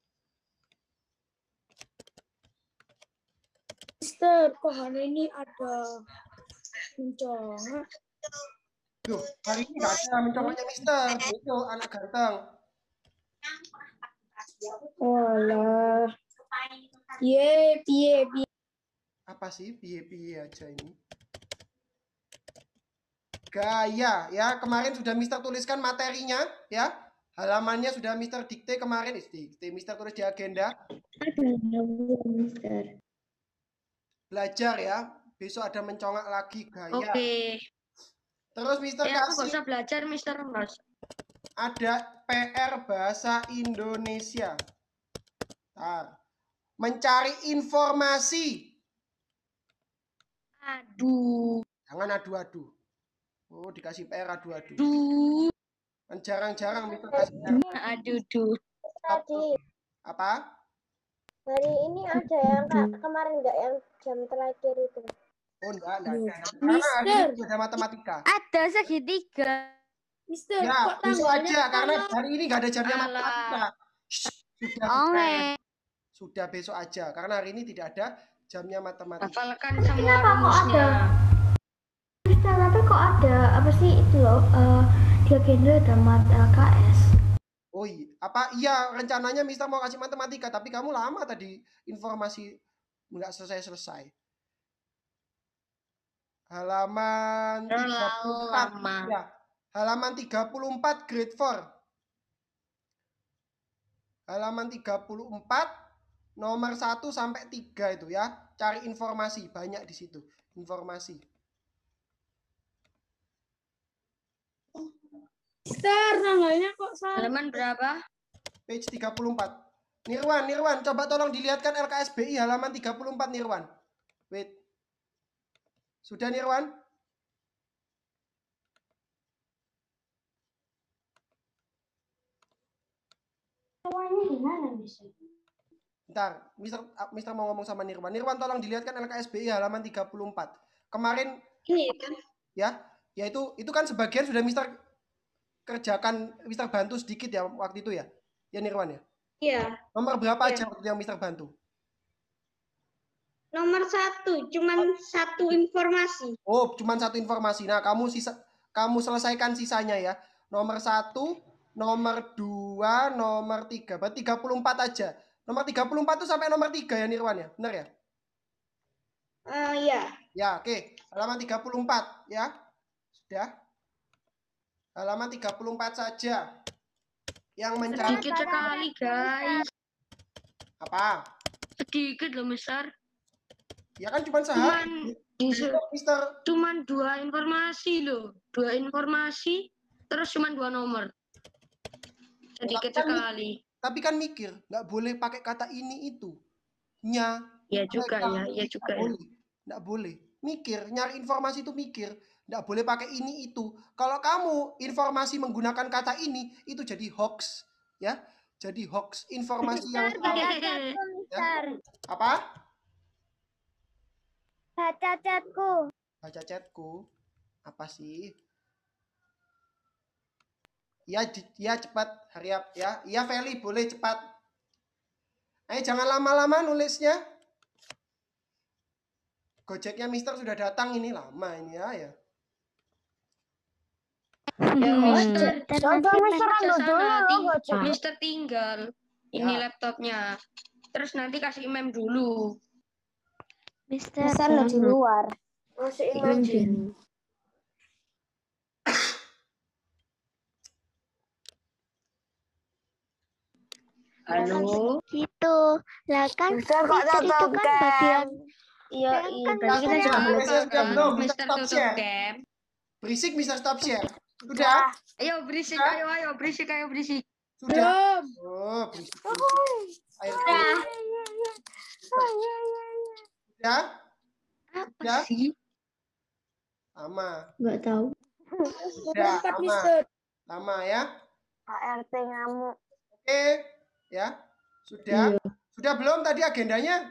Mister, kok hari ini ada mencongak? Duh, hari ini nggak ada mencongaknya Mister. Besok anak ganteng. Walah. Ye, piye, piye. Apa sih piye-piye aja ini? Gaya ya, kemarin sudah Mister tuliskan materinya ya. Halamannya sudah Mister dikte kemarin, dikte Mister tulis di agenda. Mister. Belajar ya. Besok ada mencongak lagi gaya. Oke. Okay. Terus Mister Ya, aku kasih gak usah belajar, Mister Mas. ada P R bahasa Indonesia. Nah, mencari informasi. Aduh. Jangan adu-adu. Oh, dikasih P R adu-adu. Duh. Kan jarang-jarang Mister kasih P R. Aduh, duh. Tadi Apa? hari ini ada yang kak, kemarin enggak yang jam terakhir itu. Oh, enggak, enggak, enggak. Karena hari ini ada matematika. Ada segitiga. Mister, Ya, kok besok tanggalnya aja karena salah? hari ini enggak ada jamnya Alah. matematika. Shh, sudah, Oh, sudah. eh. Sudah besok aja karena hari ini tidak ada jamnya matematika. Hafalkan semua Kenapa kok rumusnya. Mister, tapi kok ada apa sih itu loh? eh, di agenda ada mat L K S. Oh iya, apa iya rencananya Mister mau kasih matematika tapi kamu lama tadi informasi nggak selesai-selesai. Halaman Terlalu tiga puluh empat. lama. Ya. Halaman tiga puluh empat grade four. Halaman tiga puluh empat nomor satu sampai tiga itu ya. Cari informasi, banyak di situ. Informasi. Mister, tanggalnya kok salah? Halaman berapa? Page tiga puluh empat. Nirwan, Nirwan, coba tolong dilihatkan L K S B I halaman tiga puluh empat Nirwan. Wait. Sudah Nirwan? Semuanya gimana bisa? Bentar, Mister Mister mau ngomong sama Nirwan. Nirwan tolong dilihatkan L K S B I halaman tiga puluh empat. Kemarin Ini kan. ya, ya itu itu kan sebagian sudah Mister kerjakan, Mister bantu sedikit ya waktu itu ya. Ya Nirwan ya. Iya. Nomor berapa Iya. aja waktu itu yang Mister bantu? Nomor satu, cuman satu informasi. Oh, cuman satu informasi. Nah, kamu sisa kamu selesaikan sisanya ya. Nomor satu, nomor dua, nomor tiga. Berarti tiga puluh empat aja. Nomor tiga puluh empat itu sampai nomor tiga ya Nirwan ya? Benar ya? Uh, iya. Ya, oke. Halaman tiga puluh empat ya. Sudah. Halaman tiga puluh empat saja. Yang mencari Sedikit sekali, guys. apa? Sedikit loh, Mister. Ya kan cuma Cuman, sehari. Mister cuman dua informasi loh. Dua informasi, terus cuman dua nomor. Sedikit Tapi kan- sekali. Tapi kan mikir, nggak boleh pakai kata ini itu. Nya. Ya juga mereka, ya, ya juga nggak ya. boleh. Nggak boleh. Mikir, nyari informasi itu mikir. Nggak boleh pakai ini itu. Kalau kamu informasi menggunakan kata ini, itu jadi hoax. Ya, jadi hoax. Informasi yang Mister, apa? baca chatku. Baca chatku. Apa sih? Ya, ya cepat, hurry up ya. Iya Feli, boleh cepat. Ayo jangan lama-lama nulisnya. Gojeknya Mister sudah datang ini lama ini ya ya. Ya, Mister. Coba Mister anu dulu loh, Gojek. Mister tinggal. Ini Ya. laptopnya. Terus nanti kasih mem dulu. Mister, Mister lo di luar. Masih imagine. Halo. gitu. Lah kan Mister kok Mister itu tutup kan bagian Iya, Kan- iya. kan Berarti kita Mister juga yang- boleh. Mister sudah belum? Mister Mister stop tutup share. cam. Berisik Mister stop share. Sudah? Ayo berisik, Sudah? ayo, ayo berisik, ayo berisik. Sudah? Oh, berisik. berisik. Ayo. Sudah? Apa Ya? sih? Lama. Nggak tahu. Sudah, lama. Lama ya. Pak R T ngamuk. Oke, ya. Sudah? Sudah belum tadi agendanya?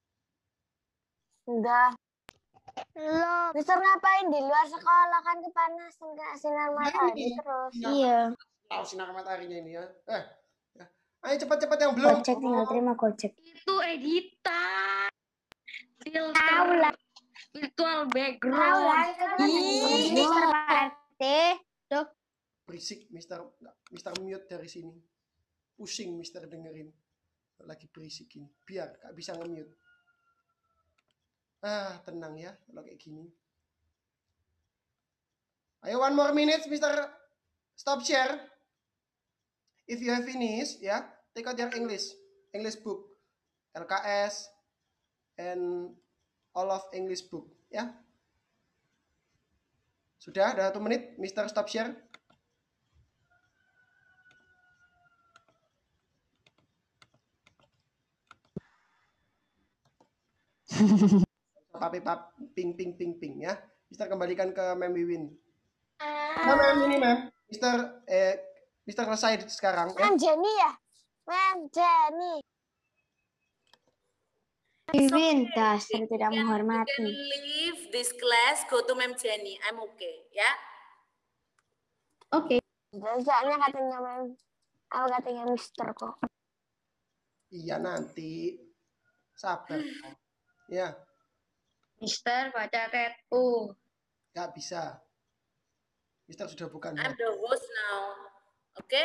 Sudah. Belum. Mister ngapain di luar sekolah kan kepanasan kak sinar matahari ini. terus. Sinar- Iya. Tahu sinar mataharinya ini ya. Eh. ya. Ayo cepat-cepat yang belum. Gojek tinggal terima gojek. Itu editan. Filter. Tahu lah. Virtual Tahu background. lah. itu kan Ih. Mister Pak R T. Berisik Mister Mister mute dari sini. Pusing Mister dengerin. Lagi berisik ini. Biar gak bisa nge-mute. Ah, tenang ya kalau kayak gini. Ayo one more minute Mister Stop share. If you have finished, ya, take out your English, English book, L K S, and all of English book, ya. Sudah, ada satu menit, Mister Stop share. Papi pap ping ping ping ping ya. Mister kembalikan ke Mem Wiwin. Nah, Mem ini Mem. Mister eh Mister selesai sekarang ya. Mem Jenny ya? Mem Jenny. Wiwin, dasar tidak You can leave this class, go to Mem Jenny. I'm okay, ya. Oke. Jajaknya katanya Mem. Aku katanya Mister kok. Iya nanti. Sabar. Ya, Mister baca chatku. nggak bisa. Mister sudah bukan. I'm the host now. Okay?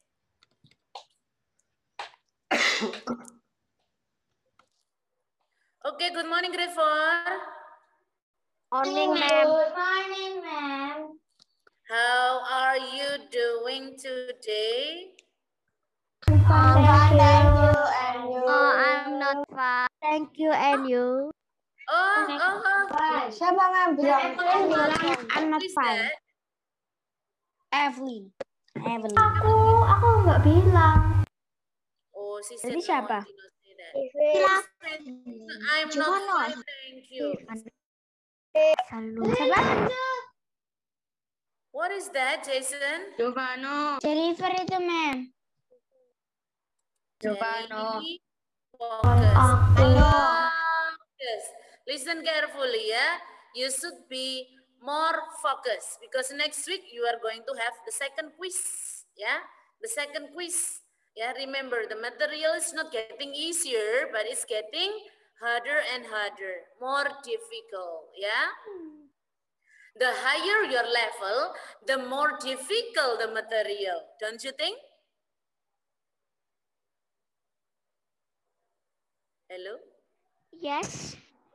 Okay, good morning, grade four. Morning, Mem. Good morning, Mem. How are you doing today? Fine, thank you, and you. Oh, I'm not fine. Thank you and you. Oh, oh, oh. Siapa Mem bilang? I'm not fine. Evelyn. Evelyn. Aku aku nggak bilang. Oh, she said Jadi no, siapa? I did not say that. I'm not Gimana? fine, thank you. Selalu. What is that, Jason? Giovanno. Jennifer itu, Mem. Giovanno. Jenny. Aku. Focus. Listen carefully, ya. You should be more focused because next week you are going to have the second quiz, ya. The second quiz. Yeah, remember the material is not getting easier, but it's getting harder and harder, more difficult, yeah. The higher your level, the more difficult the material, don't you think? Hello? Yes.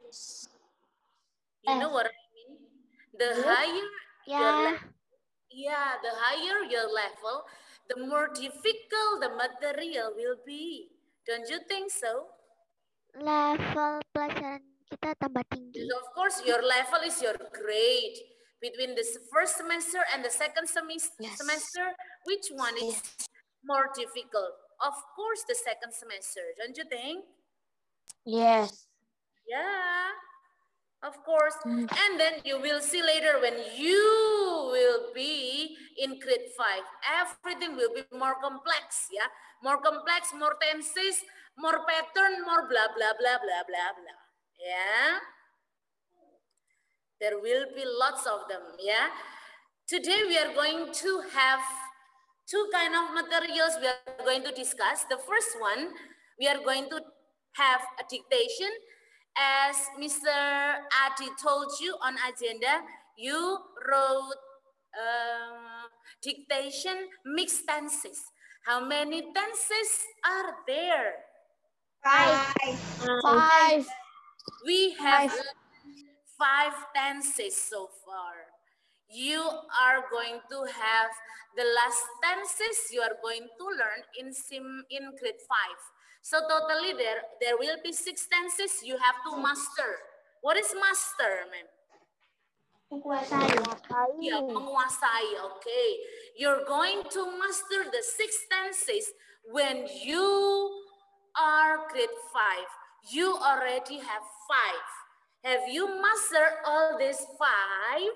You know what I mean? The higher Yeah. your level, yeah, the higher your level, the more difficult the material will be. Don't you think so? Level pelajaran kita tambah tinggi. Of course, your level is your grade. Between the first semester and the second semis Yes. semester, which one is Yes. more difficult? Of course, the second semester, don't you think? Yes. Yeah, of course. And then you will see later when you will be in grade five, everything will be more complex, yeah? More complex, more tenses, more pattern, more blah, blah, blah, blah, blah, blah, yeah? There will be lots of them, yeah? Today we are going to have two kind of materials we are going to discuss. The first one, we are going to have a dictation. As Mister Adi told you on agenda, you wrote uh, dictation mixed tenses. How many tenses are there? Five. Five. We have five tenses so far. You are going to have the last tenses you are going to learn in sim in grade five. So totally there there will be six tenses you have to master. What is master, ma'am? Menguasai. Ya, menguasai. Okay. You're going to master the six tenses when you are grade five. You already have five. Have you mastered all these five?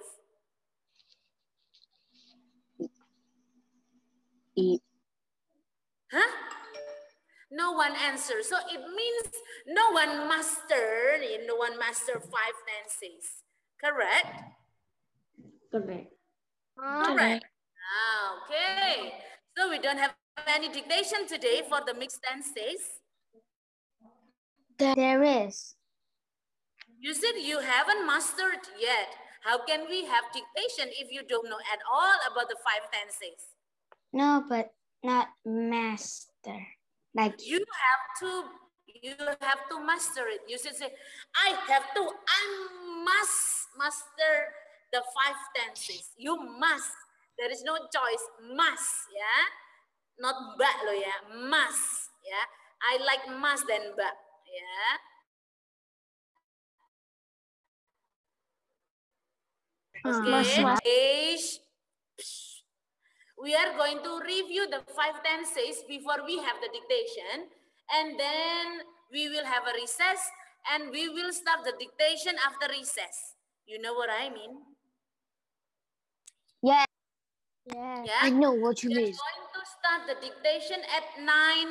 Huh? No one answers. So it means no one mastered, no one mastered five tenses. Correct? Correct. Correct. Okay. So we don't have any dictation today for the mixed tenses. There is. You said you haven't mastered yet. How can we have dictation if you don't know at all about the five tenses? No, but not master. Like you have to, you have to master it. You should say, I have to, I must master the five tenses. You must. There is no choice. Must, yeah. Not mbak lo ya. Must, yeah. I like must than mbak, yeah. Okay, Ish. We are going to review the five tenses before we have the dictation, and then we will have a recess, and we will start the dictation after recess. You know what I mean? Yeah. Yeah. Yeah? I know what you we mean. are going to start the dictation at nine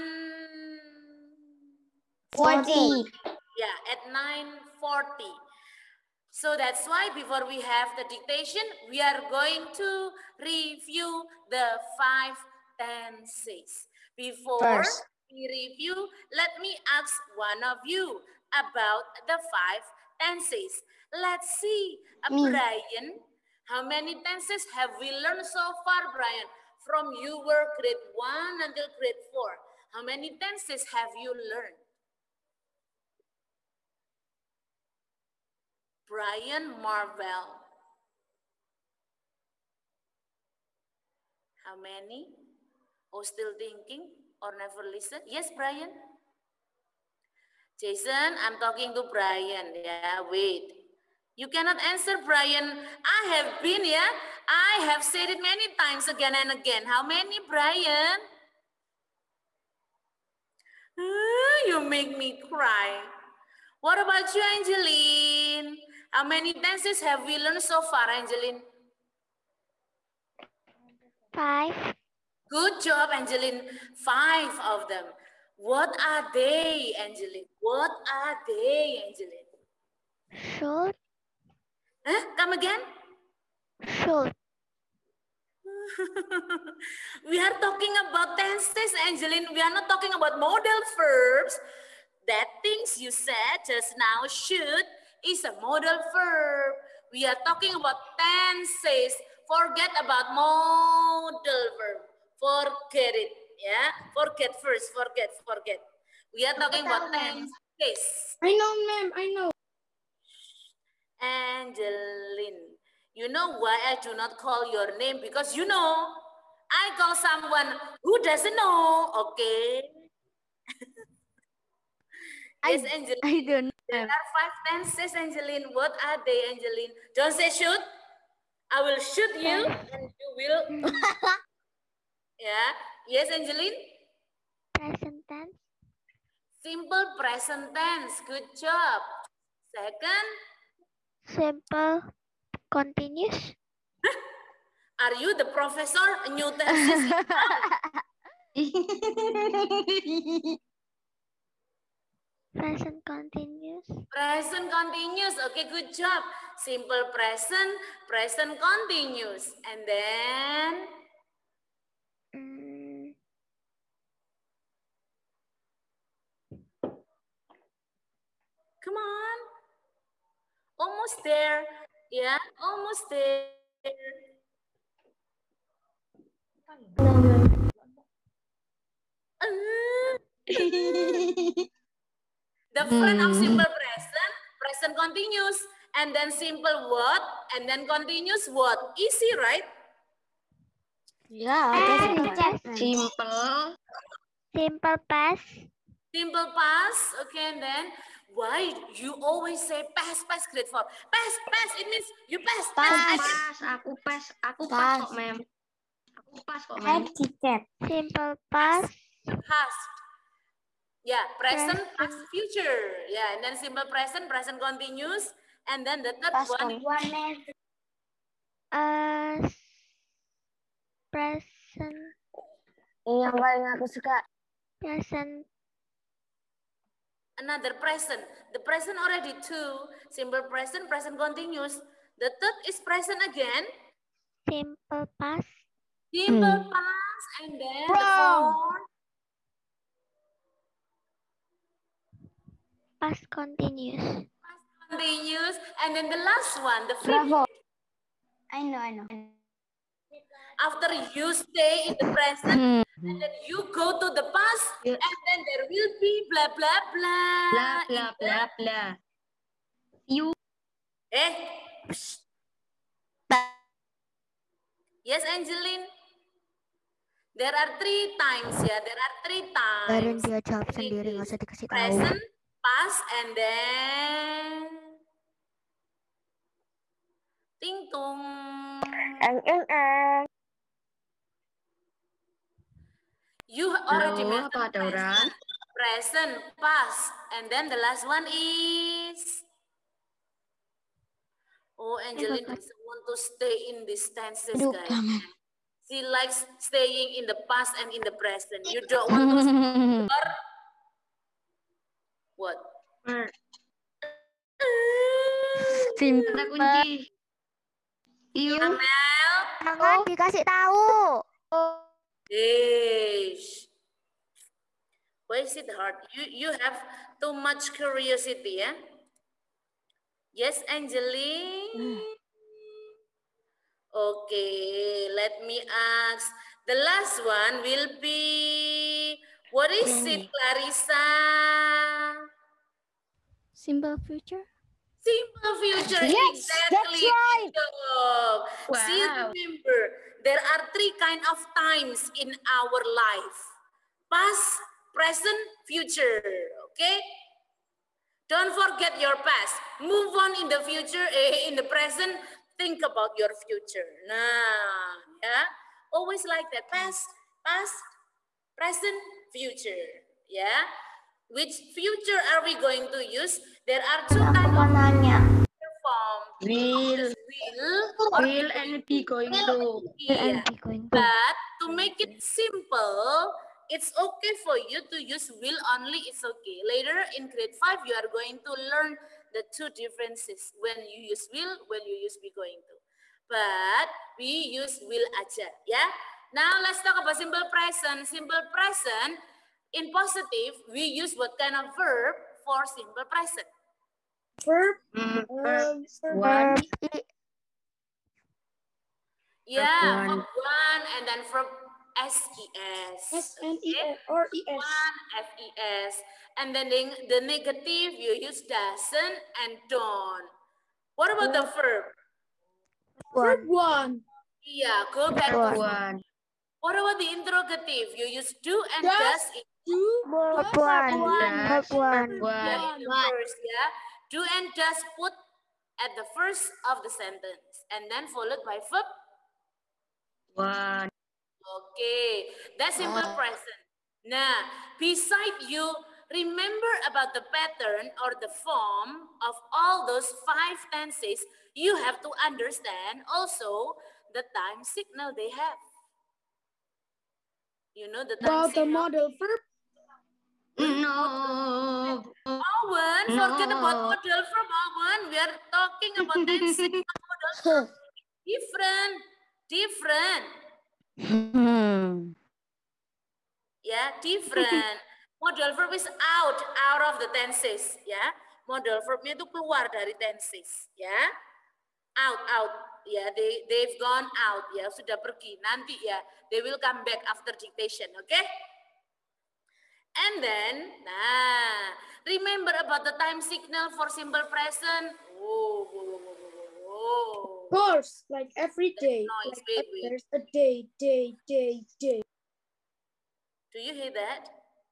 Forty. Yeah, at nine forty. So that's why before we have the dictation, we are going to review the five tenses. Before First. we review, let me ask one of you about the five tenses. Let's see, uh, Me. Brian, how many tenses have we learned so far, Brian? From you were grade one until grade four. How many tenses have you learned? Brian Marvel. How many? Oh, still thinking or never listen? Yes, Brian. Jason, I'm talking to Brian. Yeah, wait. You cannot answer, Brian. I have been, yeah. I have said it many times again and again. How many, Brian? Ah, you make me cry. What about you, Angeline? How many dances have we learned so far, Angeline? Five. Good job, Angeline. Five of them. What are they, Angeline? What are they, Angeline? Should. Huh? Come again? Should. We are talking about tenses, Angeline. We are not talking about modal verbs. That things you said just now, should, is a modal verb. We are talking about tenses. Forget about modal verb. Forget it. Yeah, forget first. Forget, forget. We are talking about tenses. I know, ma'am. I know. Angeline, you know why I do not call your name? Because you know, I call someone who doesn't know, okay? Yes, Angeline. I don't know. There are five tenses, Angeline. What are they, Angeline? Don't say shoot. I will shoot you and you will. Yeah. Yes, Angeline? Present tense. Simple present tense. Good job. Second. Simple continuous. Are you the professor? New tenses. Present continuous. Present continuous. Okay, good job. Simple present, present continuous. And then? Mm. Come on. Almost there. Yeah, almost there. The front of simple present, present continuous, and then simple what, and then continuous what. Easy, right? Yeah, Simple. simple. Simple past. Simple past. Okay, and then why you always say past, past, grade four? Past, past. It means you pass, pass. Pas, aku pas, aku pas kok, mem. Aku pas kok, mem. Simple past. Past. Yeah, present, Present. past, future. Yeah, and then simple present, present continuous, and then the third Past one. Uh, present. Ini yang paling aku suka. Present. Another present. The present already two. Simple present, present continuous. The third is present again. Simple past. Simple past, and then the fourth. Past continuous. Past continuous, and then the last one, the fifth. Bravo. I know, I know. After you stay in the present, and then you go to the past, Yeah. and then there will be blah blah blah. Blah, blah, blah, blah. You. Eh. Psst. Yes, Angeline. There are three times ya. There are three times. Baru dia jawab It sendiri, is nggak usah dikasih tahu. present, past, and then ting tung. Eng, eng, eng. You already Halo, mentioned apa ada orang? present, past, and then the last one is. Oh, Angeline doesn't want to stay in these tenses, guys. She likes staying in the past and in the present. You don't want to stay. What? Simple. Ada kunci. You. Amel? Jangan dikasih tahu. Ish. Why is it hard? You you have too much curiosity, yeah? Yes, Angeline? Okay, let me ask. The last one will be, what is it, Clarissa? Simple future. Simple future, Yes, exactly. that's right. Good job. See, Wow. remember, there are three kind of times in our life. Past, present, future, okay? Don't forget your past. Move on in the future, eh, in the present, think about your future. Nah, yeah? Always like that, past, past, present, future, yeah? Which future are we going to use? There are two Aku kinds mau of nanya. form. Will. Will or Will and be going to. yeah. And be going to. But to make it simple, it's okay for you to use will only, it's okay. Later in grade five, you are going to learn the two differences. When you use will, when you use be going to. But we use will aja, ya. Now let's talk about simple present. Simple present, in positive, we use what kind of verb for simple present? Verb. Mm, Um, one. Yeah, Verb verb one and then verb S E S. S N E Okay? S or E S. One, F E S. And then the, the negative, you use doesn't and don't. What about the verb? Verb one. Yeah, go back to Verb verb. one. What about the interrogative? You use do and Does, does. Do. Verb Does. one. Does. Verb one. Verb one. Yeah, in the first, yeah. Do and does put at the first of the sentence. And then followed by verb. One. Okay, that's simple present. Nah, beside you, remember about the pattern or the form of all those five tenses, you have to understand also the time signal they have. You know the time About the signal? model verb. No. Owen, forget about model verb, Owen. We are talking about tense signal model verb. Different, different. Hmm. Ya, different. Modal verb is out, out of the tenses, ya. Modal verbnya itu keluar dari tenses, ya. Out, out, ya. They, they've gone out, ya. Sudah pergi. Nanti ya, they will come back after dictation, oke? Okay? And then, nah, remember about the time signal for simple present. Oh, oh, oh, oh, oh. Of course, like every day. Noise, Like wait, wait. there's a day, day, day, day. Do you hear that?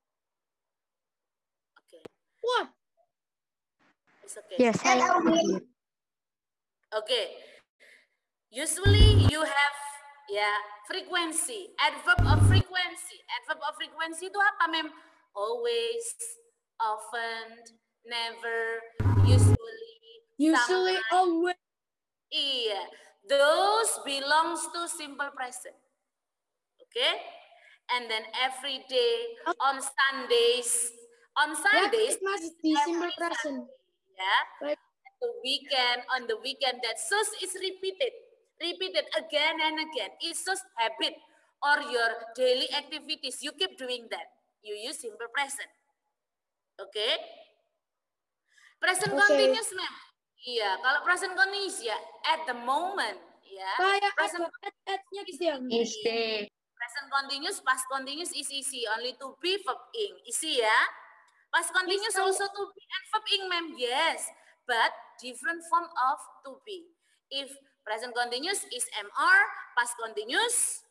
Okay. What? It's okay. Yes, I hear. Okay. Usually you have ya frequency, adverb of frequency. Adverb of frequency itu apa, Mem? Always, often, never, usually, Usually, sometimes. always. Iya, those belongs to simple present. Okay? And then every day, on Sundays, on Sundays, That must be simple present. yeah. Like, The weekend, on the weekend, that sus is repeated, repeated again and again. It's just habit or your daily activities. You keep doing that. You use simple present. Okay? Present Okay. continuous, ma'am. Iya, kalau present continuous ya at the moment, ya. kayak Present ada at-atnya gitu ya. Is the. Present continuous, past continuous is easy. Only to be, verb ing. Easy ya. Past continuous Yes, also to be and verb ing, ma'am. Yes. But different form of to be. If present continuous is M R, past continuous.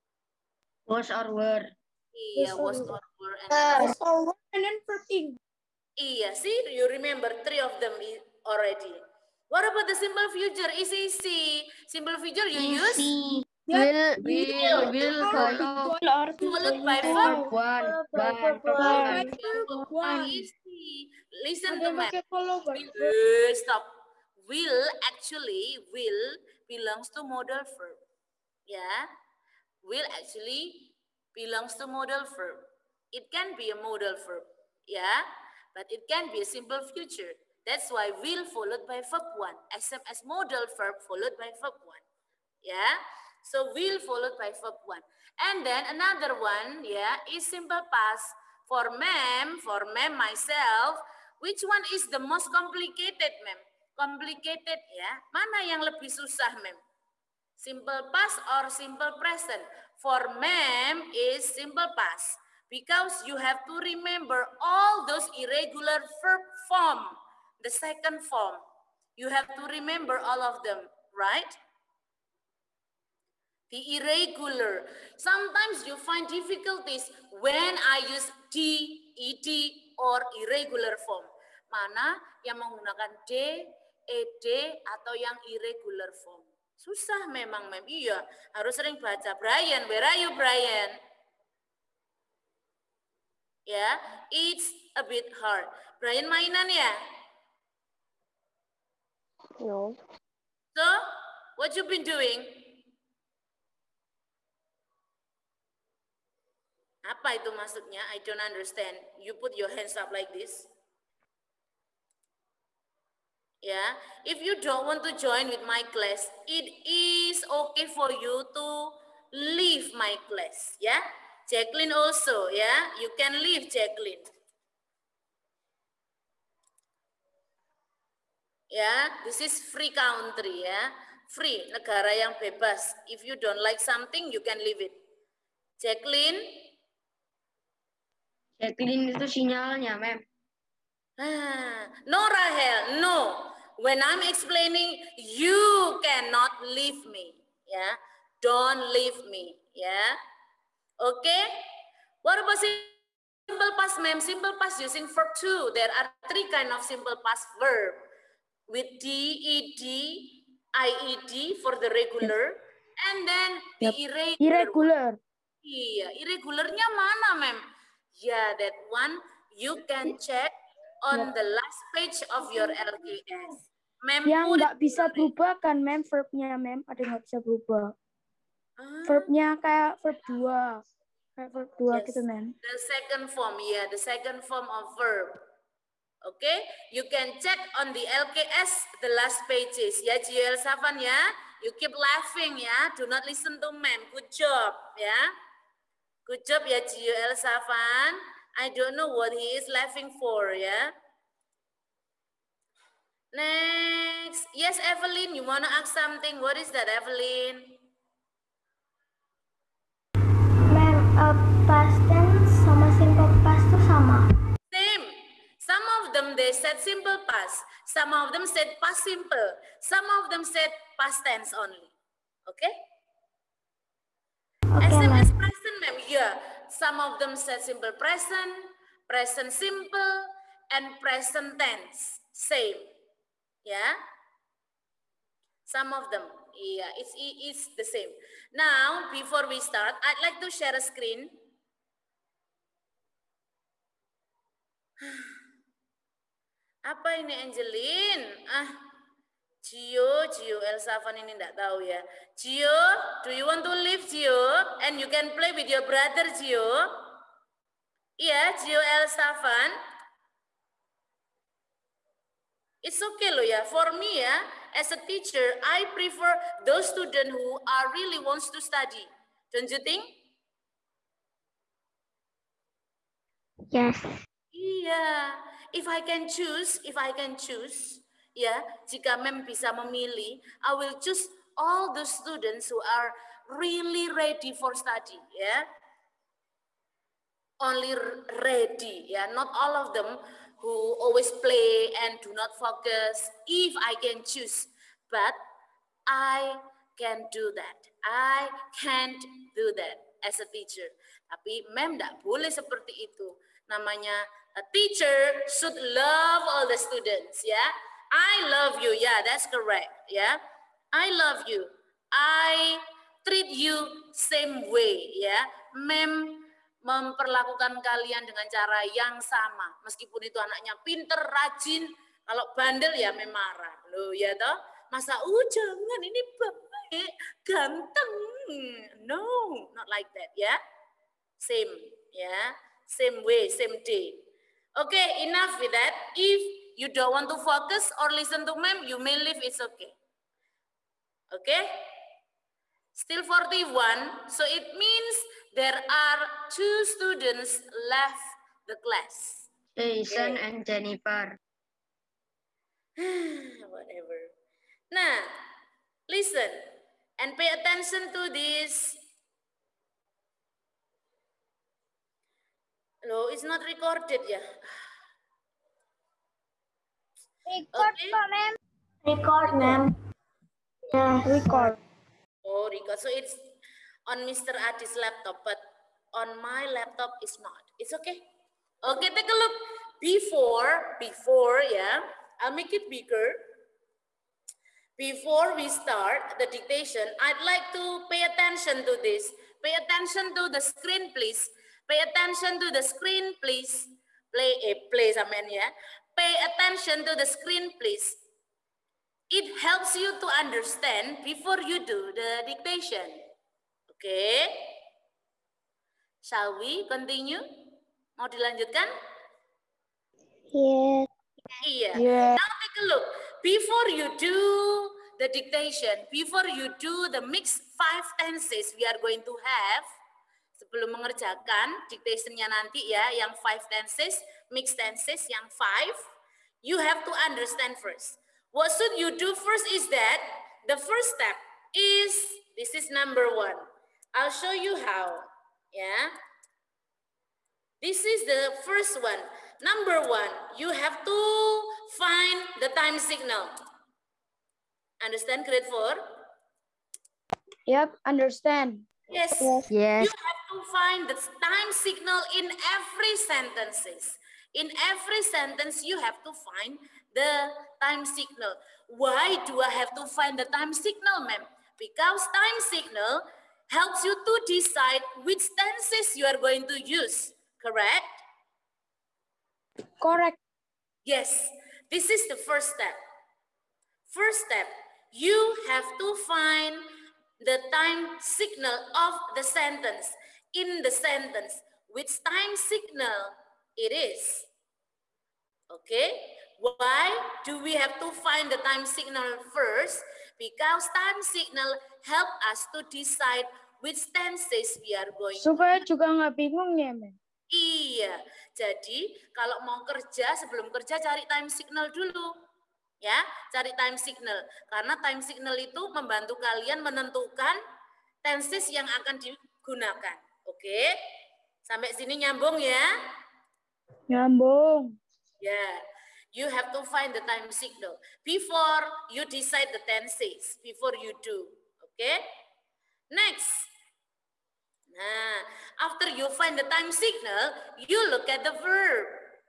Was or were. Iya, was Was or or were. And Was or were and then verb ing. iya, see, you remember three of them already. What about the simple future? Is easy. Simple future you use? Will, Will, will follow. Followed by Verb verb. one. One. One. One. One. Easy. Listen Ada to yang me. pakai follow verb. Uh, stop. Will actually will belongs to modal verb. Yeah. Will actually belongs to modal verb. It can be a modal verb. Yeah. But it can be a simple future. That's why will followed by verb one. Except as modal verb followed by verb one. Yeah. So will followed by verb one. And then another one, yeah, is simple past. For ma'am, for ma'am myself, which one is the most complicated, ma'am? Complicated, ya. Mana yang lebih susah, ma'am? Simple past or simple present? For ma'am is simple past. Because you have to remember all those irregular verb form. The second form. You have to remember all of them, right? The irregular. Sometimes you find difficulties when I use D, ed, or irregular form. Mana yang menggunakan D, ed, atau yang irregular form. Susah memang, mem. Iya, harus sering baca. Brian, where are you, Brian? Ya, yeah, it's a bit hard. Brian mainan ya? No. So, what you been doing? Apa itu maksudnya? I don't understand. You put your hands up like this. Yeah, if you don't want to join with my class, it is okay for you to leave my class. Yeah, Jacqueline also. Yeah, you can leave, Jacqueline. Yeah, this is free country. Yeah, free, negara yang bebas. If you don't like something, you can leave it. Jacqueline. Jacqueline itu sinyalnya, Mem. Ah, no, Rahel, no. When I'm explaining, you cannot leave me. Yeah, don't leave me. Yeah, okay. What about simple past, ma'am? Simple past using verb two. There are three kind of simple past verb with D, E D, I E D for the regular, and then the Yep. irregular. Irregular. Iya, irregularnya mana, ma'am? Yeah, that one you can check on the last page of your L K S. Ma'am, Yang put nggak it bisa there. berubah kan, mem, verbnya, mem, ada nggak bisa berubah. Ah, Verbnya kayak verb dua, kayak verb dua yes. gitu, mem. The second form, yeah, the second form of verb. Okay, you can check on the L K S the last pages. Ya, Gio Elsafan ya, you keep laughing ya, do not listen to ma'am. Good job ya, good job ya Gio Elsafan. I don't know what he is laughing for ya. Next, yes Evelyn, you wanna ask something? What is that, Evelyn? Mem, uh, past tense sama simple past tuh sama. Same. Some of them they said simple past. Some of them said past simple. Some of them said past tense only. Okay? Oke, S M S mem. present, ma'am. Yeah. Some of them said simple present, present simple, and present tense. Same. Yeah. Some of them. Yeah, it's, it's the same. Now, before we start, I'd like to share a screen. Apa ini Angelin? Ah, Gio, Gio, Elsafan ini enggak tahu ya. Gio, do you want to leave Gio? And you can play with your brother Gio. Iya, Gio Elsafan. It's okay loh ya. For me ya, as a teacher, I prefer those students who are really wants to study. Don't you think? Yes. Iya, if I can choose, if I can choose, ya, jika mem bisa memilih, I will choose all the students who are really ready for study, ya. Only ready, ya, not all of them who always play and do not focus. If I can choose, but I can do that. I can't do that as a teacher. Tapi mem tidak boleh seperti itu. Namanya a teacher should love all the students, ya. I love you, yeah, that's correct, ya. I love you. I treat you same way, ya. Mem memperlakukan kalian dengan cara yang sama. Meskipun itu anaknya pinter, rajin, kalau bandel ya mem marah. Loh ya toh, masa uh jangan ini baik, ganteng. No, not like that, ya. Same, ya. Same way, same day. Okay, enough with that. If you don't want to focus or listen to ma'am, you may leave, it's okay. Okay? Still forty-one, so it means there are two students left the class. Jason Okay. and Jennifer. Whatever. Nah, listen and pay attention to this. Loh, it's not recorded ya. Record Okay. kok, mem. Record, mem. Yes. Record. Oh, record. So it's on Mister Adi's laptop, but on my laptop it's not. It's okay. Okay, take a look. Before, before, yeah, I'll make it bigger. Before we start the dictation, I'd like to pay attention to this. Pay attention to the screen, please. Pay attention to the screen, please. Play, eh, play, amen, yeah. Pay attention to the screen, please. It helps you to understand before you do the dictation. Okay? Shall we continue? Mau dilanjutkan? Yes. Iya. Yeah. Now take a look. Before you do the dictation, before you do the mixed five tenses we are going to have, sebelum mengerjakan dictationnya nanti ya, yang five tenses, mixed tenses yang five, you have to understand first. What should you do first is that the first step is, this is number one. I'll show you how. Yeah. This is the first one. Number one, you have to find the time signal. Understand grade four? Yep, understand. Yes. Yes. You have to find the time signal in every sentences. In every sentence, you have to find the time signal. Why do I have to find the time signal, ma'am? Because time signal helps you to decide which tenses you are going to use. Correct? Correct. Yes. This is the first step. First step, you have to find the time signal of the sentence. In the sentence, which time signal it is. Okay? Why do we have to find the time signal first? Because time signal help us to decide which tenses we are going to. Supaya juga nggak bingung ya, Mem. Iya. Jadi kalau mau kerja, sebelum kerja cari time signal dulu. Ya, cari time signal. Karena time signal itu membantu kalian menentukan tenses yang akan digunakan. Oke? Sampai sini nyambung ya? Nyambung. Ya. Yeah. You have to find the time signal before you decide the tenses, before you do. Okay? Next. Nah, after you find the time signal, you look at the verb.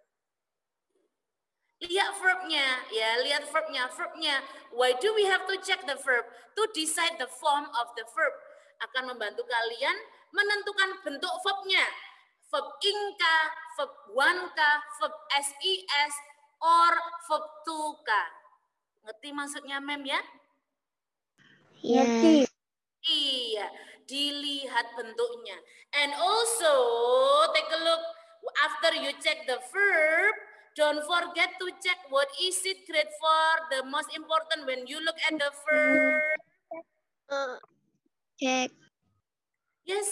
Lihat verbnya, ya, lihat verbnya, verbnya. Why do we have to check the verb? To decide the form of the verb. Akan membantu kalian menentukan bentuk verbnya. Verb ing kah, verb one kah, verb ses, or verb to kah. Ngerti maksudnya, Mem ya? Ngerti. Iya, dilihat bentuknya. And also, take a look, after you check the verb, don't forget to check what is it grade for. The most important when you look at the verb. Uh, check. Yes.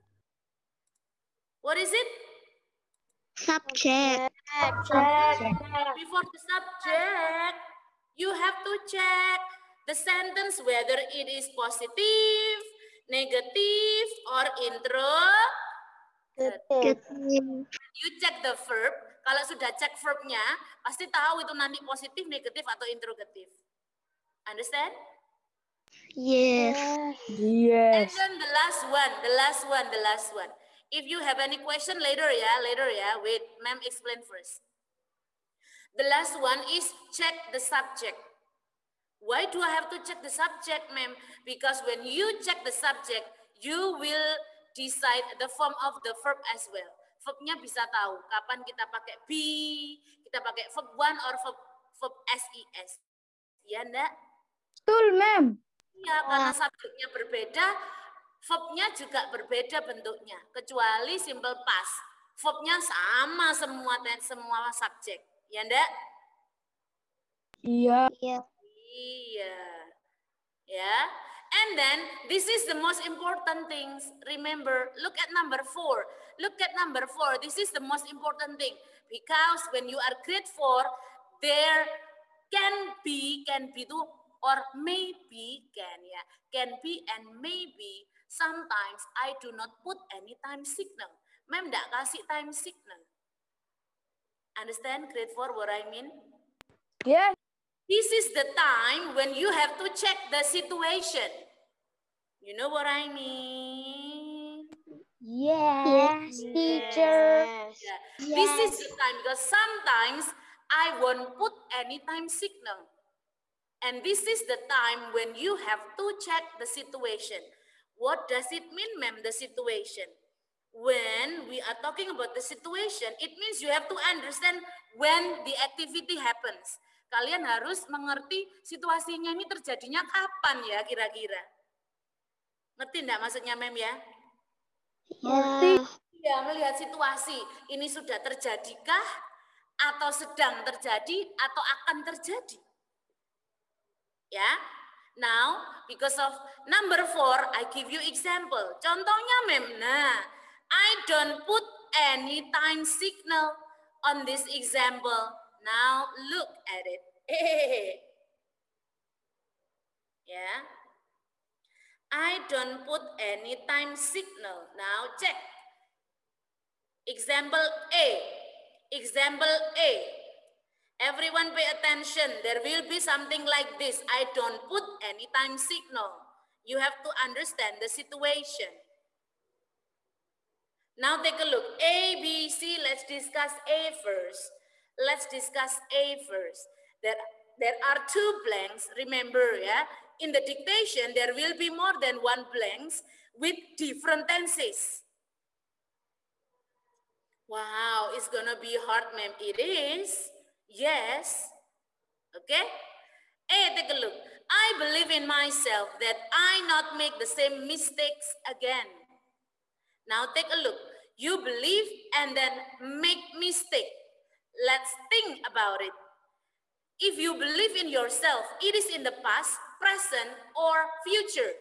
What is it? Subject. Before the subject, you have to check the sentence whether it is positive, negative, or interrogative. You check the verb. Kalau sudah cek verbnya, pasti tahu itu nanti positif, negatif, atau interrogatif. Understand? Yes. Yes. And then the last one, the last one, the last one. If you have any question later, ya, later ya. Wait, ma'am explain first. The last one is check the subject. Why do I have to check the subject, ma'am? Because when you check the subject, you will decide the form of the verb as well. Verbnya bisa tahu kapan kita pakai be, kita pakai verb one or verb, verb ses. Ya, enggak? Betul, ma'am. Ya, karena subjeknya berbeda, verbnya juga berbeda bentuknya. Kecuali simple past. Verbnya sama semua semua subjek. Ya, enggak? Iya. Iya. Iya. Ya. And then, this is the most important things. Remember, look at number four. Look at number four. This is the most important thing. Because when you are grade four, there can be, can be to, or maybe can, ya. Can be and maybe. Sometimes I do not put any time signal. Mem enggak kasih time signal. Understand grade four what I mean? Yes. This is the time when you have to check the situation. You know what I mean? Yes, teacher. Yeah. This is the time because sometimes I won't put any time signal. And this is the time when you have to check the situation. What does it mean, ma'am, the situation? When we are talking about the situation, it means you have to understand when the activity happens. Kalian harus mengerti situasinya ini terjadinya kapan ya kira-kira. Ngerti enggak maksudnya, mem ya? Ngerti. Ya, melihat situasi. Ini sudah terjadikah? Atau sedang terjadi? Atau akan terjadi? Ya. Now, because of number four, I give you example. Contohnya, mem. Nah, I don't put any time signal on this example. Now, look at it. Yeah. I don't put any time signal. Now, check. Example A. Example A. Everyone pay attention. There will be something like this. I don't put any time signal. You have to understand the situation. Now take a look. A, B, C. Let's discuss A first. Let's discuss A first. There, there are two blanks. Remember, yeah. In the dictation, there will be more than one blanks with different tenses. Wow, it's gonna be hard, ma'am. It is. Yes. Okay. Hey, take a look. I believe in myself that I not make the same mistakes again. Now take a look. You believe and then make mistake. Let's think about it. If you believe in yourself, it is in the past, present, or future.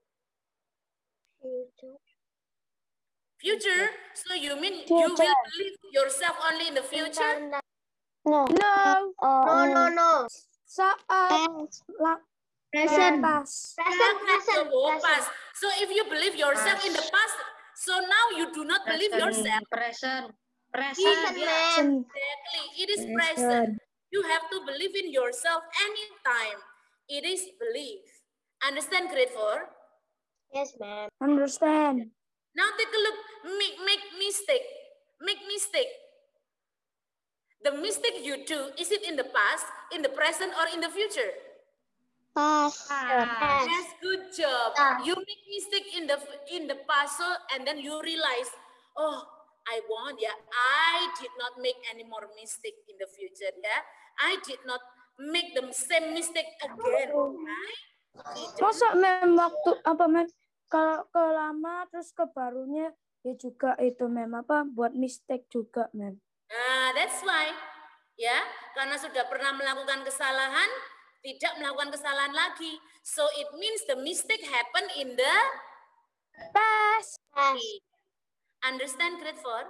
Future. Future. So you mean future. You will believe yourself only in the future? No. No. Uh, no, no, no. Saat la, Present. past. Present, present, Oh, present. past. So if you believe yourself in the past, so now you do not believe yourself. Present. Present. Present. Yeah, exactly. It is present. You have to believe in yourself anytime. It is belief. Understand grade four? Yes, ma'am. Understand. Now take a look. Make, make mistake. Make mistake. The mistake you do, is it in the past, in the present, or in the future? Past. Past. Yes, good job. Past. You make mistake in the in the past, so, and then you realize, oh, I want, yeah, I did not make any more mistake in the future, yeah. I did not make the same mistake again, right? Masa mem waktu apa mem kalau ke lama terus ke barunya ya juga itu mem apa buat mistake juga mem. Nah, that's why, ya, karena sudah pernah melakukan kesalahan, tidak melakukan kesalahan lagi. So it means the mistake happen in the past. past. Understand grade four?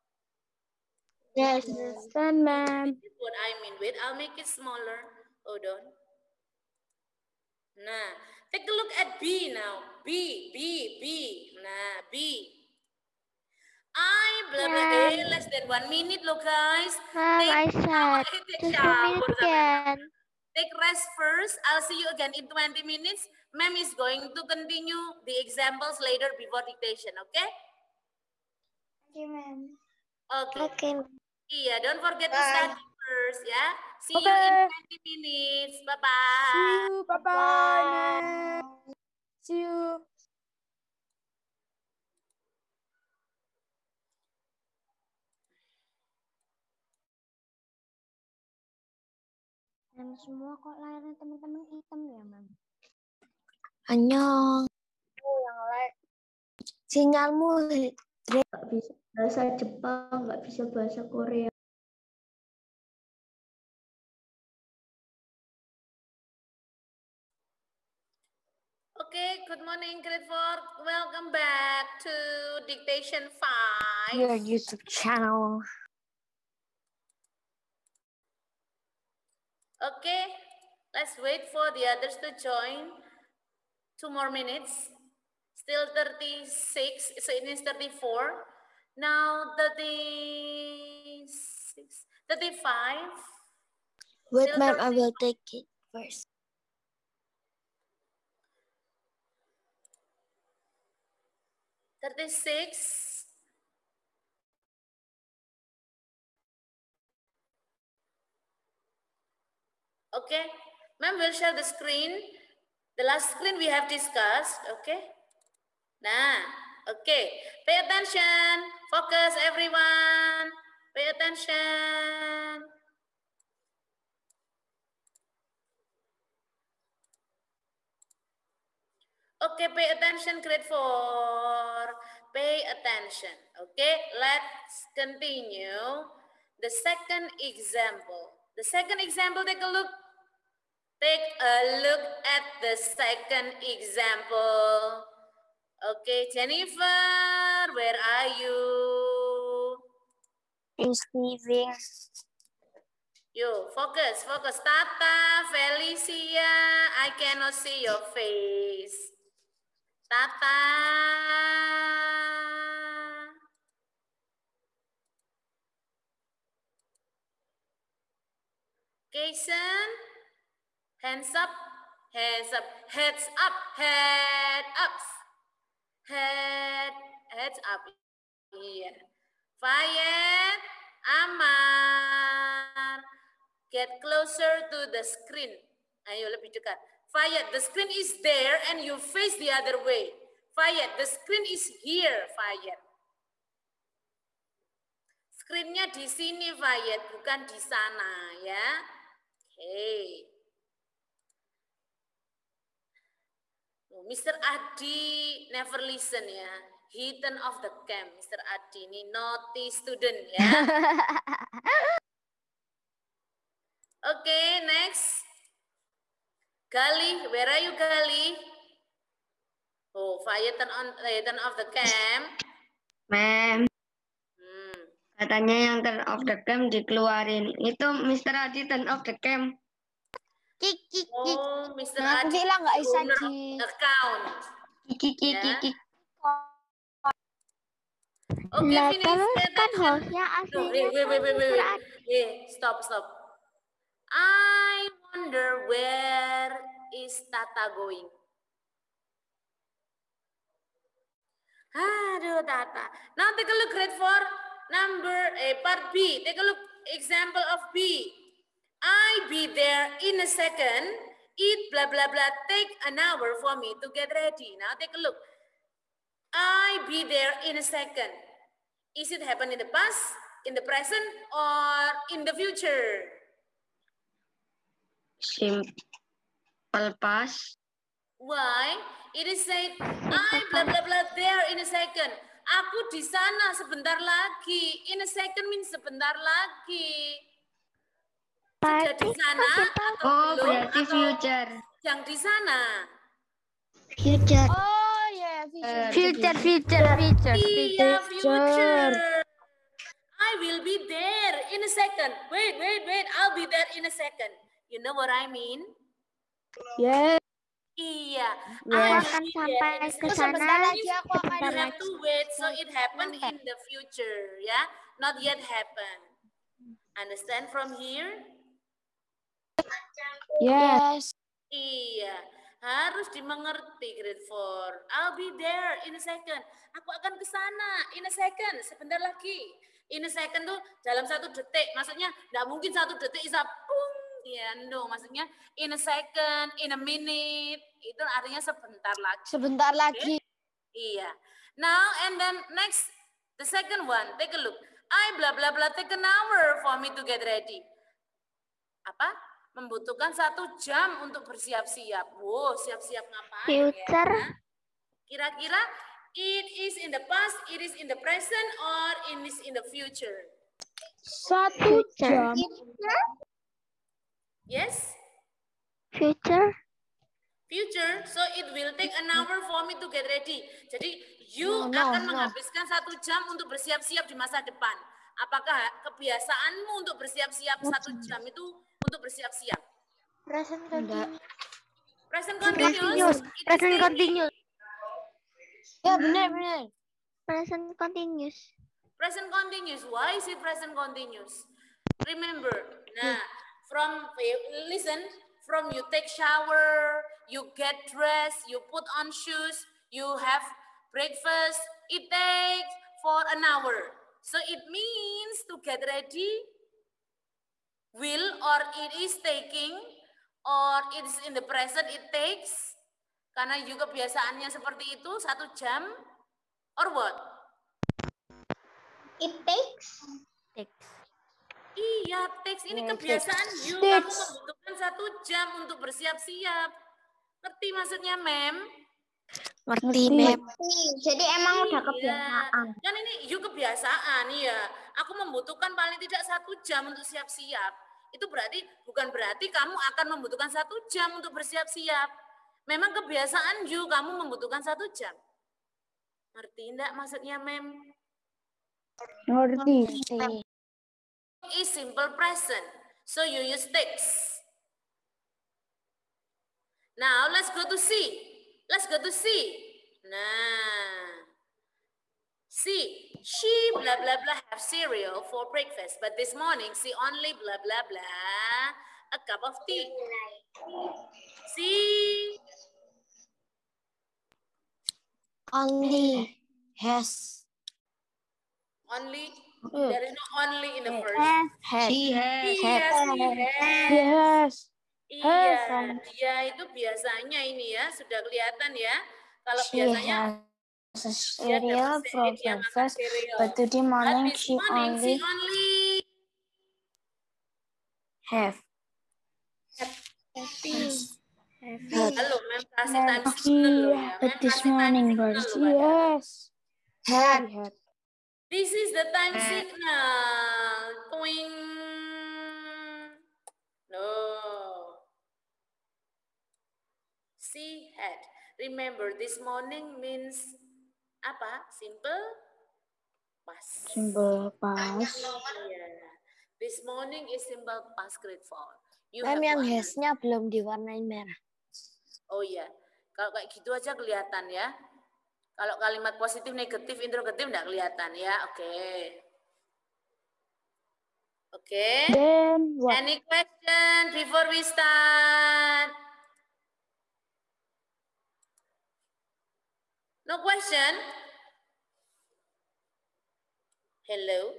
Yes, understand, ma'am. This is what I mean. Wait, I'll make it smaller. Hold on. Nah, take a look at B now. B, B, B. Nah, B. I blah blah blah less than one minute loh guys. Ma'am, I said take just two minutes again. Take rest first. I'll see you again in twenty minutes. Ma'am is going to continue the examples later before dictation, okay? Okay, ma'am. Okay. Okay. Iya, don't forget to Bye. study first ya. See Okay. you in twenty minutes. Bye bye. See you. Bye bye, ma'am. See you. Dan semua kok layarnya teman-teman hitam ya, Mam? Annyeong. Oh, yang like. Sinyalmu nggak bisa bahasa Jepang, nggak bisa bahasa Korea. Okay, good morning, grade four. Welcome back to dictation five. Your YouTube channel. Okay, let's wait for the others to join. Two more minutes. Still thirty-six, so it is thirty-four. Now thirty-six, thirty-five. Wait, Still ma'am, I thirty. will take it first. thirty-six. Okay, ma'am, we'll share the screen. The last screen we have discussed, okay? Nah, okay. Pay attention. Focus, everyone. Pay attention. Okay, pay attention, grade four. pay attention. Okay, let's continue. The second example. The second example, take a look. Take a look at the second example. Okay, Jennifer, where are you? Receiving. Yo, focus, focus. Tata, Felicia, I cannot see your face. Tata. Kason, hands up, hands up, heads up, head up, head, heads up. Iya. Fayed, Amar, get closer to the screen. Ayo lebih dekat. Fayed, the screen is there and you face the other way. Fayed, the screen is here, Fayed. Screennya di sini, Fayed, bukan di sana, ya. Oke. Oh, Mister Adi never listen ya. He turn off the cam, Mister Adi ini naughty student ya. Oke, okay, next. Gali, where are you, Gali? Oh, Fayed turn on, eh, turn off the cam. Ma'am. Hmm. Katanya yang turn off the cam dikeluarin. Itu Mister Adi turn off the cam. Kik, kik, kik. Oh, Mister Nanti Adi lah nggak bisa owner of di account. Kiki, kiki, Ya. kiki. Oke, Lah, finish. terus Pay kan attention. hostnya No, aslinya wait, wait, kan wait, wait, wait, Mister wait. Wait, stop, stop. I wonder where is Tata going? Aduh, Tata. Now take a look, grade four, number, eh, part B. Take a look, example of B. I be there in a second, eat blah, blah, blah, take an hour for me to get ready. Now take a look. I be there in a second. Is it happen in the past, in the present, or in the future? Simple past. Why? It is said, I blah blah blah there in a second. Aku di sana sebentar lagi. In a second means sebentar lagi. Sudah di sana atau Oh, belum? berarti Atau future. yang di sana? Future. Oh ya, Uh, Future, future, future, Iya, future. future. I will be there in a second. Wait, wait, wait. I'll be there in a second. You know what I mean? Yes. Iya. Aku I will akan be sampai there in a ke second. sana sebentar lagi aku akan sebentar You have lagi. to wait, so it happened Sampai. in the future, ya. Not yet happen. Understand from here? Yes. Iya, harus dimengerti grade four. I'll be there in a second. Aku akan ke sana in a second, sebentar lagi. In a second tuh dalam satu detik. Maksudnya enggak mungkin satu detik bisa pung. Ya, no. Maksudnya in a second, in a minute. Itu artinya sebentar lagi. Sebentar lagi. Iya. Now and then next, the second one, take a look. I blah blah blah take an hour for me to get ready. Apa? Membutuhkan satu jam untuk bersiap-siap. Wow, siap-siap ngapain Future. ya? Kira-kira it is in the past, it is in the present, or it is in the future? Satu jam. Yes? Future. Future, so it will take an hour for me to get ready. Jadi you No, no, akan no. menghabiskan satu jam untuk bersiap-siap di masa depan. Apakah kebiasaanmu untuk bersiap-siap satu jam itu untuk bersiap-siap? Present continuous. Present Continuous. continuous. it is Present taking- continuous. Ya benar benar. Present continuous. Present continuous. Why is it present continuous? Remember, nah, from listen, from you take shower, you get dressed, you put on shoes, you have breakfast, it takes for an hour. So it means to get ready will or it is taking or it is in the present it takes karena juga kebiasaannya seperti itu satu jam or what? It takes. Takes. Iya, teks ini Ya, kebiasaan takes. you. Kamu Takes. membutuhkan satu jam untuk bersiap-siap. Ngerti maksudnya, Mem? Ngerti, Mem. Jadi emang udah Iya. kebiasaan. Kan ini yuk kebiasaan ya. Aku membutuhkan paling tidak satu jam untuk siap-siap. Itu berarti bukan berarti kamu akan membutuhkan satu jam untuk bersiap-siap. Memang kebiasaan you kamu membutuhkan satu jam. Ngerti enggak maksudnya, Mem? Ngerti. Is simple present. So you use takes. Now let's go to C. Let's go to C. Nah. C. She blah blah blah have cereal for breakfast. But this morning she only blah blah blah a cup of tea. C. Only has. Only. There is no only in the first. Has. She has. He has. He has. Yes. Iya, Has. iya itu biasanya ini ya sudah kelihatan ya. Kalau She biasanya has a dia cereal dapat for se- dia makan breakfast, cereal. but today But morning this she morning she only only have. halo, mem kasih time She signal loh ya. but Mem this kasih time morning signal birds. loh. Pak. Yes. Had. She had. This is the time signal. Twing. No. She had. Remember, this morning means apa? Simple past. Simple past. Yeah. This morning is simple past grade four. You Mem, have yang one. has-nya belum diwarnain merah. Oh iya. Kalau kayak gitu aja kelihatan ya. Kalau kalimat positif, negatif, interrogatif enggak kelihatan ya. Oke. Okay. Oke. Okay. Then what? Any question before we start? No question? Hello?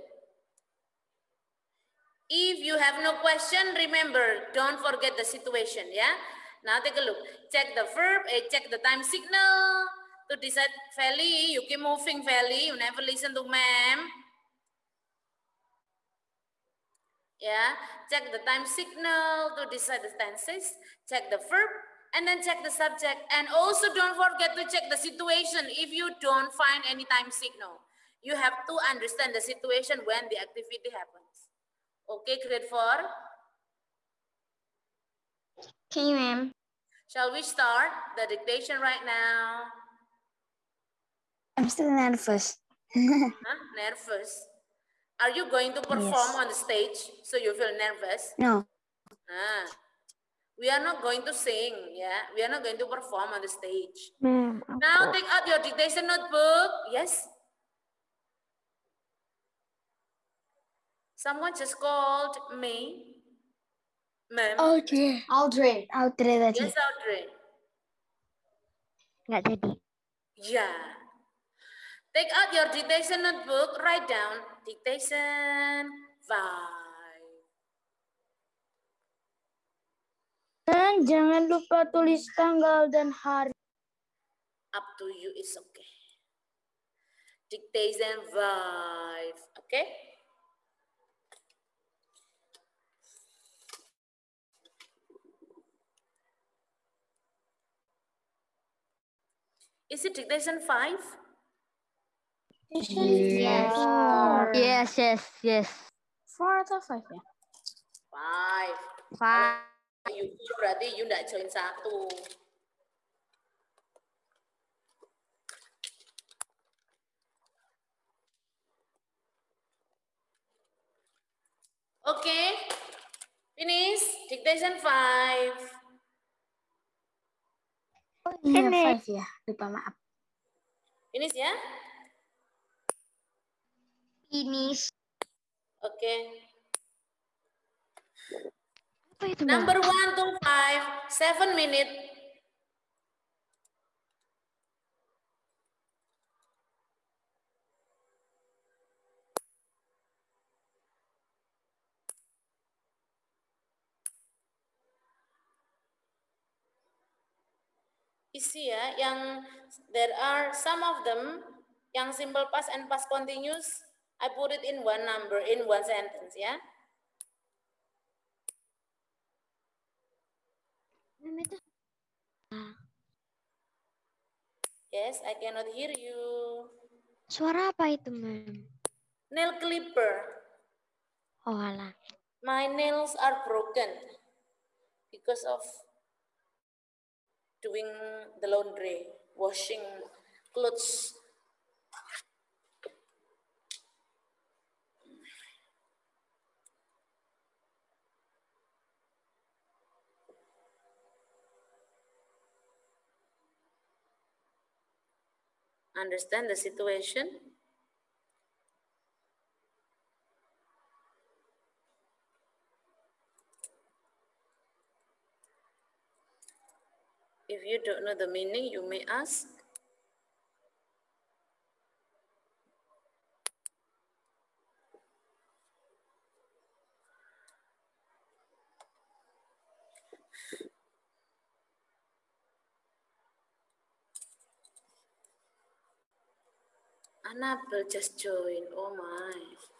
If you have no question, remember, don't forget the situation, yeah? Now take a look. Check the verb, eh, check the time signal. To decide valley, you keep moving valley, you never listen to ma'am. Yeah, check the time signal to decide the tenses, check the verb, and then check the subject. And also don't forget to check the situation if you don't find any time signal. You have to understand the situation when the activity happens. Okay, grade four? Okay, ma'am. Shall we start the dictation right now? I'm still nervous. Huh? Nervous? Are you going to perform Yes. on the stage so you feel nervous? No. Ah. We are not going to sing, yeah. We are not going to perform on the stage. Ma'am, Now take out your dictation notebook. Yes. Someone just called me. Ma'am. Audrey. Audrey. Audrey tadi. Yes, Audrey. Nggak jadi. Yeah. Take out your dictation notebook. Write down dictation five. Dan jangan lupa tulis tanggal dan hari. Up to you is okay. Dictation five. Okay. Is it dictation five? Yes. Yes, yes, yes. Four atau five ya? Five. Five. You four berarti you nggak join satu. Oke, okay. Finish dictation five. Oh iya, five ya. Lupa, maaf. Finish ya. Finish. Oke. Okay. Apa itu, Number one to five, seven minute. Isi ya, yang there are some of them yang simple past and past continuous. I put it in one number, in one sentence ya. Yes, I cannot hear you. Suara apa itu, Ma'am? Nail clipper. Oh, alah. My nails are broken because of doing the laundry, washing clothes. Understand the situation? If you don't know the meaning, you may ask. Annabelle just joined. Oh my.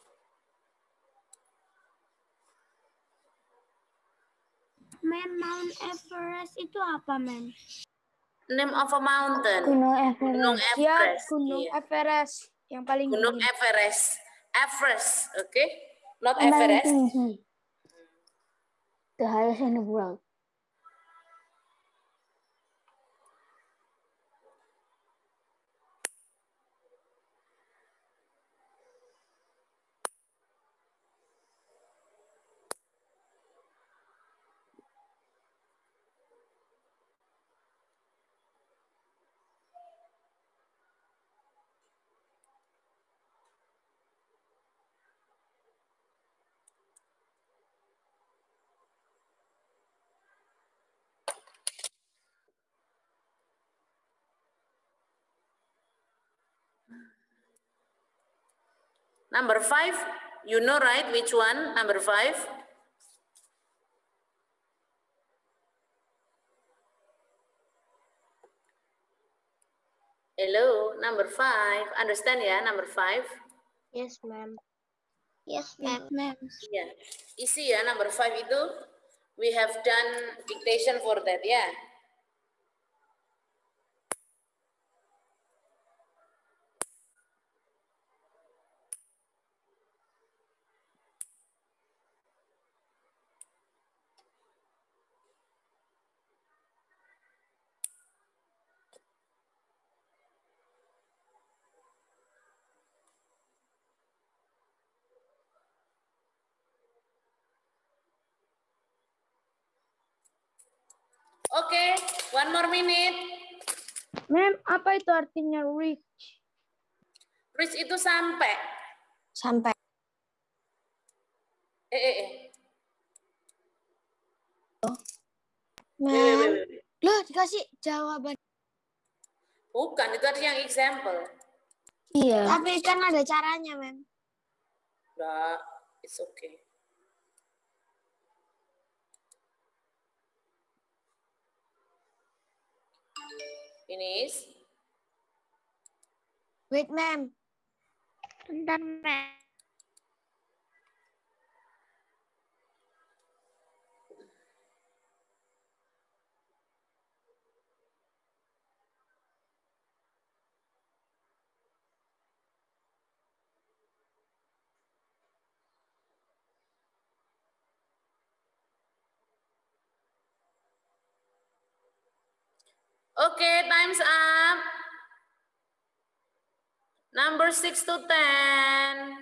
Ma'am, Mount Everest itu apa, Ma'am? Name of a mountain. Gunung Everest. Gunung Ya, Everest. Gunung Iya. Everest yang paling Gunung tinggi. Everest. Everest, oke? Okay? Not Yang paling Everest. tinggi. The highest in the world. Number five, you know right which one? Number five. Hello, number five. Understand ya, number five? Yes, ma'am. Yes, ma'am. Yeah, easy ya, number five itu. We have done dictation for that ya. Oke, okay, one more minute. Ma'am, apa itu artinya reach? Reach itu sampai. Sampai. Eh, eh, eh. Ma'am, loh dikasih jawaban. Bukan, itu ada yang example. Iya. Tapi kan ada caranya, Ma'am. Nah, it's okay. Finish. Wait, Ma'am. Bentar, Ma'am. Okay, time's up. Number six to ten.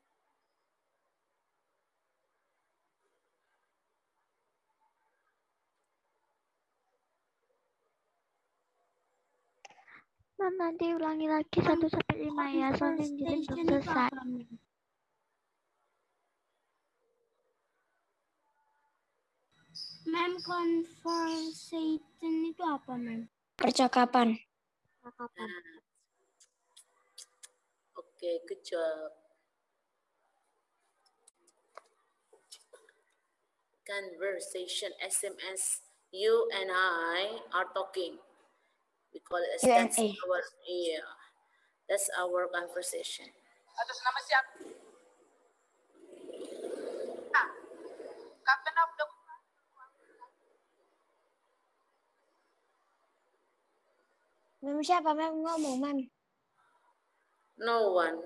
Ma'am, nanti ulangi lagi satu sampai lima ya, soalnya jadi belum selesai. Ma'am, conversation itu apa, Ma'am? Percakapan. Percakapan. Oke, okay, good job. Conversation, S M S. You and I are talking. We call it as that's our, yeah, that's our conversation. Atas nama siapa? Ah, Captain of the Mem siapa mem ngomong mem? No one.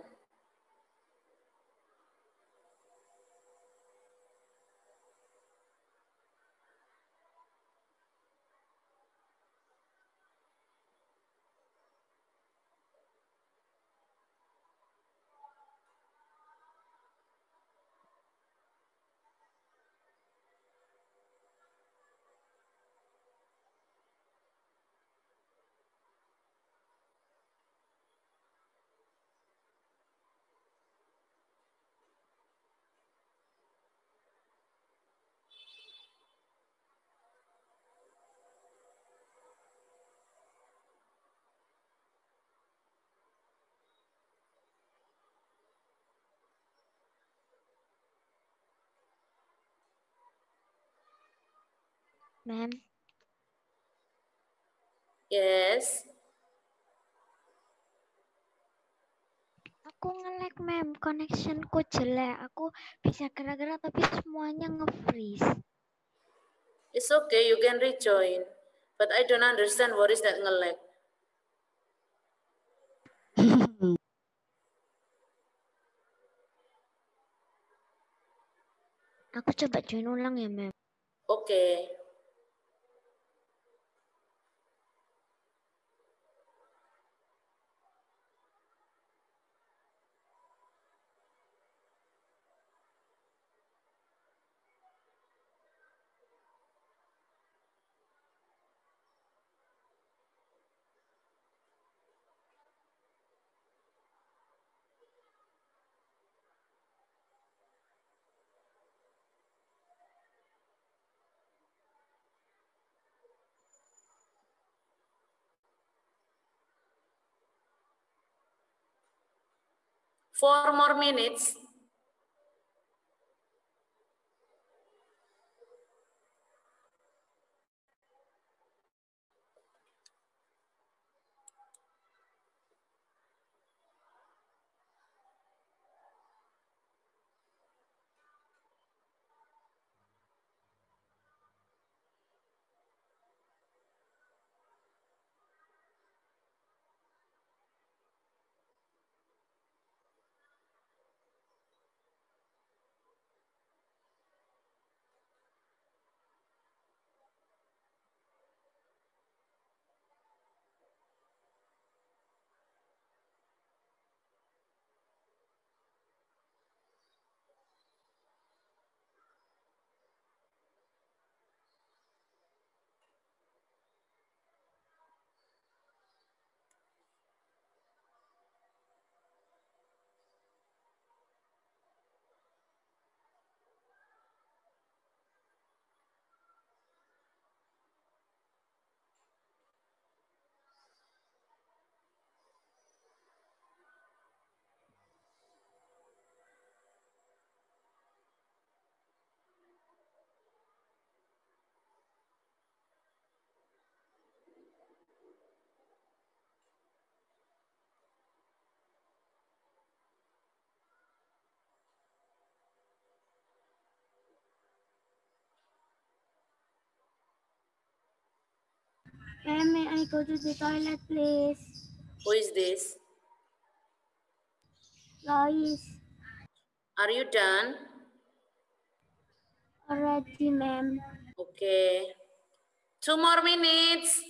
Mem, Yes. aku nge-lag mem, connectionku jelek. Aku bisa gerak-gerak tapi semuanya nge-freeze. It's okay, you can rejoin. But I don't understand what is that nge-lag. Aku coba join ulang ya mem. Oke. Okay. Four more minutes. Ma'am, may I go to the toilet, please? Who is this? Lois. Are you done? Already, ma'am. Okay. Two more minutes.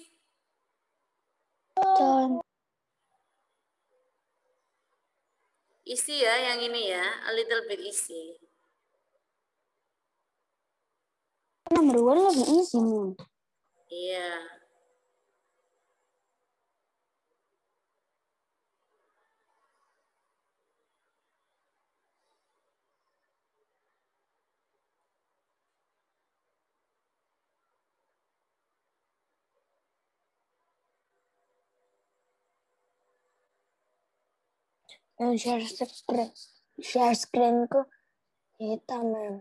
Done. Easy ya yang ini ya, a little bit easy. Nomor dua lebih easy mem. Iya. Yang share screen, share screenku hitam mem.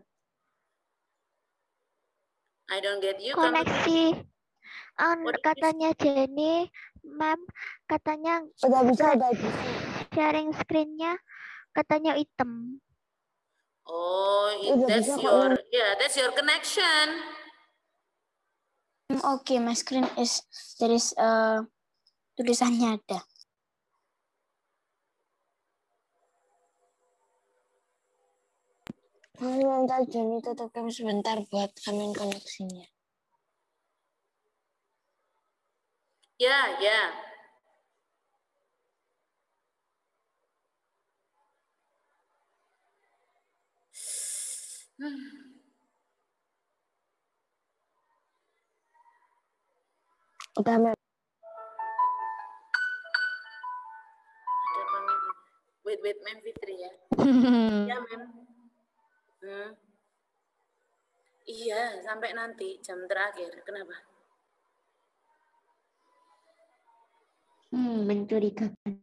I don't get you. Koneksi. Um, katanya Jenny, mem, katanya udah bisa, udah bisa. Sharing screen-nya katanya hitam. Oh, Udah that's bisa kok, your, Mem. yeah, that's your connection. Okay, my screen is there is uh Tulisannya ada. Mau minta Joni tutup cam sebentar buat amin koneksinya. Ya, ya. Hmm. Udah, Mem. Ada apa, Mem? Wait, wait, Mem Fitri ya. Ya, Mem. Hmm. Iya, sampai nanti jam terakhir. Kenapa? Hmm, mencurigakan.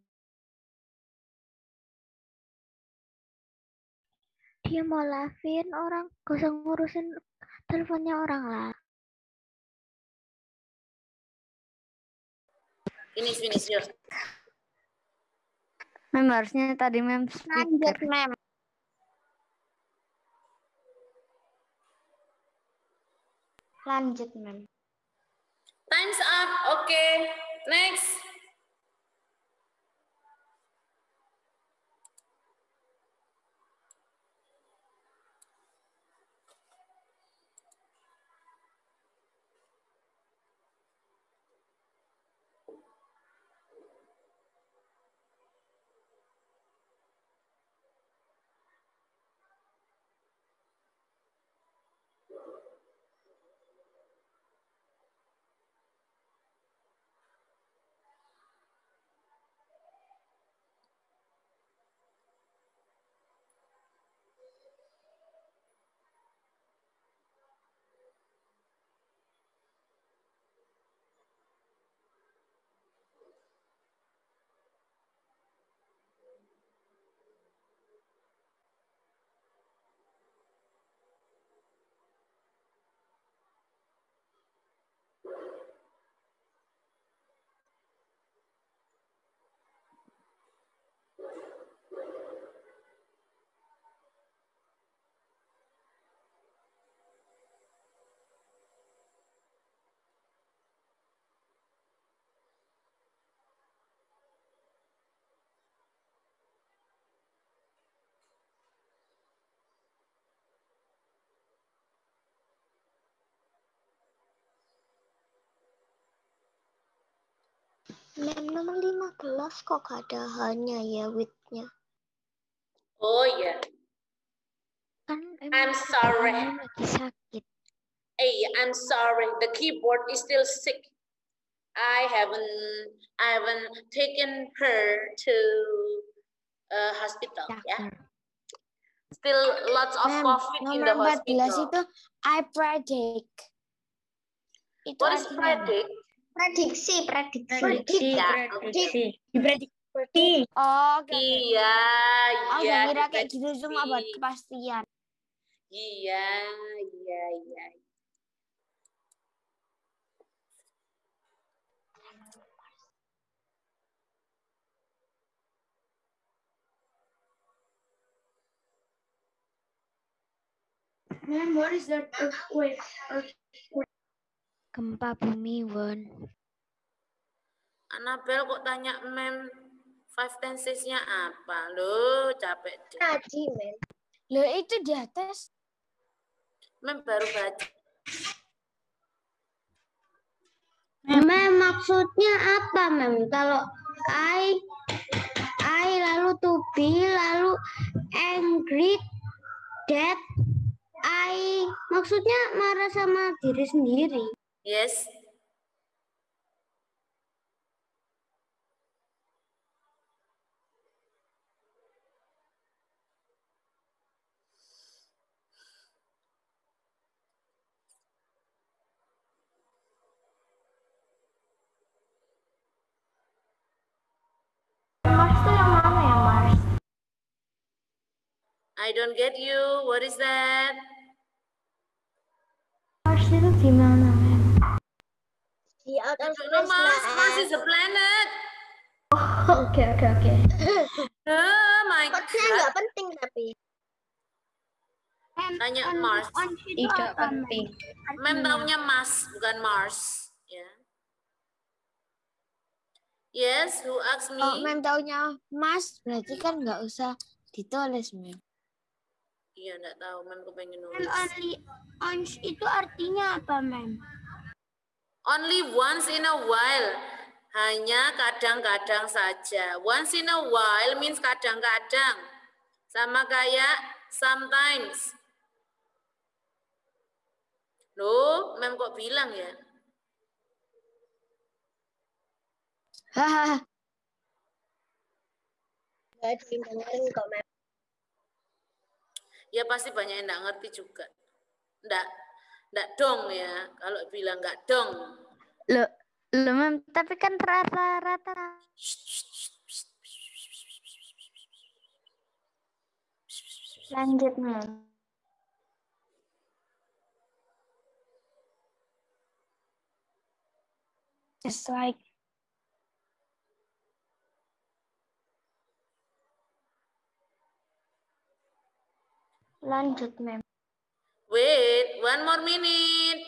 Dia mau live-in orang, gak usah ngurusin teleponnya orang lah. Finish, finish, yuk. Mem harusnya tadi Mem Lanjut, speaker. Mem. Lanjut, Mem. Time's up. Oke. Okay. Next. Mem nomor lima belas kok gak ada hanya ya with-nya. Oh iya. Kan I'm sorry. lagi sakit. Hey, I'm sorry. The keyboard is still sick. I haven't, I haven't taken her to uh, hospital. Ya. Yeah. Still lots of Mem, COVID in the nomor empat belas hospital. itu I predict. Itu What is artinya predict? Prediksi, prediksi. Prediksi, Ya, prediksi. Prediksi. Oh, oke. Iya, Oh, iya. kira kayak diprediksi. gitu cuma buat kepastian. Iya, iya, iya. Mem, what is that earthquake? Earthquake. Gempa bumi, Won. Anabel kok tanya Mem five tensesnya apa? Loh, capek deh. Tadi, Mem. Loh, itu di atas. Mem baru baca. Mem, maksudnya apa, Mem? Kalau I, I lalu to be, lalu angry, that I, maksudnya marah sama diri sendiri. Yes. Mars itu yang mana ya, Mars? I don't get you. What is that? Mars itu gimana, Mem? Di out of I don't know, space Mars. lah. Mars is a planet. Oke, oke, oke. Oh my Outnya God. nggak penting tapi. Tanya Mars. Tidak penting. Mem taunya Mars, bukan Mars. Ya. Yes, who asked me? Oh, mem taunya Mas, berarti kan nggak usah ditulis, mem. Iya, enggak tahu. Mem kepengen Mem, nulis. only once itu artinya apa, Mem? Only once in a while. Hanya kadang-kadang saja. Once in a while means kadang-kadang. Sama kayak sometimes. Loh, Mem kok bilang ya? Hahaha. Nggak didengerin kok, Mem. Ya pasti banyak yang enggak ngerti juga. Enggak, enggak dong ya. Kalau bilang enggak dong. Loh, loh Mem, tapi kan rata-rata. Lanjut, Mem. Just like lanjut, Mem. Wait, one more minute.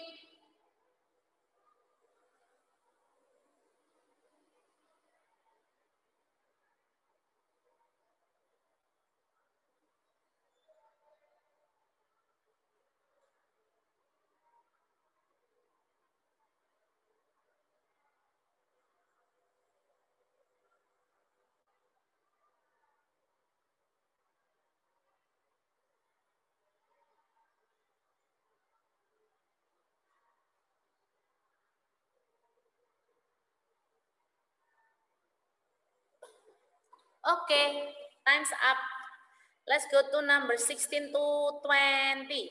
Okay, time's up. Let's go to number sixteen to twenty.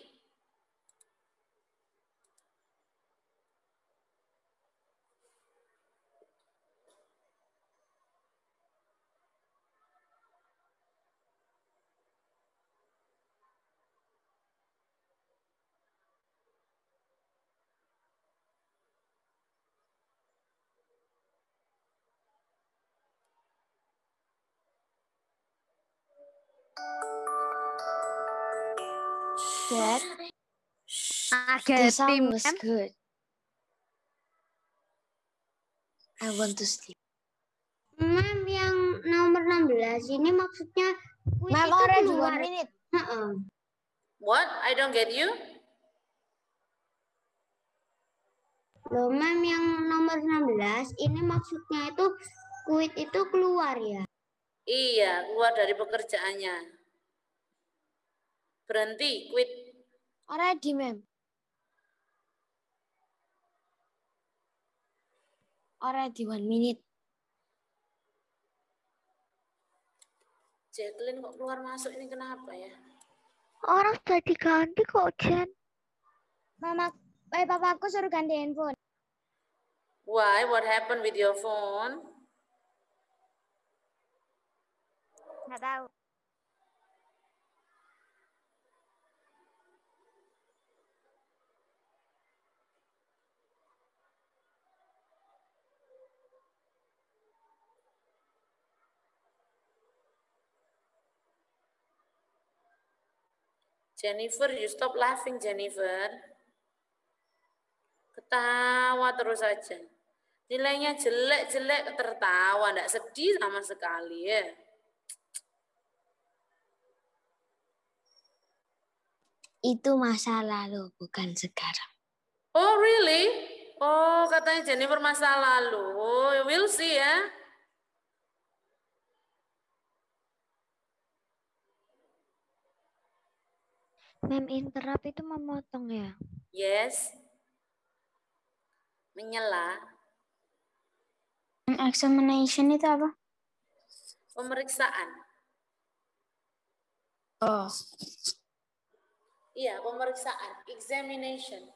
Dad, The sound Tim, was Mem. good. I want to sleep. Mem, yang nomor enam belas ini maksudnya kuit Mem, itu already keluar. one minute. Heeh. What? I don't get you. Loh, Mem, yang nomor enam belas ini maksudnya itu kuit itu keluar ya. Iya, keluar dari pekerjaannya. Berhenti, quit. Already, mem. Already one minute. Jacqueline kok keluar masuk ini kenapa ya? Orang sudah diganti kok, Jen. Mama, eh papaku suruh ganti handphone. Why? What happened with your phone? Nggak tahu. Jennifer, you stop laughing, Jennifer. Ketawa terus saja. Nilainya jelek-jelek tertawa, enggak sedih sama sekali ya. Itu masa lalu, bukan sekarang. Oh, really? Oh, katanya Jennifer masa lalu. Oh, we'll see ya. Mem, interrupt itu memotong ya? Yes. Menyela. Examination itu apa? Pemeriksaan. Oh. Iya, pemeriksaan. Examination.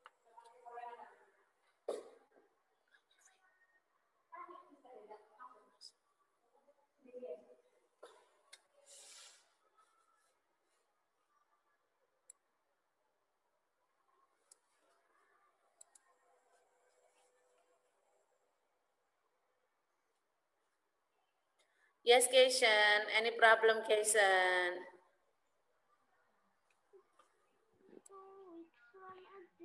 Yes, Keishan. Any problem, Keishan?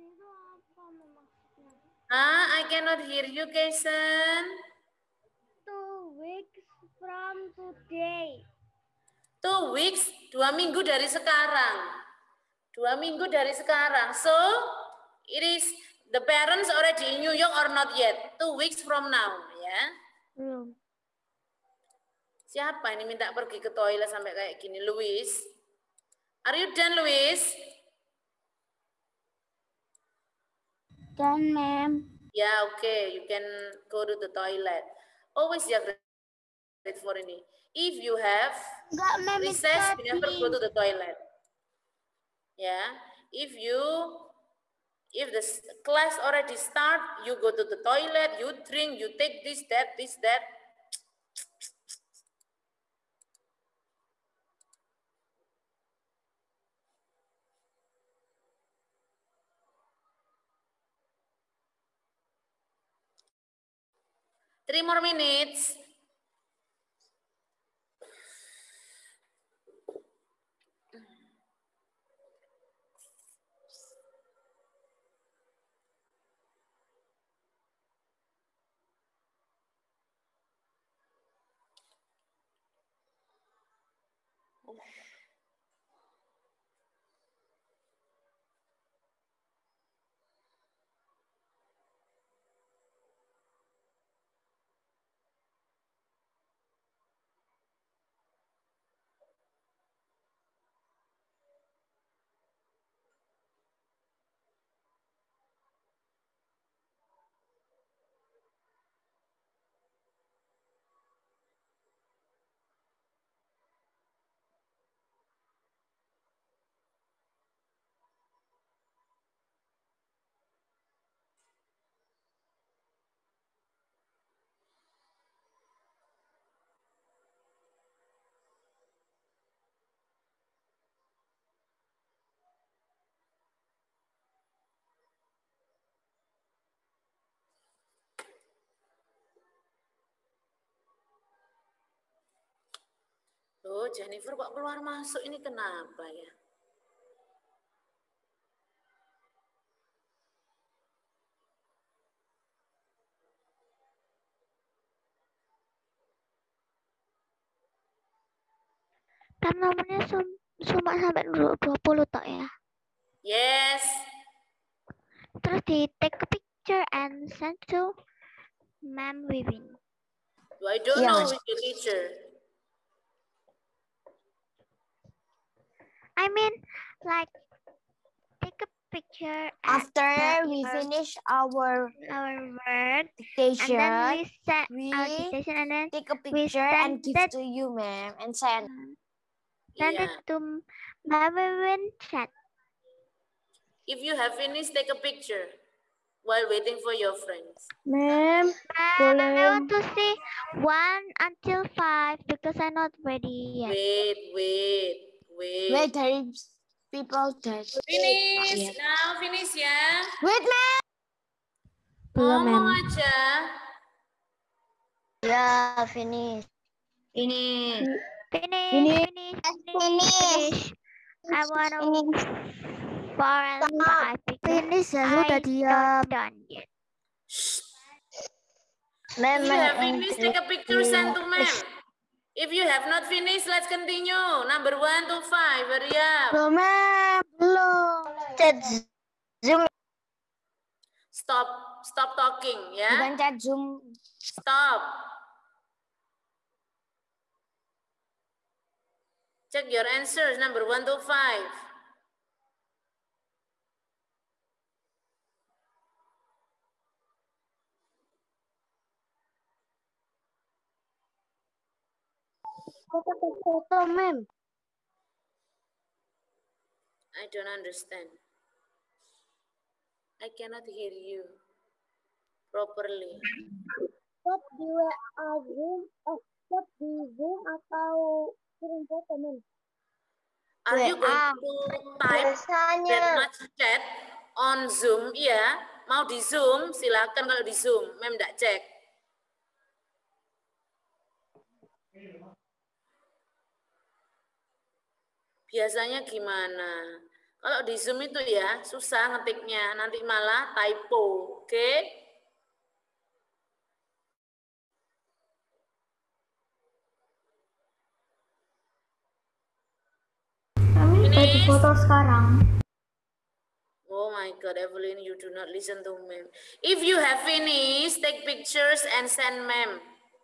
Apa maksudnya? Ah, I cannot hear you, Keishan. Two from today. Two weeks, dua minggu dari sekarang. Dua minggu dari sekarang. So, it is the parents already in New York or not yet? Two weeks from now, ya. Belum. Siapa ini minta pergi ke toilet sampai kayak gini? Louis. Are you done, Louis? Done, ma'am. Yeah, okay. You can go to the toilet. Always ya great for ini. If you have Enggak, ma'am, it's recess, you never go studying. to the toilet. Yeah. If you, if the class already start, you go to the toilet, you drink, you take this, that, this, that. Three more minutes. Loh, Jennifer kok keluar masuk ini kenapa ya? Kan nomornya sum- cuma sampai dua puluh tok ya. Yes. Terus di take a picture and send to Ma'am Wivin. I don't Yeah. know who's your teacher. I mean, like, take a picture After at we our, finish our our work, dictation, and then we send we our dictation, and then take a we picture and send give that to you, ma'am, and send. send Yeah. it to Ma'am Wivin chat. If you have finished, take a picture while waiting for your friends. Ma'am, Ma'am, I boleh. want to see one until five because I'm not ready yet. Wait, wait, wait. Wait, there is people that Finish. Yeah. Now finish ya. Wait, ma'am. Belum, Ngomong ma'am. aja. Ya, finish. Finish. Finish, Finish. finish, finish, finish. I want to four and five because Finish ya, I sudah diam. not done yet. Ma'am, If you have finished, take a picture, send to ma'am. If you have not finished, let's continue. Number one to five, hurry up. Belum, ma'am. Belum. Chat Zoom. Stop, stop talking, ya. Bukan chat Zoom. Stop. Check your answers, number one to five. Foto, ma'am. I don't understand. I cannot hear you properly. Chat di W A Zoom, eh, chat di Zoom atau kirim foto, Ma'am? Are you going to type Biasanya. that much chat on Zoom? Iya. Mau di Zoom, silakan kalau di Zoom. Mem enggak cek. Biasanya gimana? Kalau di Zoom itu ya susah ngetiknya, nanti malah typo, oke? Okay? di foto sekarang. Oh my God, Evelyn, you do not listen to ma'am. If you have finished, take pictures and send ma'am.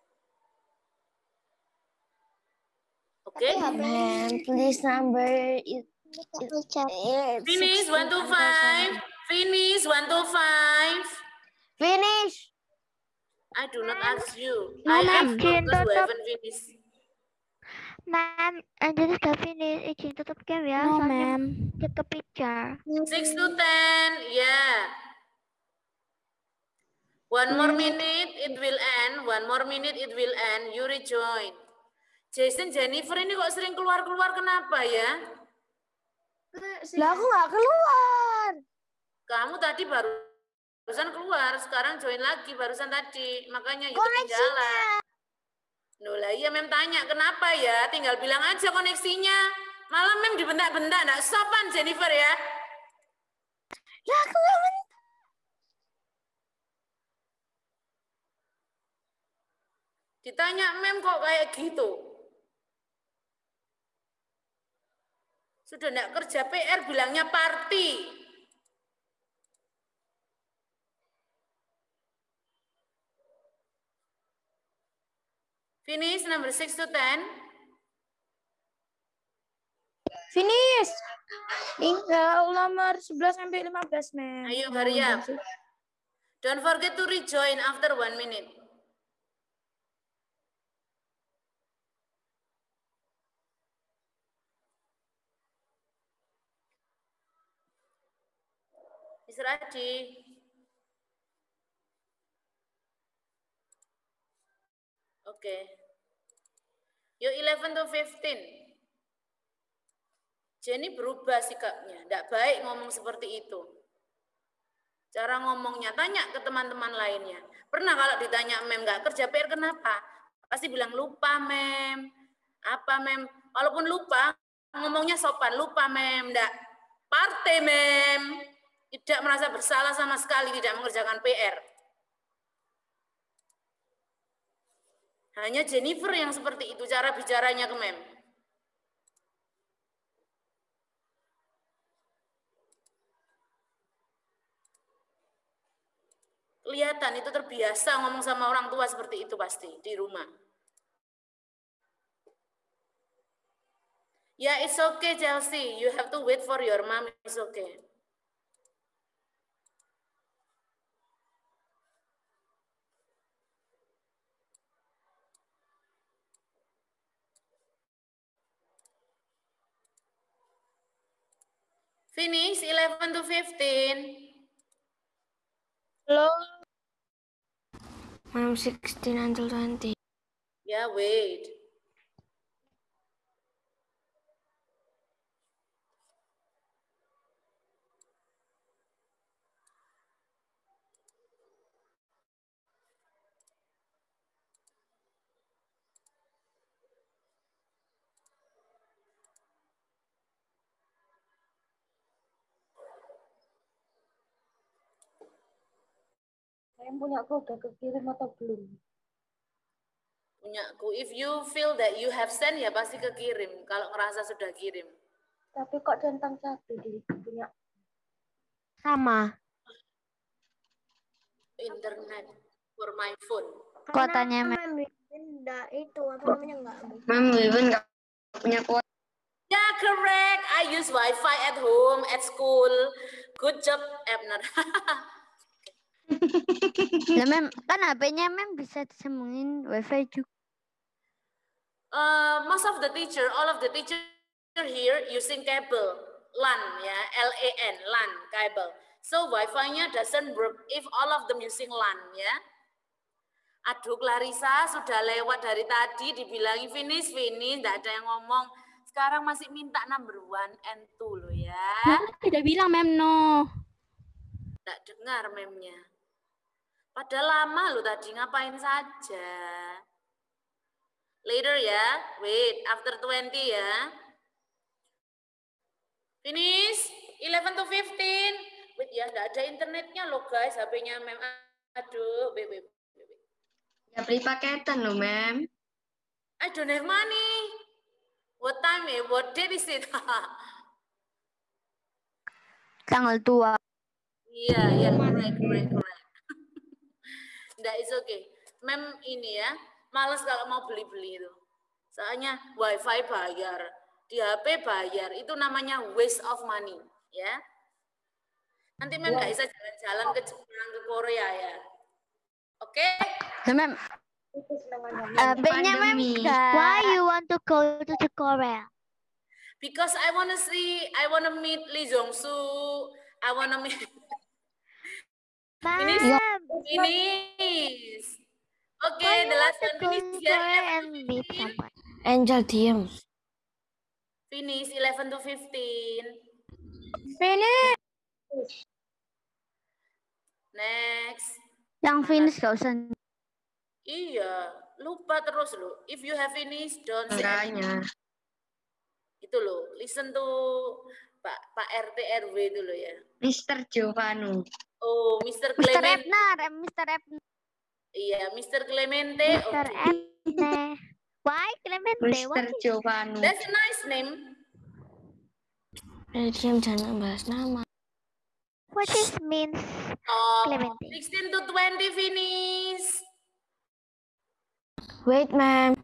Okay? Ma'am, please number it. Finish one to five. Finish one to five. Finish. I do not ask you. No, I ma'am. ask those who haven't finished. Ma'am, Anjali sudah finish. Izin tutup game ya. No, Soalnya ma'am. cek ke picture. Six to ten, yeah. One more minute, it will end. One more minute, it will end. You rejoin. Jason, Jennifer ini kok sering keluar-keluar, kenapa ya? Lah aku nggak keluar. Kamu tadi baru barusan keluar, sekarang join lagi barusan tadi. Makanya you ketinggalan. Nuh lah iya mem tanya kenapa ya? Tinggal bilang aja koneksinya. Malah mem dibentak-bentak, nggak sopan Jennifer ya. Lah aku nggak bentak. Ditanya mem kok kayak gitu. Sudah nggak kerja P R bilangnya party. Finish number six to ten. Finish. Tinggal nomor sebelas sampai lima belas, ma'am. Ayo hurry up. Don't forget to rejoin after one minute. Is ready. Oke. Okay. Yuk eleven to fifteen. Jenny berubah sikapnya. Tidak baik ngomong seperti itu. Cara ngomongnya, tanya ke teman-teman lainnya. Pernah kalau ditanya, mem nggak kerja P R kenapa? Pasti bilang lupa, mem. Apa, mem? Walaupun lupa, ngomongnya sopan. Lupa, mem. Nggak. Partai, mem. Tidak merasa bersalah sama sekali, tidak mengerjakan P R. Hanya Jennifer yang seperti itu cara bicaranya ke mem. Kelihatan itu terbiasa ngomong sama orang tua seperti itu pasti di rumah. Ya, yeah, it's okay Chelsea. You have to wait for your mom. It's okay. Finish eleven to fifteen. Hello. From sixteen until twenty. Yeah, wait. Yang punya aku udah kekirim atau belum? Punyaku, if you feel that you have sent ya pasti kekirim. Kalau ngerasa sudah kirim. Tapi kok centang satu di punya? Sama. Internet for my phone. Kuotanya Mem enggak itu apa namanya enggak? Mem Wiwin nggak punya kuota. Yeah, correct. I use Wi-Fi at home, at school. Good job, Ebner. Lah mem, kan H P-nya mem bisa disambungin wifi juga. Uh, most of the teacher, all of the teacher here using cable, LAN ya, L A N, LAN, cable. So Wi-Fi-nya doesn't work if all of them using LAN ya. Aduh Clarissa sudah lewat dari tadi, dibilangin finish, finish, tidak ada yang ngomong. Sekarang masih minta number one and two loh ya. Tidak bilang mem no. Tidak dengar memnya. Padahal lama loh tadi, ngapain saja. Later ya, wait, after twenty ya. Finish, eleven to fifteen. Wait ya, nggak ada internetnya loh guys, H P-nya mem. Aduh, beb, beb. Ya beli paketan loh, mem. I don't have money. What time ya? What date is it? Tanggal tua. Iya, iya, correct, correct, correct. Nggak, it's okay. Mem ini ya, males kalau mau beli-beli itu. Soalnya wifi bayar, di H P bayar, itu namanya waste of money, ya. Nanti Mem nggak bisa jalan-jalan ke Jepang, ke Korea ya. Oke? Okay? Mem. Uh, B-nya Mem. Why you want to go to the Korea? Because I wanna see, I wanna meet Lee Jong Soo. I wanna meet. Finish. Finish. Oke, okay, the last one finish ya. Angel diem. Finish eleven to fifteen. Finish. Next. Yang finish gak usah. Iya, lupa terus lo. If you have finished, don't say Makanya. Itu lo, listen to Pak Pak R T R W itu lo ya. Mister Giovanni. Oh, Mister Mister Clemente. Ebner, Mister Ebner. Iya, Mister Clemente. Mister Okay. Ebner. Why Clemente? Mister Giovanni. That's a nice name. Eh, diam, jangan bahas nama. What is means Oh, Clemente? sixteen to twenty finish. Wait, ma'am.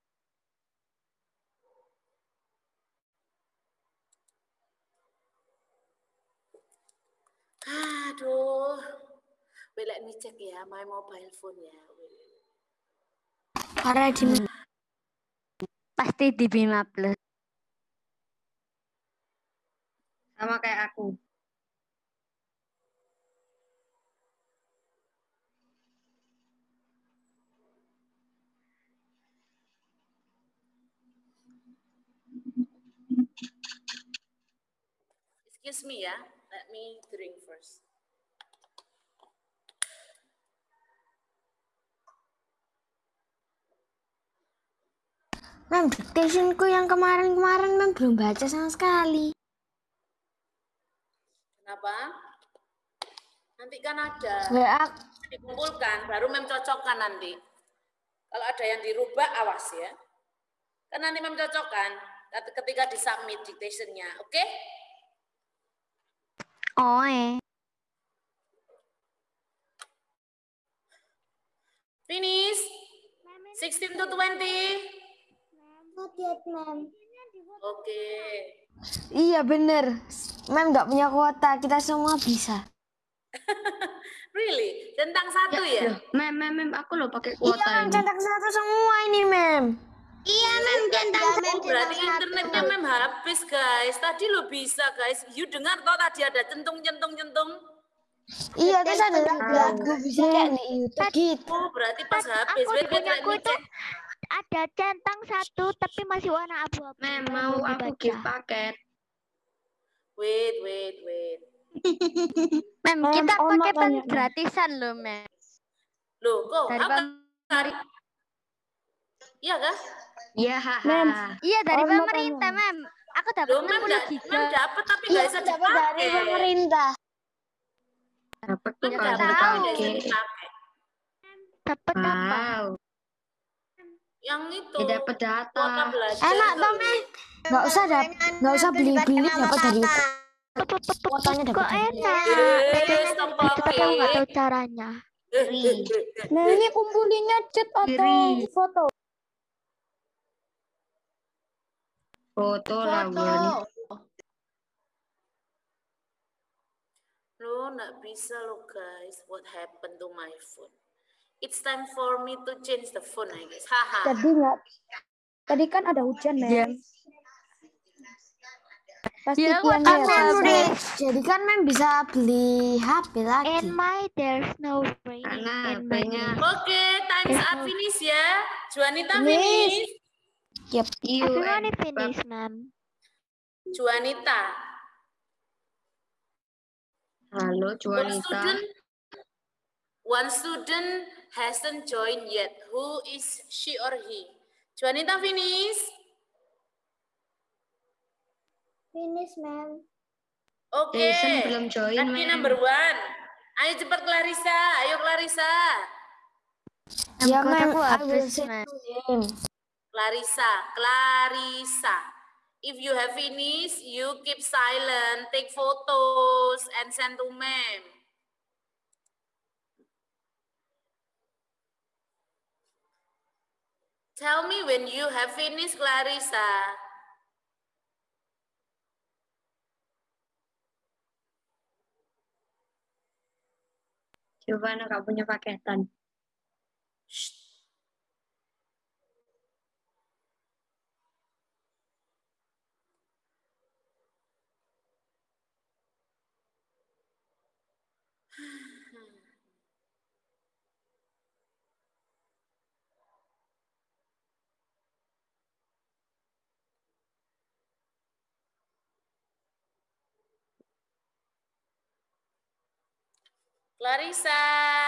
Aduh. Wait, let me check ya, my mobile phone ya. Karena di Pasti di Bima Plus. Sama kayak aku. Excuse me ya, let me drink first. Ma'am, dictationku yang kemarin-kemarin Ma'am belum baca sama sekali. Kenapa? Nanti kan ada W A dikumpulkan, baru Mem cocokkan nanti. Kalau ada yang dirubah, awas ya. Kan nanti Mem cocokkan ketika disubmit dictationnya, oke? Okay? Oh eh. Finish. sixteen to twenty. Not yet, ma'am. Oke. Iya bener. Ma'am nggak punya kuota, kita semua bisa. Really? Centang satu ya? ya? Mem, mem, mem, aku loh pakai kuota iya, ini. centang satu semua ini, Ma'am. Iya, Mem, centang satu. Oh, berarti internetnya Mem habis, guys. Tadi lo bisa, guys. You dengar toh tadi ada centung-centung-centung? Iya, terus ada lagu bisa kayak di YouTube gitu. Oh, berarti pas habis. Aku Wait, wait, let me punyaku itu check. ada centang satu tapi masih warna abu-abu. Mem, mau aku give paket. Wait, wait, wait. Mem, Mem, kita Oma paketan tanya, Mem. gratisan loh, Mem. Loh, kok? Dari Apa? Bang Iya kah? Iya, haha. Mem. Iya, dari Oma pemerintah, tanya. Mem. Aku dapat Loh, enam Mem, puluh da- Mem giga. dapat tapi nggak bisa dapat dari dipakai. pemerintah. Dapat tuh Mem kalau dapat tapi nggak bisa dipakai. dipakai. Dapat apa? Wow. Yang itu. Ya dapat data. Kuota belajar. Enak itu. toh, Ma'am. Nggak usah dap, nggak usah beli-beli dapat dari kuotanya dapat Kok dari. enak? Eh, stop Tapi aku nggak talking. tahu caranya. Nah, ini kumpulinnya chat atau Diri. foto? Foto lah, Bun. Lo nggak bisa lo guys. What happened to my phone? It's time for me to change the phone, I guess. Haha. Tadi nggak. Tadi kan ada hujan, Mem. Pasti Ya, tiangnya kan, ya, Mem, Mem. udah. Jadi kan Ma'am bisa beli H P lagi. In my there's no rain. Karena In my H P-nya Oke, time's up finish ya. Juanita Finish. finish. Yep. you everyone and is finished, Mem. Juanita. Halo, One Juanita. student, one student hasn't joined yet. Who is she or he? Juanita finish. Finish, ma'am. Oke. Jason belum join, Lagi Mem. number one. Ayo cepat Clarissa. Ayo Clarissa. Ya, Kotaku Ma'am, I will habis, send Mem. to him. Clarissa. Clarissa. If you have finished, you keep silent, take photos, and send to ma'am. Tell me when you have finished, Clarissa. Giovanna nggak punya paketan. Shh. Clarissa.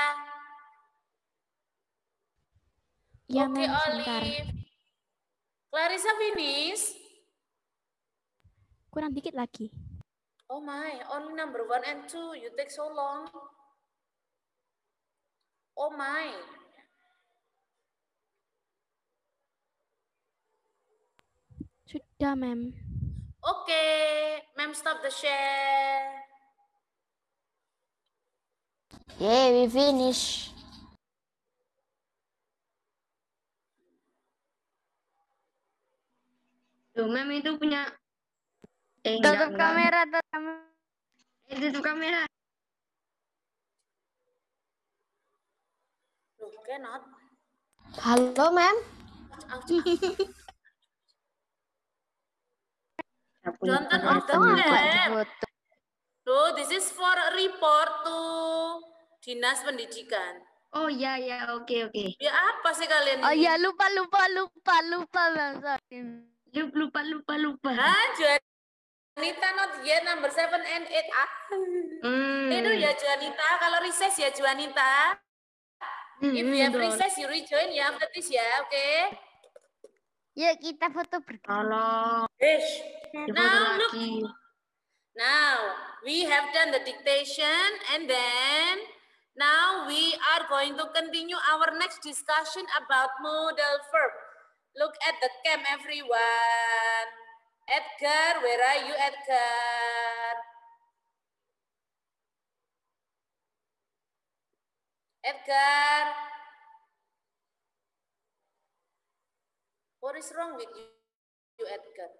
Ya, Oke, Mem, sebentar. Olive. Clarissa finish? Kurang dikit lagi. Oh my, only number one and two. You take so long. Oh my. Sudah, Mem. Oke, ma'am stop the share. Yeah, we finish. Tuh, mem itu punya. Eh, Tutup enggak, kamera, tutup kamera. Eh, tutup kamera. Loh, cannot. Halo, Mem. Don't turn off the cam. Loh, this is for a report to Dinas Pendidikan. Oh iya ya, oke oke. Ya apa sih kalian Oh ini? ya, lupa lupa lupa lupa Mem. Sorry. Lupa lupa lupa. Ah, Juanita not yet number seven and eight. Ah. Hmm. Itu ya Juanita, kalau recess ya Juanita. Hmm, If you have betul. recess, you rejoin ya after this ya, oke? Okay? Yuk kita foto bersama. Tolong. Ish. Difoto Now look. lagi. Now we have done the dictation and then now we are going to continue our next discussion about modal verb. Look at the cam, everyone. Edgar, where are you, Edgar? Edgar. What is wrong with you, you, Edgar?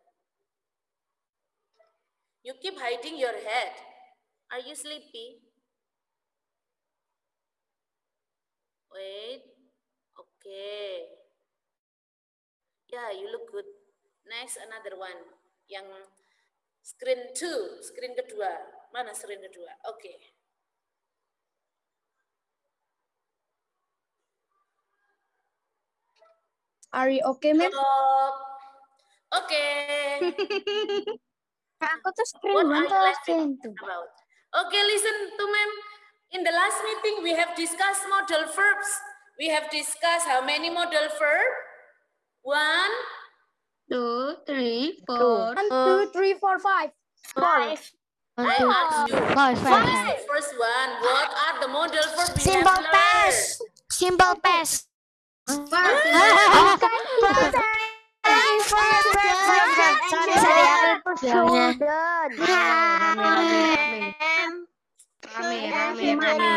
You keep hiding your head. Are you sleepy? Wait. Okay. Yeah, you look good. Next, another one. Yang screen two, screen kedua. Mana screen kedua? Oke. Okay. Are you okay, Mem? Oke. Aku tuh screen What one are you tuh laughing screen two. about? Okay, listen to ma'am. In the last meeting, we have discussed modal verbs. We have discussed how many modal verb? One, Two, three, four. One, two, three, four, five. Five. I asked you. Five, five, What is five. the first one? What are the modal verbs we Simple have learned? past. Simple past. Sorry, sorry, aku bilangnya. Rame, rame, rame.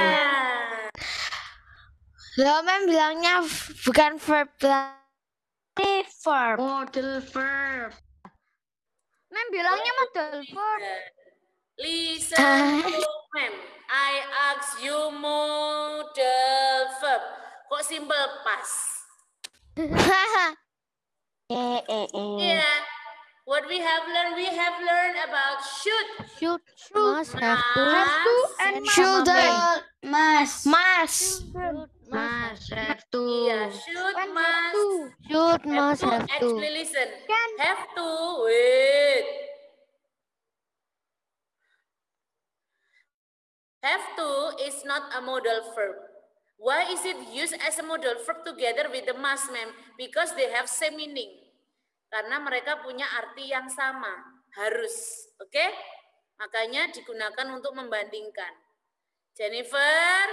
Lo Mem bilangnya bukan verb, tapi verb. Modal verb. Mem bilangnya modal verb. Listen to ma'am. I ask you modal verb. Kok simple past? eh, eh, eh. Yeah. What we have learned, we have learned about should. Should, must, have to, Have to and Should, Must. must, Must have to. Yeah, should, must, should, must, have to. Actually, listen. Have to. Wait. Have to is not a modal verb. Why is it used as a modal verb together with the must, ma'am? Because they have same meaning. Karena mereka punya arti yang sama, harus, oke? Okay? Makanya digunakan untuk membandingkan. Jennifer?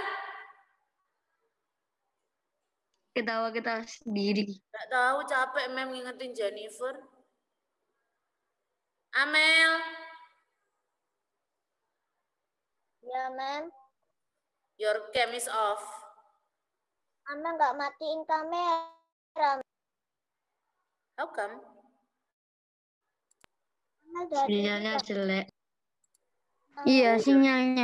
Ketawa kita sendiri. Gak tahu, capek mem ngingetin Jennifer. Amel. Ya, Mem. Your cam is off. Amel nggak matiin kamera. How come? Amel dari Sinyalnya jelek. Iya, sinyalnya.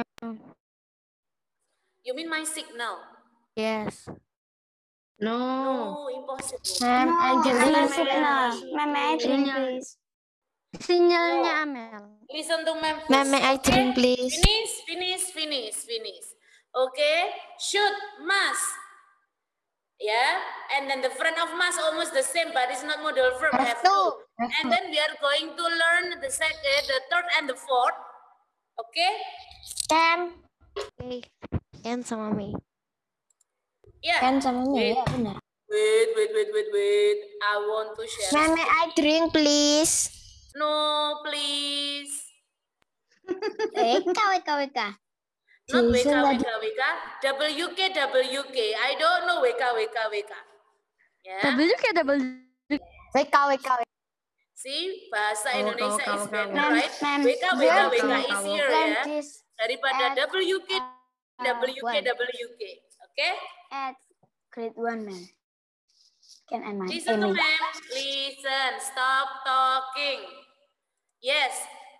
You mean my signal? Yes. No. No, impossible. Mem, Angelina. Mem, please. Sinyalnya Amel. Listen to mem first. Mem, may I Okay? drink, please? Finish, finish, finish, finish. Okay? Shoot, must. Yeah? And then the front of must almost the same, but it's not modal verb. Have to. And then we are going to learn the second, the third, and the fourth. Okay? Ken. Oke. Ken sama Mei. Yeah. Ken sama Mei, Wait. ya benar. Wait, wait, wait, wait, wait. I want to share. Mem, may I drink, please? No, please. Weka, weka, weka. Not W K, Jason W tadi- K, W K. W K, W K. I don't know W K, W K, W K. Ya. W K W. W K W K. See, bahasa Waka, Indonesia waka, is waka, better, waka. right? W K, W K, W K easier ya. Daripada at, W K, W K, one. W K. Oke? At grade one, Mem. Can I mind? Listen to ma'am. Listen. Stop talking. Yes.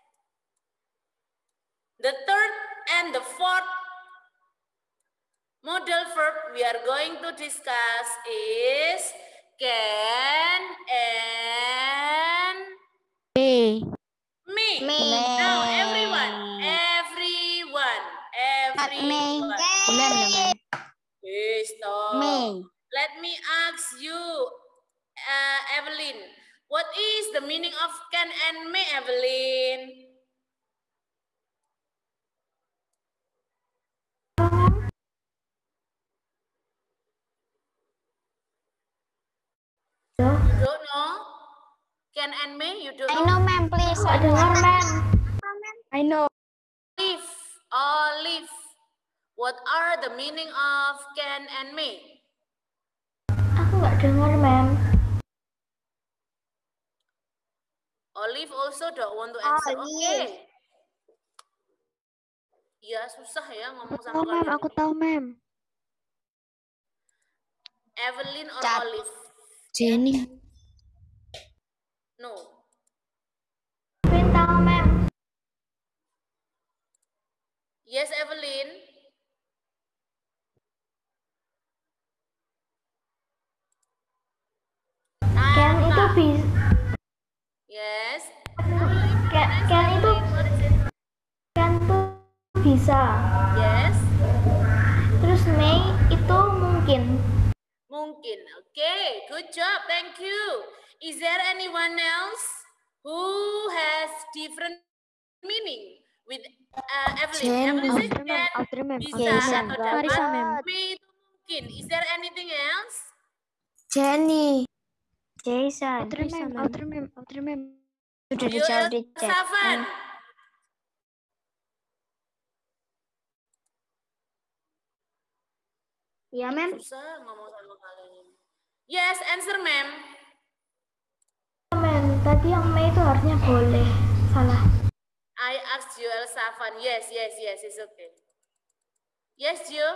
The third and the fourth modal verb we are going to discuss is can and Mei. me. Me. Now everyone, everyone, everyone. Bulan, Mem. Hey, stop. Me. Let me ask you, uh, Evelyn, what is the meaning of can and may, Evelyn? You don't know? Can and may, you don't I know? know, Mem, please. Nggak dengar, Mem. I know. Olive, olive. What are the meaning of can and may? Aku nggak dengar, Mem. Olive also don't want to answer. Oke. Olive. Ya susah ya ngomong Aku sama tahu, Mem. kalian. Aku tahu, Mem. Evelyn or Cap. Olive? Jenny. No. Evelyn tahu, Mem. Yes, Evelyn. Ken itu Apa? bisa. Yes. Ken, Ken itu Ken tuh bisa. Yes. Terus May itu mungkin. Mungkin. Okay. Good job. Thank you. Is there anyone else who has different meaning with uh, Evelyn? Jenny. Evelyn says Audrey, Mem. can, Audrey, Mem. bisa, Audrey, Mem. atau Clarissa, dapat. Mem. May itu mungkin. Is there anything else? Jenny. Jason. Audrey, Mem. Audrey, Mem. Audrey, Mem. Sudah You dijawab di chat. Safan. Ya, Mem. Susah ngomong sama kalian. Yes, answer, ma'am. Mem, tadi yang May itu harusnya boleh. Salah. I asked you, El Safan. Yes, yes, yes, it's okay. Yes, Gio.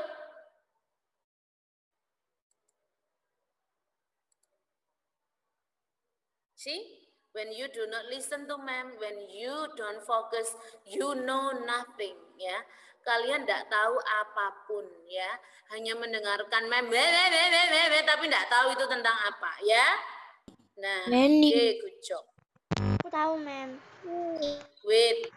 See, when you do not listen to ma'am, when you don't focus, you know nothing, ya. Kalian tidak tahu apapun, ya. Hanya mendengarkan ma'am, tapi tidak tahu itu tentang apa, ya. Nah, oke, Jenny. okay, good job. Aku tahu, Mem. Wait.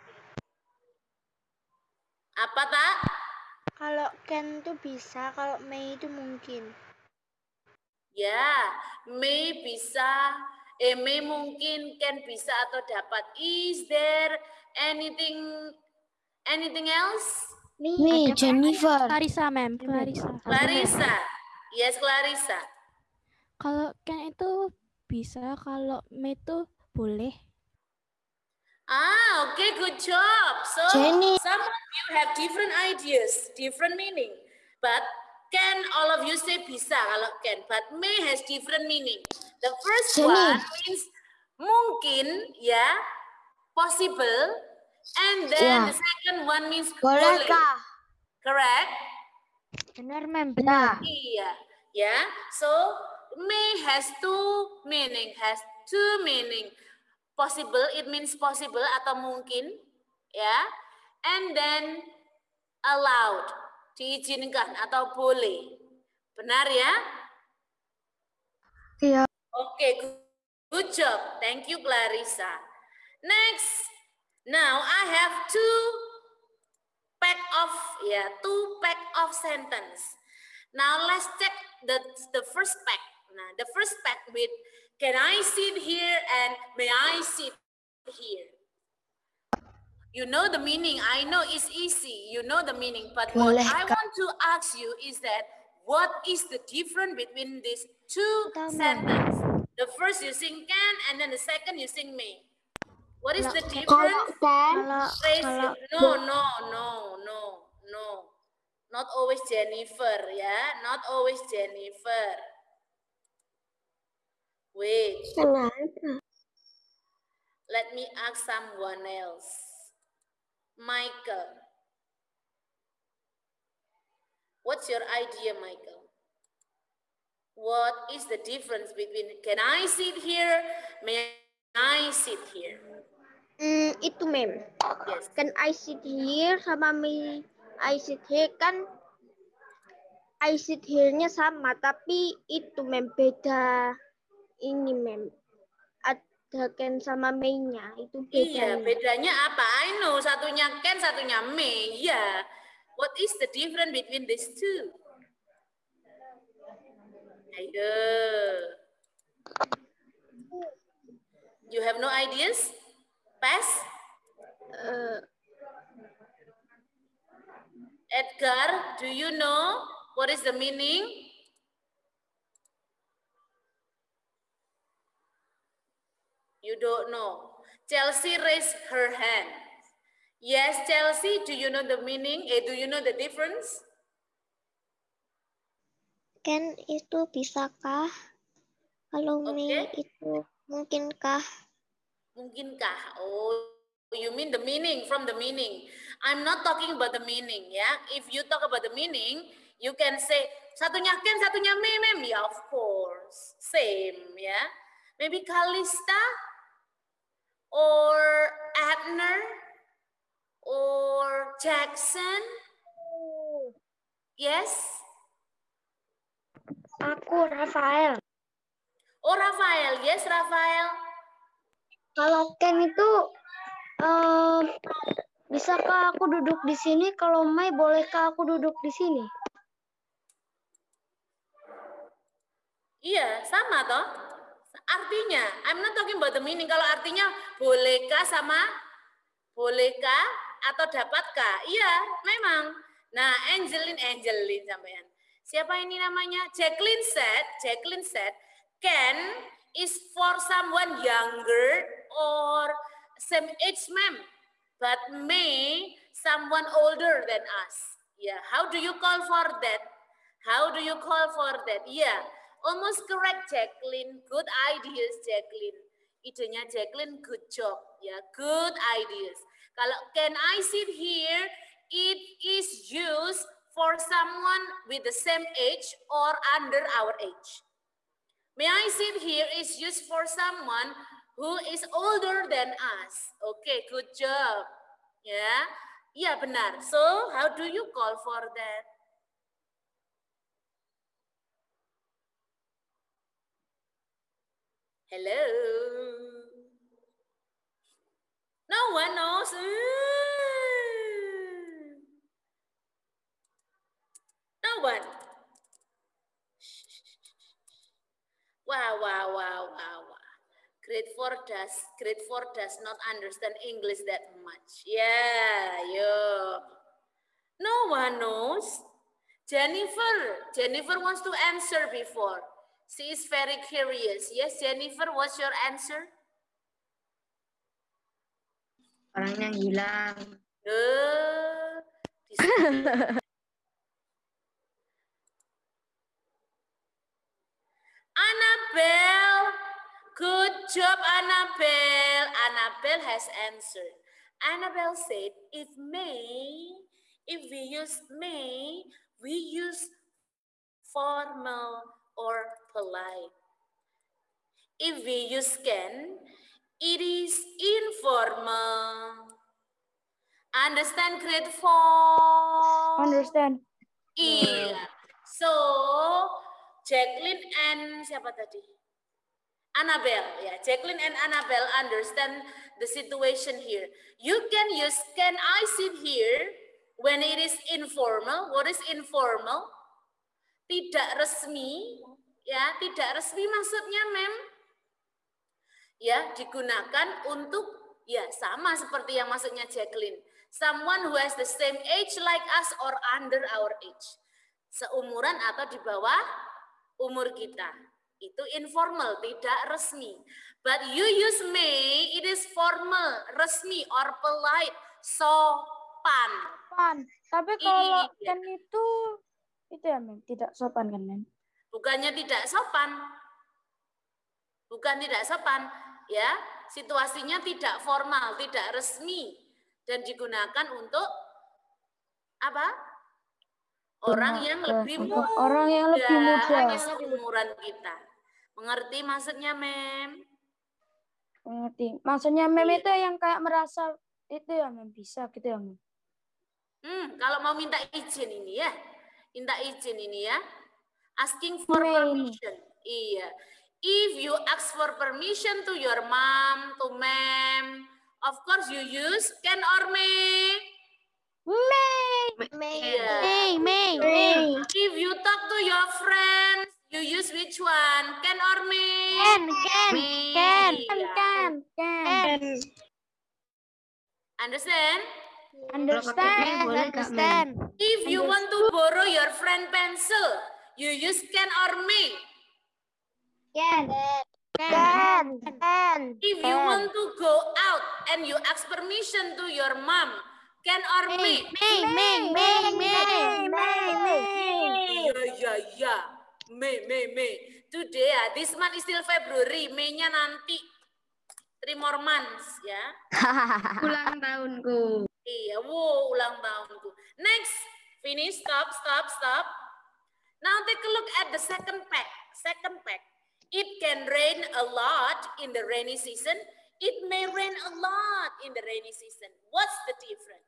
Apa, tak? Kalau Ken itu bisa, kalau May itu mungkin. Ya, may bisa, eh may mungkin, can bisa atau dapat. Is there anything anything else? Nih, Jennifer. Clarissa, Mem. Clarissa. Clarissa. Yes, Clarissa. Kalau Ken itu bisa, kalau May itu boleh. Ah, okay, good job. So, Jenny. some of you have different ideas, different meaning. But can all of you say bisa kalau can, but may has different meaning. The first Jenny. one means mungkin, ya. possible, and then Yeah. the second one means Boleh boleh. kah? Correct? Benar, mem. Benar. Iya, ya. So may has two meaning, has two meaning. Possible, it means possible atau mungkin, ya. And then allowed, diizinkan atau boleh. Benar ya? Iya. Oke, good, good job. Thank you, Clarissa. Next, now I have two pack of yeah, two pack of sentence. Now let's check the the first pack. Nah, the first pack with can I sit here and may I sit here? You know the meaning. I know it's easy. You know the meaning. But what Boleh, I Kak. want to ask you is that what is the difference between these two Tahu, Mem. sentences? The first using can and then the second using may. What is the Kalau difference? kan, Raise kalau your- no, no, no, no, no. Not always Jennifer, ya. Not always Jennifer. Wait. kenapa? Let me ask someone else. Michael. What's your idea, Michael? What is the difference between can I sit here, may I sit here? Hmm, itu mem. Yes. Can I sit here sama me I sit here kan I sit here-nya sama tapi itu mem beda ini mem. Ada can sama may-nya itu Iya, bedanya. bedanya apa? I know, satunya can, satunya may. Iya. What is the difference between these two? Ayo. You have no ideas? Pass? Uh, Edgar, do you know what is the meaning? You don't know. Chelsea raised her hand. Yes, Chelsea, do you know the meaning? Eh, do you know the difference? can itu bisakah? Kalau Okay. may itu mungkinkah? Mungkinkah? Oh, you mean the meaning, from the meaning. I'm not talking about the meaning, ya. If you talk about the meaning, you can say, satunya can, satunya may, mem. Ya, of course. Same, ya. Maybe Kalista, or Abner, or Jackson. Yes? Aku Rafael. Oh, Rafael. Yes, Rafael. Kalau can itu eh bisakah aku duduk di sini? Kalau may bolehkah aku duduk di sini? Iya, sama toh. Artinya, I'm not talking about the meaning. Kalau artinya bolehkah sama bolehkah atau dapatkah? Iya, memang. Nah, Angeline, Angeline sampean. Siapa ini namanya? Jacqueline said, Jacqueline said, can is for someone younger or same age, ma'am. But may someone older than us. Yeah, how do you call for that? How do you call for that? Yeah, almost correct, Jacqueline. Good ideas, Jacqueline. Idenya Jacqueline, good job. Ya, good ideas. Kalau can I sit here, it is used for someone with the same age or under our age. May I sit here is used for someone who is older than us. Okay, good job. Ya, ya benar. So, how do you call for that? Hello. No one knows. No one. Wow, wow, wow, wow, wow. Grade four does grade four does not understand English that much. Yeah, yo. No one knows. Jennifer, Jennifer wants to answer before. She is very curious. Yes, Jennifer, what's your answer? Orang yang hilang. Uh, Annabelle, good job Annabelle. Annabelle. Annabelle has answered. Annabelle said, if may, if we use may, we use formal or polite. If we use can, it is informal. Understand grade four? Understand. Iya. So, Jacqueline and siapa tadi? Annabelle. Ya, Jacqueline and Annabelle understand the situation here. You can use can I sit here when it is informal. What is informal? Tidak resmi. Ya, tidak resmi maksudnya, mem. Ya, digunakan untuk ya sama seperti yang maksudnya Jacqueline. Someone who has the same age like us or under our age. Seumuran atau di bawah umur kita. Itu informal, tidak resmi. But you use may, it is formal, resmi or polite, sopan. Sopan. Tapi kalau Iya. kan itu itu ya, Mem, tidak sopan kan, Mem? Bukannya tidak sopan. Bukan tidak sopan, ya. Situasinya tidak formal, tidak resmi dan digunakan untuk apa? Orang yang lebih muda, Orang yang lebih muda. hanya seumuran kita. Mengerti maksudnya, Mem? Mengerti. Maksudnya Mem itu yang kayak merasa itu ya, Mem, bisa gitu ya, Mem. Hmm, kalau mau minta izin ini ya. Minta izin ini ya. Asking for May. permission. Iya. If you ask for permission to your mom, to ma'am, of course you use can or may. May. May. Iya. May. May. May. If you talk to your friends, you use which one? Can or may? Can. Can. Can. Iya. Can. Can. Understand? Understand. Understand. If you want to borrow your friend pencil, you use can or may. Can. Can. Can. If you want to go out and you ask permission to your mom, can or may? May. May. May. May. May. May. Ya, ya, ya. May, May, May. Today, ya, this month is still February. May-nya nanti. Three more months, ya. Ulang tahunku. Iya, wow, ulang tahunku. Next, finish, stop, stop, stop. Now take a look at the second pack. Second pack. It can rain a lot in the rainy season. It may rain a lot in the rainy season. What's the difference?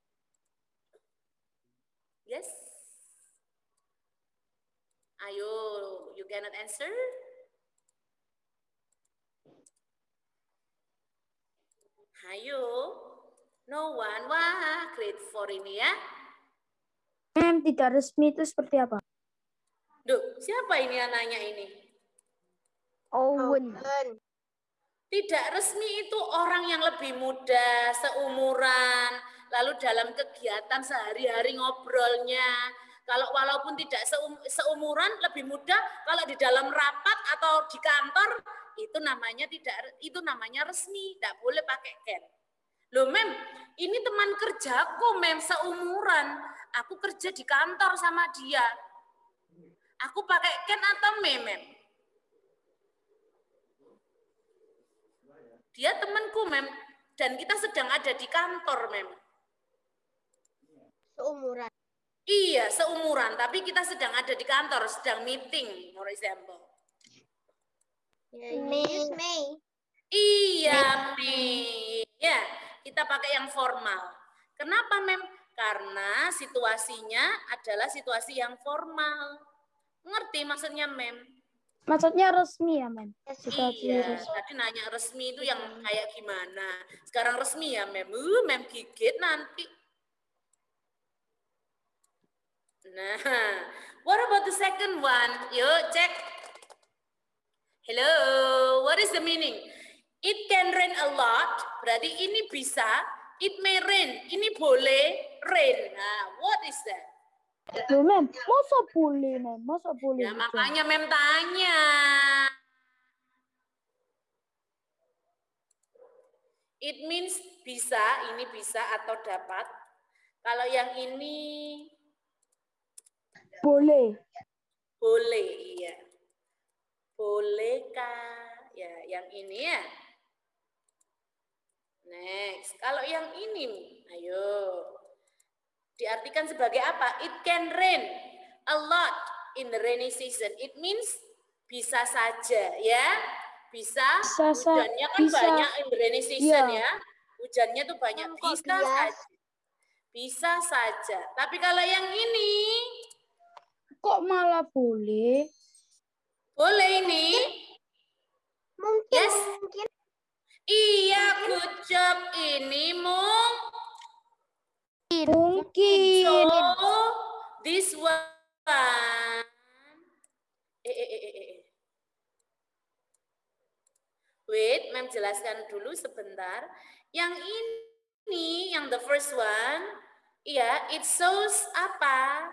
Yes? Ayo, you cannot answer? Ayo, no one. Wah, grade four ini ya. Mem, tidak resmi itu seperti apa? Duh, siapa ini anaknya ini? Owen. Tidak resmi itu orang yang lebih muda, seumuran, lalu dalam kegiatan sehari-hari ngobrolnya. Kalau walaupun tidak seum, seumuran, lebih muda, kalau di dalam rapat atau di kantor, itu namanya tidak, itu namanya resmi, tidak boleh pakai can. Loh, Mem, ini teman kerjaku, Mem, seumuran. Aku kerja di kantor sama dia. Aku pakai can atau may, Mem? Dia temanku, Mem, dan kita sedang ada di kantor, Mem. Seumuran. Iya, seumuran, tapi kita sedang ada di kantor, sedang meeting, for example. Miss May. Iya, May. Ya, kita pakai yang formal. Kenapa, Mem? Karena situasinya adalah situasi yang formal. Ngerti maksudnya, Mem? Maksudnya resmi ya, Mem? Situasi Iya, resmi. tadi nanya resmi itu yang kayak gimana. Sekarang resmi ya, Mem. Uh, Mem gigit nanti. Nah, what about the second one? Yuk, cek. Hello, what is the meaning? It can rain a lot, berarti ini bisa. It may rain, ini boleh rain. Nah, what is that? Loh, Mem, masa boleh, Mem? Masa boleh? Ya, gitu? makanya Mem tanya. It means bisa, ini bisa atau dapat. Kalau yang ini Boleh. boleh, iya. Bolehkah? Ya, yang ini ya. Next, kalau yang ini, ayo. Diartikan sebagai apa? It can rain a lot in the rainy season. It means bisa saja, ya. Bisa, Bisa, sa- hujannya kan bisa. banyak in the rainy season, Iya. ya. Hujannya tuh banyak, Kok bisa bias? saja. Bisa saja. Tapi kalau yang ini, Kok malah boleh? boleh ini. Mungkin, Yes. mungkin. Iya, good job. Ini mung. Mungkin. So, this one. Eh, eh, eh, eh, eh. Wait, Mem jelaskan dulu sebentar. Yang ini, yang the first one, iya, it shows apa?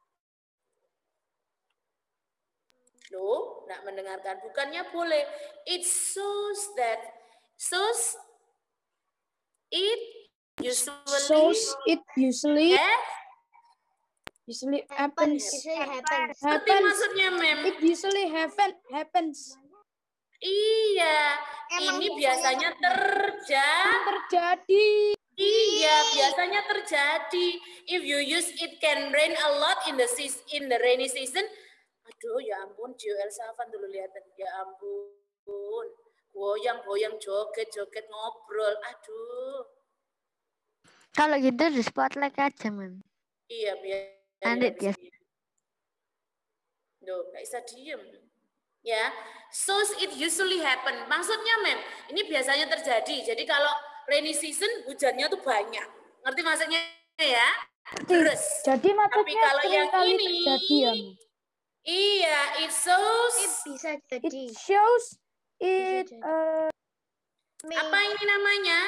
Loh, nggak mendengarkan. Bukannya boleh. It shows that, shows it usually, Shows it usually eh? usually happens. Usually happens. Seperti Happens. maksudnya, Mem. It usually happen happens. Iya, Emang ini biasanya biasanya terjadi. Terjadi. Iya, biasanya terjadi. If you use it can rain a lot in the season, in the rainy season. Aduh, ya ampun, Gio Elsafan dulu lihatin. Ya ampun, goyang-goyang, joget-joget, ngobrol. Aduh. Kalau gitu di spotlight aja, Mem. Iya, biar. Nanti dia. Duh, nggak bisa diem. Ya, so it usually happen. Maksudnya, Mem, ini biasanya terjadi. Jadi kalau rainy season hujannya tuh banyak. Ngerti maksudnya ya? Terus. Jadi Tapi maksudnya kalau yang seringkali ini, terjadi ya, Mem. iya, it shows. It bisa It jadi. shows it jadi. uh, Apa ini namanya?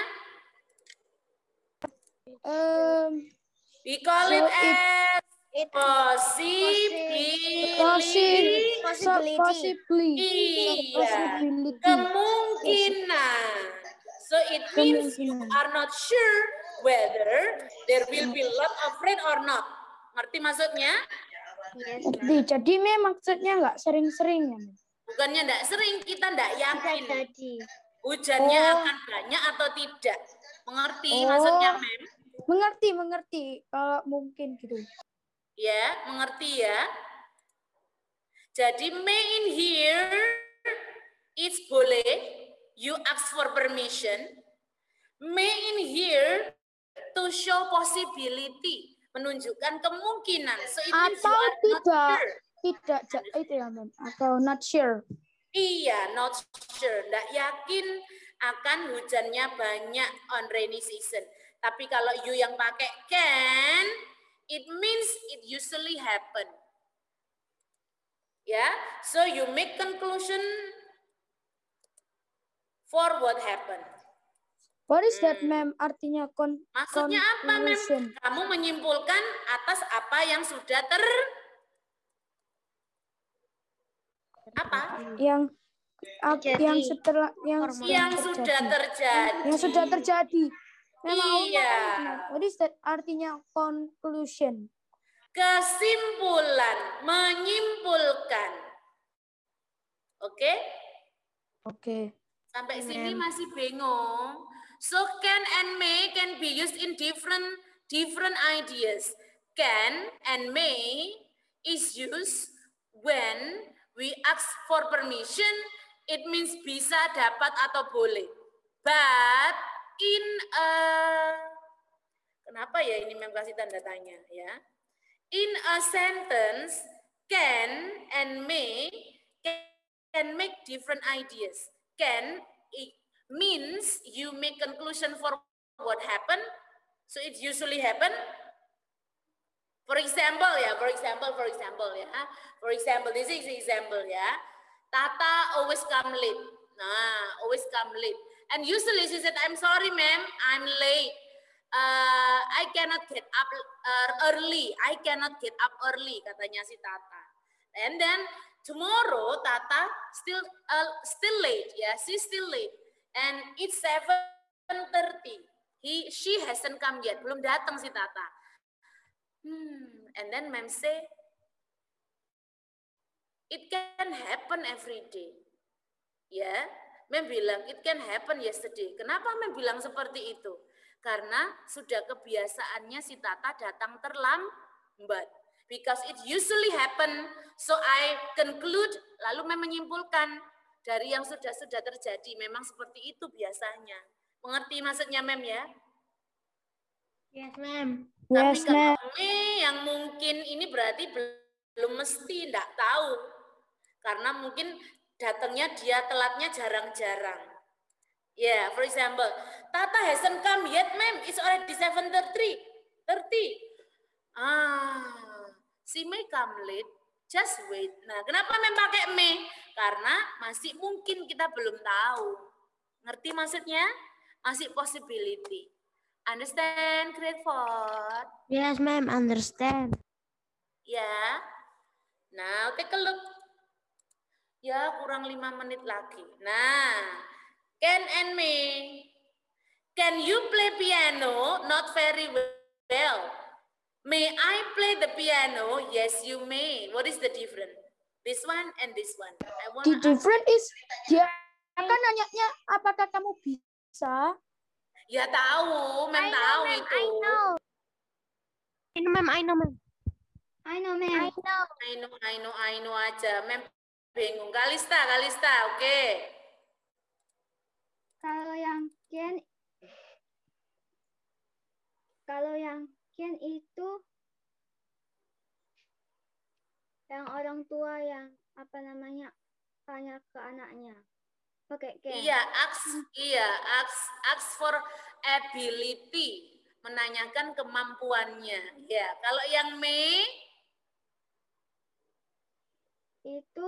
um, We call So it it- as It possibility. possi- so Possibility. possibly Iya. possibility Kemungkinan. So it means you Kemungkinan. are not sure whether there will be lot of rain or not. Ngerti maksudnya? Yes, Ngerti. Jadi memang maksudnya nggak sering-sering ya, Mem. Bukannya enggak sering, kita enggak bisa yakin jadi. hujannya Oh. akan banyak atau tidak. Mengerti Oh. maksudnya, Mem? Mengerti, mengerti. Kalau mungkin gitu. Ya, mengerti ya. Jadi may in here it's boleh, you ask for permission. May in here to show possibility, menunjukkan kemungkinan. So it means you Atau are not tidak, sure. tidak, ja- itu ya, Mem. Atau not sure. Iya, not sure. Nggak yakin akan hujannya banyak on rainy season. Tapi kalau you yang pakai can, it means it usually happen. Ya, so you make conclusion for what happened. What is that, Hmm. Mem? Artinya kon Maksudnya apa, Mem? conclusion. Kamu menyimpulkan atas apa yang sudah ter... Apa? Yang ap- Terjadi. yang setelah yang Yang sudah terjadi. yang sudah terjadi. Memang Iya. What is that? Artinya conclusion. Kesimpulan, menyimpulkan. Oke? Oke. Sampai sini masih bingung. So can and may can be used in different different ideas. Can and may is used when we ask for permission. It means bisa, dapat, atau boleh. But in a, kenapa ya ini Mem kasih tanda tanya ya? In a sentence, can and may can make different ideas. Can it means you make conclusion for what happened. So it usually happen. For example ya, for example, for example ya. For example, this is example ya. Tata always come late. Nah, always come late. And usually she said, I'm sorry ma'am, I'm late. Uh, I cannot get up uh, early. I cannot get up early, katanya si Tata. And then tomorrow Tata still uh, still late, ya, yeah, she's still late. And it's seven thirty. He she hasn't come yet, belum datang si Tata. Hmm, and then ma'am say, it can happen every day. Ya, yeah. Mem bilang it can happen yesterday. Kenapa Mem bilang seperti itu? Karena sudah kebiasaannya si Tata datang terlambat. Because it usually happen, so I conclude, lalu Mem menyimpulkan dari yang sudah-sudah terjadi, memang seperti itu biasanya. Mengerti maksudnya Mem ya? Yes, ma'am. Tapi Yes, kalau ma'am. me yang mungkin ini berarti belum mesti, enggak tahu. Karena mungkin datangnya dia telatnya jarang-jarang. Ya, yeah, for example, Tata hasn't come yet, ma'am. It's already seven thirty. Ah, she may come late. Just wait. Nah, kenapa mem pakai may? Karena masih mungkin kita belum tahu. Ngerti maksudnya? Masih possibility. Understand, grade four? Yes, ma'am. Understand. Ya. Now, take a look. Ya, kurang lima menit lagi. Nah, Ken and me. Can you play piano? Not very well. May I play the piano? Yes, you may. What is the difference? This one and this one. I want The difference is dia akan nanyanya apakah kamu bisa? Ya tahu, mem tahu itu. I know. I know, ma'am. I know, ma'am. I know, ma'am. I know, I know, I know, I know aja. Mem bingung. Kalista, Kalista, oke. Okay. Kalau yang Ken, kalau yang Ken itu yang orang tua yang apa namanya tanya ke anaknya pakai Ken. Iya, ask, iya, ask, ask for ability, menanyakan kemampuannya. Ya, kalau yang May itu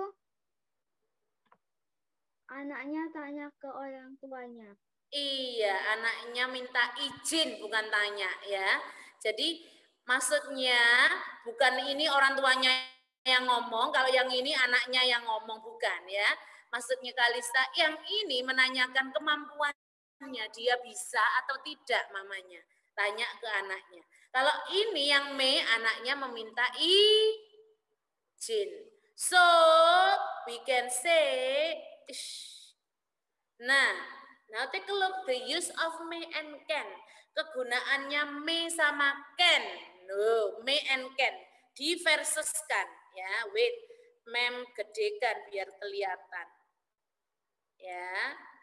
anaknya tanya ke orang tuanya. Iya, anaknya minta izin, bukan tanya ya. Jadi maksudnya bukan ini orang tuanya yang ngomong, kalau yang ini anaknya yang ngomong, bukan ya. Maksudnya Kalista, yang ini menanyakan kemampuannya, dia bisa atau tidak mamanya. Tanya ke anaknya. Kalau ini yang Mei, anaknya meminta izin. So, we can say, nah, now take a look, the use of may and can. Kegunaannya may sama can. No, may and can. Diversuskan. Ya, wait. Mem gedekan biar kelihatan. Ya.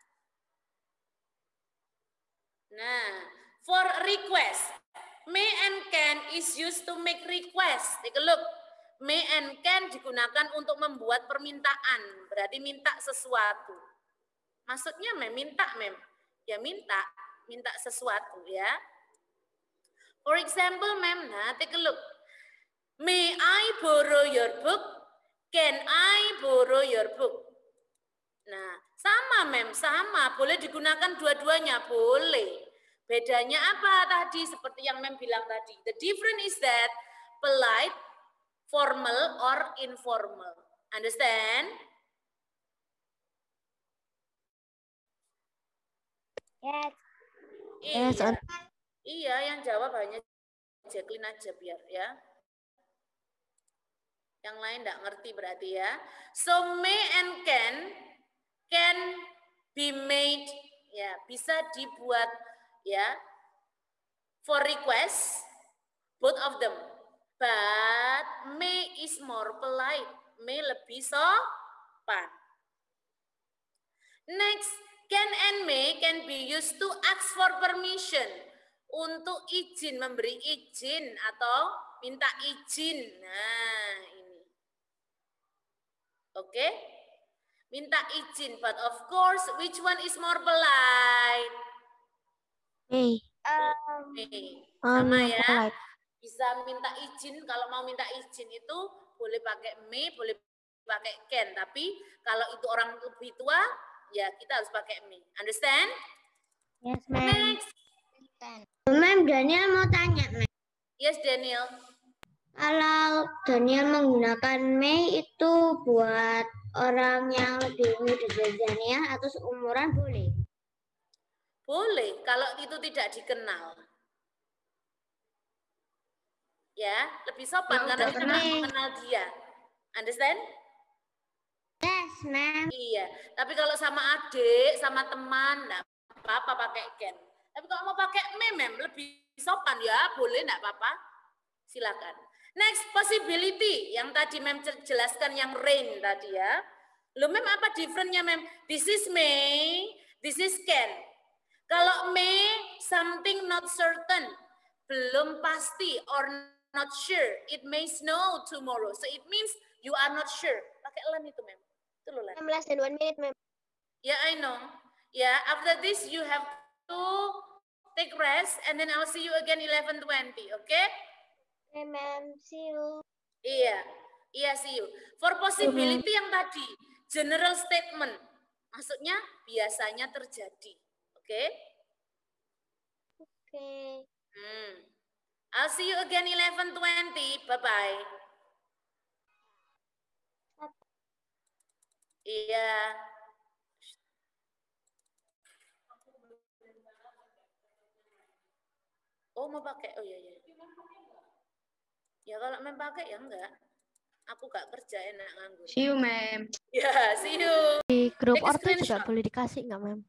Nah, for request. May and can is used to make request. Take a look. May and can digunakan untuk membuat permintaan. Berarti minta sesuatu. Maksudnya mem, minta mem. Ya minta, minta sesuatu ya. For example, mem, nah take a look. May I borrow your book? Can I borrow your book? Nah, sama mem, sama. Boleh digunakan dua-duanya, boleh. Bedanya apa tadi? Seperti yang mem bilang tadi. The difference is that polite, formal, or informal. Understand? Yes. Iya. Yes, iya, yang jawab hanya Jacqueline aja biar ya. Yang lain enggak ngerti berarti ya. So may and can can be made ya, bisa dibuat ya for request both of them. But may is more polite. May lebih sopan. Next, can and may can be used to ask for permission. Untuk izin, memberi izin atau minta izin. Nah, ini. Oke. Okay? Minta izin, but of course, which one is more polite? May. Um, May. Um, Sama ya. polite. Bisa minta izin, kalau mau minta izin itu boleh pakai may, boleh pakai can. Tapi kalau itu orang lebih tua, ya kita harus pakai may. Understand? Yes, ma'am. Next. Ma'am, Daniel mau tanya, ma'am. Yes, Daniel. Kalau Daniel menggunakan may itu buat orang yang lebih muda dari Daniel atau seumuran boleh? Boleh, kalau itu tidak dikenal. Ya, lebih sopan karena kita mengenal dia. Understand? Yes. ma'am. Iya, tapi kalau sama adik, sama teman, enggak apa-apa pakai can. Tapi kalau mau pakai me, mem, lebih sopan ya, boleh enggak apa-apa. Silakan. Next, possibility. Yang tadi mem jelaskan yang rain tadi ya. Loh mem, apa differentnya mem? This is may, this is can. Kalau may, something not certain, belum pasti or not sure. It may snow tomorrow. So it means you are not sure. Pakai len itu mem. Itu loh len. enam belas dan one minute, ma'am. Yeah, I know. Yeah, after this you have to take rest and then I'll see you again eleven twenty, okay? Okay, ma'am. See you. Iya, iya see you. For possibility yang tadi, general statement. Maksudnya biasanya terjadi. Oke? Okay? Oke. Okay. Hmm. I'll see you again eleven twenty. Bye-bye. Iya. Oh mau pakai? Oh iya iya. Ya kalau mem pakai ya enggak. Aku gak kerja enak nganggur. See you, ma'am. Ya, see you. Di grup Take a ortu juga screenshot. boleh dikasih nggak, Mem?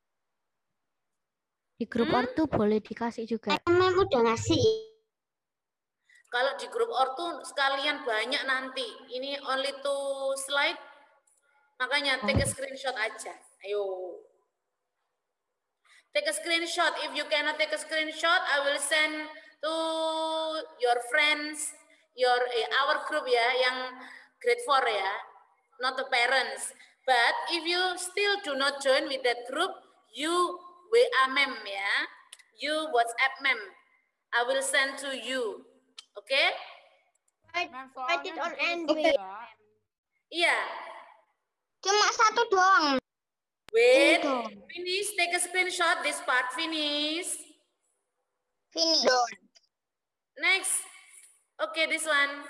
Di grup Hmm? ortu boleh dikasih juga. Ma'am udah ngasih. Kalau di grup ortu sekalian banyak nanti. Ini only two slide. Makanya take a screenshot aja. Ayo. Take a screenshot. If you cannot take a screenshot, I will send to your friends, your eh, our group ya, yang grade four ya, not the parents. But if you still do not join with that group, you W A mem ya, you WhatsApp mem. I will send to you. Oke? Okay? Write, Mem, write it soalnya on ditulis Android. juga. Iya. Cuma satu doang. Wait, Ini finish, take a screenshot, this part, finish. Finish. Next. Okay, this one.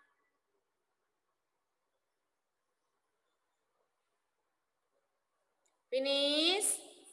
Finish.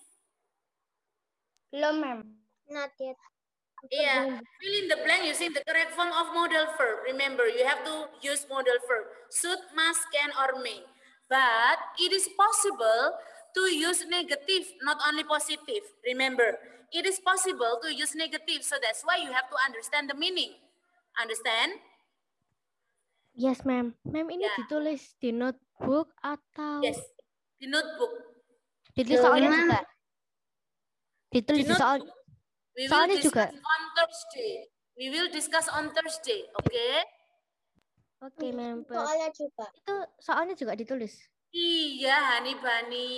Belum, ma'am. Not yet. Iya, fill in the blank using the correct form of modal verb. Remember, you have to use modal verb. Should, must, can, or may. But it is possible to use negative, not only positive. Remember, it is possible to use negative, so that's why you have to understand the meaning. Understand? Yes, Mem. Mem ini Ya. ditulis di notebook atau Yes, di notebook. ditulis soalnya juga? Ditulis Di di soal. notebook. We will Soalnya discuss juga. on Thursday. We will discuss on Thursday, okay? Oke, Mem. but Soalnya juga. Itu soalnya juga ditulis. Iya, Hani Bani.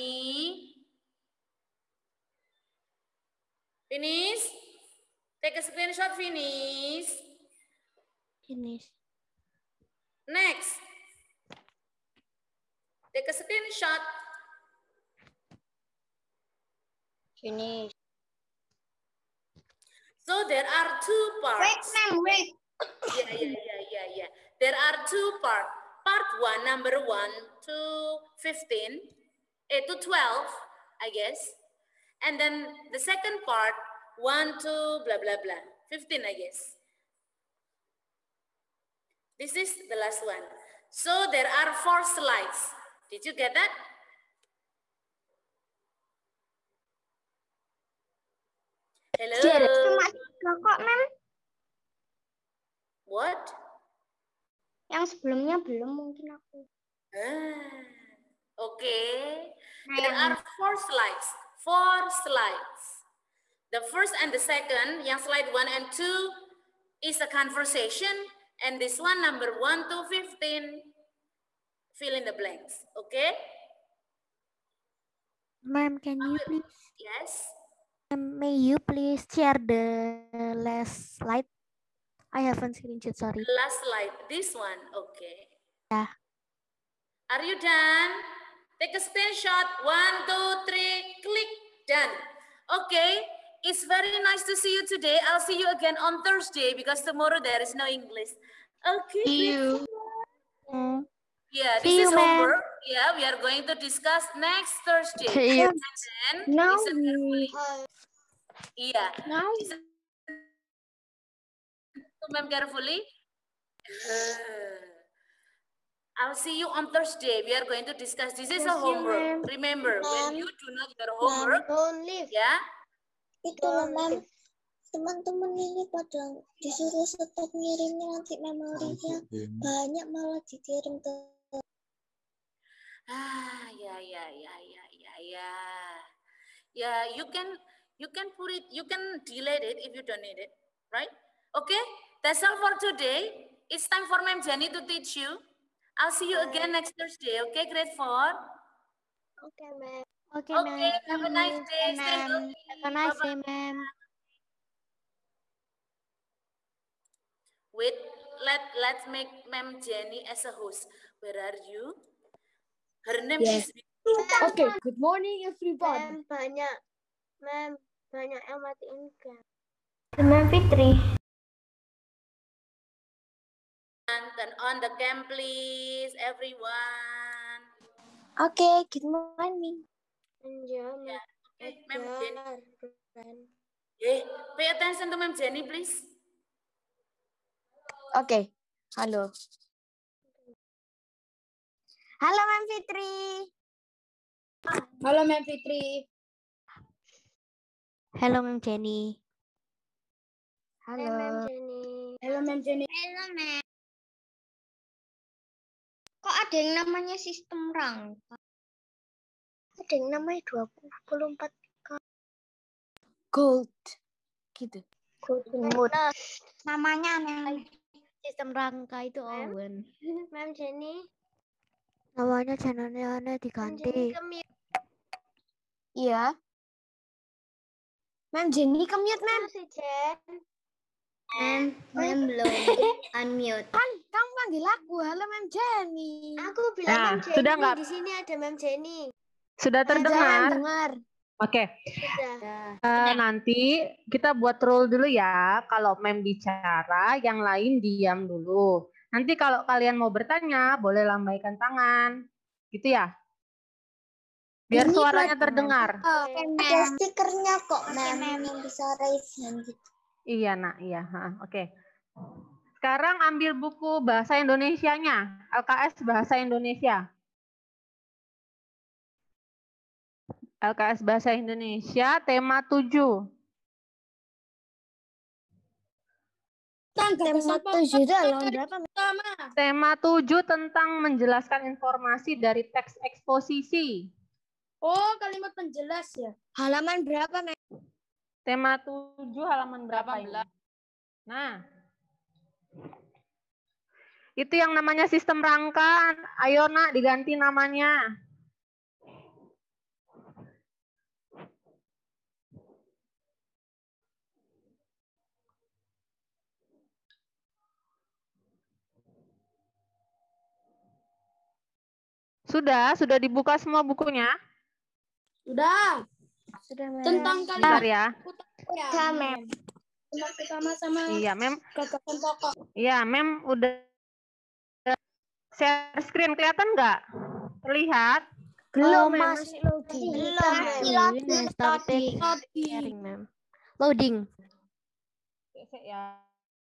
Finish. Take a screenshot, finish. Finish. Next. Take a screenshot. Finish. So there are two parts. Wait, ma'am, wait. Yeah, yeah, yeah, yeah, yeah. There are two parts. Part one, number one to fifteen, eh, to twelve, I guess. And then the second part, one to blah, blah, blah. fifteen, I guess. This is the last one. So there are four slides. Did you get that? Hello? Cuma tiga kok, ma'am. What? Yang sebelumnya belum mungkin aku. Ah, okay. There are four slides. Four slides. The first and the second, yang slide one and two, is a conversation. And this one, number one to fifteen, fill in the blanks. Okay? Ma'am, can you please? Yes. Ma'am, may you please share the last slide? I haven't screenshot, sorry. The last slide. This one. Okay. Yeah. Are you done? Take a screenshot. One, two, three. Click. Done. Okay. It's very nice to see you today. I'll see you again on Thursday because tomorrow there is no English. Okay. See you. Mm. Yeah, See this you, is ma'am. homework. Yeah, we are going to discuss next Thursday. See you. And then, Now listen carefully. Yeah. Now Listen to ma'am carefully. I'll see you on Thursday. We are going to discuss. This is a Yes, you, homework. ma'am. Remember, when Ma'am. you do not your homework, Don't leave. ya. Itu loh, Mem. Teman-teman ini pada disuruh stop ngirimnya nanti memorinya banyak malah dikirim ke. Ah, ya, ya, ya, ya, ya, ya. Yeah, you can, you can put it, you can delete it if you don't need it, right? Okay, that's all for today. It's time for Ma'am Jenny to teach you. I'll see you again next Thursday. Okay, grade four. Okay, ma'am. Okay, Okay, ma'am. have a nice day. Stay ma'am. healthy. Have a nice Bye-bye. day, ma'am. Wait, let let's make Ma'am Jenny as a host. Where are you? Her name Yeah. is. Okay, good morning everybody. Ma'am, banyak. Ma'am, banyak yang matiin kan. Ma'am Fitri. Turn on the cam, please, everyone. Oke, good morning. Enjoy, Yeah. Okay, Ma'am Jenny. Ma'am. Hey, pay attention to Ma'am Jenny, please. Oke, halo. Halo, Ma'am Fitri. Halo Ma'am Fitri. Hello, Ma'am Jenny. Halo, Ma'am Jenny. Halo Ma'am Jenny. Halo, Ma'am. Kok ada yang namanya sistem rangka? Ada yang namanya dua puluh empat Gold. Gitu. Golden Mood. Namanya aneh. Sistem rangka itu Owen. Ma'am Jenny. Namanya channelnya aneh Ma'am Jenny diganti. ke-mute. Iya. Ma'am Jenny ke-mute, Ma'am. Si Jen. Ma'am, Ma'am belum unmute. Kan kamu panggil aku. Halo, Ma'am Jenny. Aku bilang Nah, Ma'am Jenny. sudah nggak? Di sini ada Ma'am Jenny. Sudah Jangan terdengar? dengar. Oke. Sudah. Eh, nanti kita buat rule dulu ya. Kalau Mem bicara, yang lain diam dulu. Nanti kalau kalian mau bertanya, boleh lambaikan tangan. Gitu ya? Biar Ini suaranya plat- terdengar. Ada stikernya kok, Mem, yang bisa raise hand gitu. Iya, nak. Iya. Ha, Oke. Sekarang ambil buku bahasa Indonesianya. L K S Bahasa Indonesia. L K S Bahasa Indonesia, tema tujuh. Tema tujuh itu halaman berapa? Tema tujuh tentang menjelaskan informasi dari teks eksposisi. Oh, kalimat penjelas ya. Halaman berapa, Ma'am? Tema tujuh halaman berapa ini? Nah, itu yang namanya sistem rangka. Ayo nak, diganti namanya. Sudah, sudah dibuka semua bukunya? Sudah. Sudah, Ma'am. Tentang Bentar kalimat ya. ya. Sudah, Ma'am. Kalimat utama sama Iya, Mem. gagasan pokok. Iya, Mem udah share screen, kelihatan nggak? Terlihat? Belum, Oh, Ma'am. masih Masih loading. Belum, Masih Ma'am. loading. Started sharing, ma'am. Loading. Ya.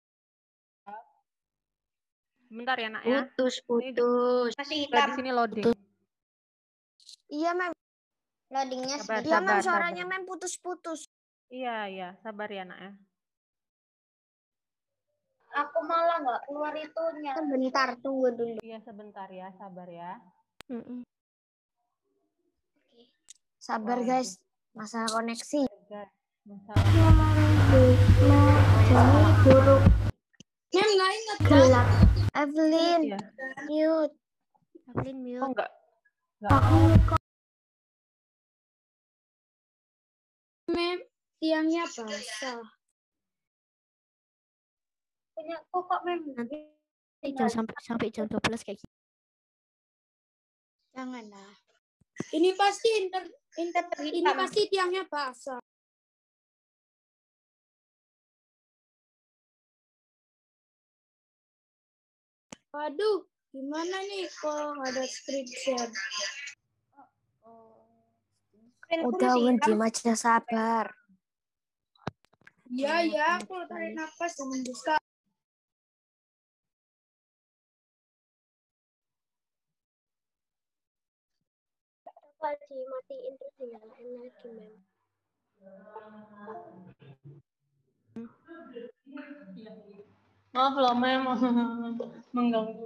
Bentar ya, nak ya. Putus, putus. Masih Udah di hitam. sini loading. Iya, Ma'am. Loadingnya Sabar, Iya, Ma'am. sabar, Suaranya, sabar. Ma'am, putus-putus. Iya, iya, sabar ya, nak ya. Aku malah nggak keluar itunya. Sebentar, tunggu dulu. Iya, sebentar ya, sabar ya. Mm-mm. Sabar, Wah, guys. Masalah koneksi. Masalah. Jenny buruk Mem nggak ingat kan? gelap. Evelyn, Iya. mute. Evelyn Oh, mute. enggak. Enggak. Aku kok Mem, tiangnya basah. Punya aku kok, Ma'am. Nanti jam sampai sampai jam dua belas kayak gitu. Janganlah. Ini pasti inter, inter ini Hitam. pasti tiangnya basah. Waduh, gimana nih kok nggak ada screen share? Udah, Wen, diem aja, sabar. Iya, ya, aku tarik nafas dan membuka. Lupa dimatiin terus dinyalain lagi, Mem. Maaf loh, Mem. Mengganggu.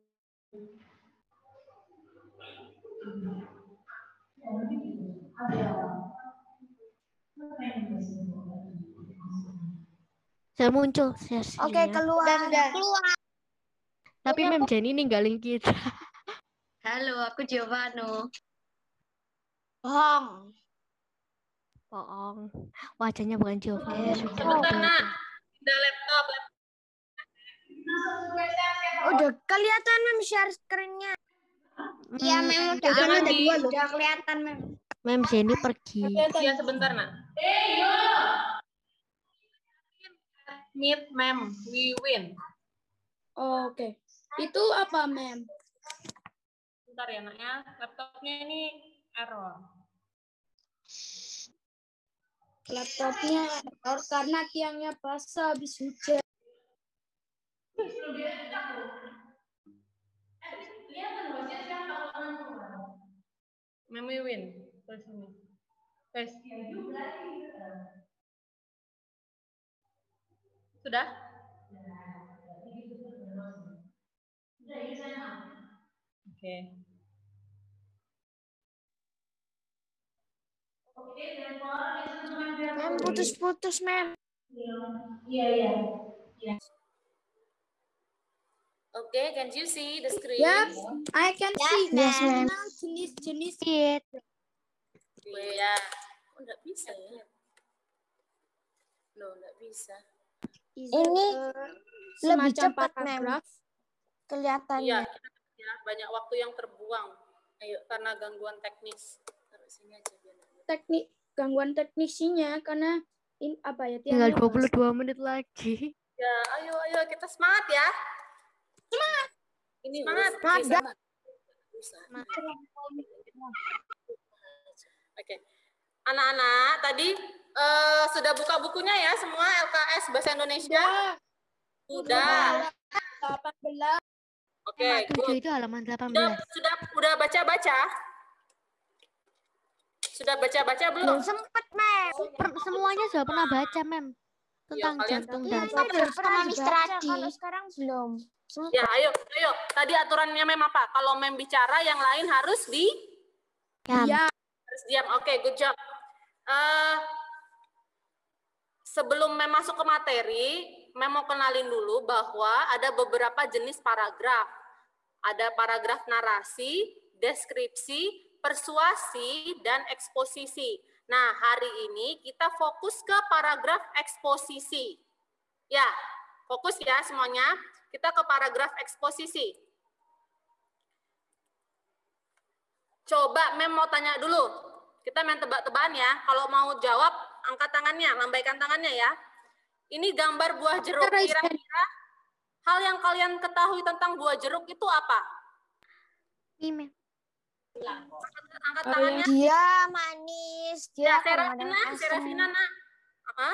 Saya muncul sesinya. Oke, keluar. Sudah, sudah. Keluar. Tapi Mem Jenny ninggalin kita. Halo, aku Giovanno. Bohong. Bohong. Wajahnya bukan Giovanni. Sebentar, Nak. Pindah laptop. Udah kelihatan, Mem, share screen-nya. Iya, Mem, udah Udah ada mandi. dua loh. Udah kelihatan, Mem. Mem Jenny pergi. Iya, sebentar, Nak. Meet Mem, we win. Oke. Itu apa, Mem? Bentar ya, Nak ya. Laptopnya ini error. Laptopnya error karena tiangnya basah habis hujan. Mem, we win. Terus ini. Tes. Sudah? Oke. Mem, putus-putus, Mem. Iya, iya. Okay, can you see the screen? Yep, I can see, Yes, Mem. Mem. Nah, jenis-jenis It. Iya. Kok nggak bisa ya? Loh, nggak bisa. Ini lebih cepat, Mem. Iya, Kelihatannya. ya, banyak waktu yang terbuang. Ayo, karena gangguan teknis. Taruh sini aja biar. teknik gangguan teknisinya karena in apa ya Tinggal tiangnya dua puluh dua basah. menit lagi. Ya, ayo, ayo kita semangat ya. Semangat. Ini semangat. Semangat. Bisa. Oke. Anak-anak, tadi eh, sudah buka bukunya ya semua L K S Bahasa Indonesia? Sudah. delapan belas. Oke, tujuh itu halaman delapan Sudah, belas. sudah, udah baca-baca? Sudah baca-baca belum? Belum sempat, Mem. Per- semuanya sudah pernah baca, Mem. Tentang kalian- jantung Iya, dan saya udah pernah Sama Mister dibaca. Adi. Kalau sekarang belum. Sempat. Ya, ayo, ayo. Tadi aturannya Mem apa? Kalau Mem bicara, yang lain harus di Yam. Iya. harus diam. Oke, good job. Eh, sebelum Mem masuk ke materi, Mem mau kenalin dulu bahwa ada beberapa jenis paragraf. Ada paragraf narasi, deskripsi, persuasi, dan eksposisi. Nah, hari ini kita fokus ke paragraf eksposisi. Ya, fokus ya semuanya. Kita ke paragraf eksposisi. Coba Mem mau tanya dulu. Kita main tebak-tebakan ya. Kalau mau jawab, angkat tangannya, lambaikan tangannya ya. Ini gambar buah jeruk. Kira-kira hal yang kalian ketahui tentang buah jeruk itu apa? Ini. Angkat, angkat Oh, tangannya. Dia manis. Dia Ya, kadang-kadang Serafina, asam. Serafina, nak. Apa?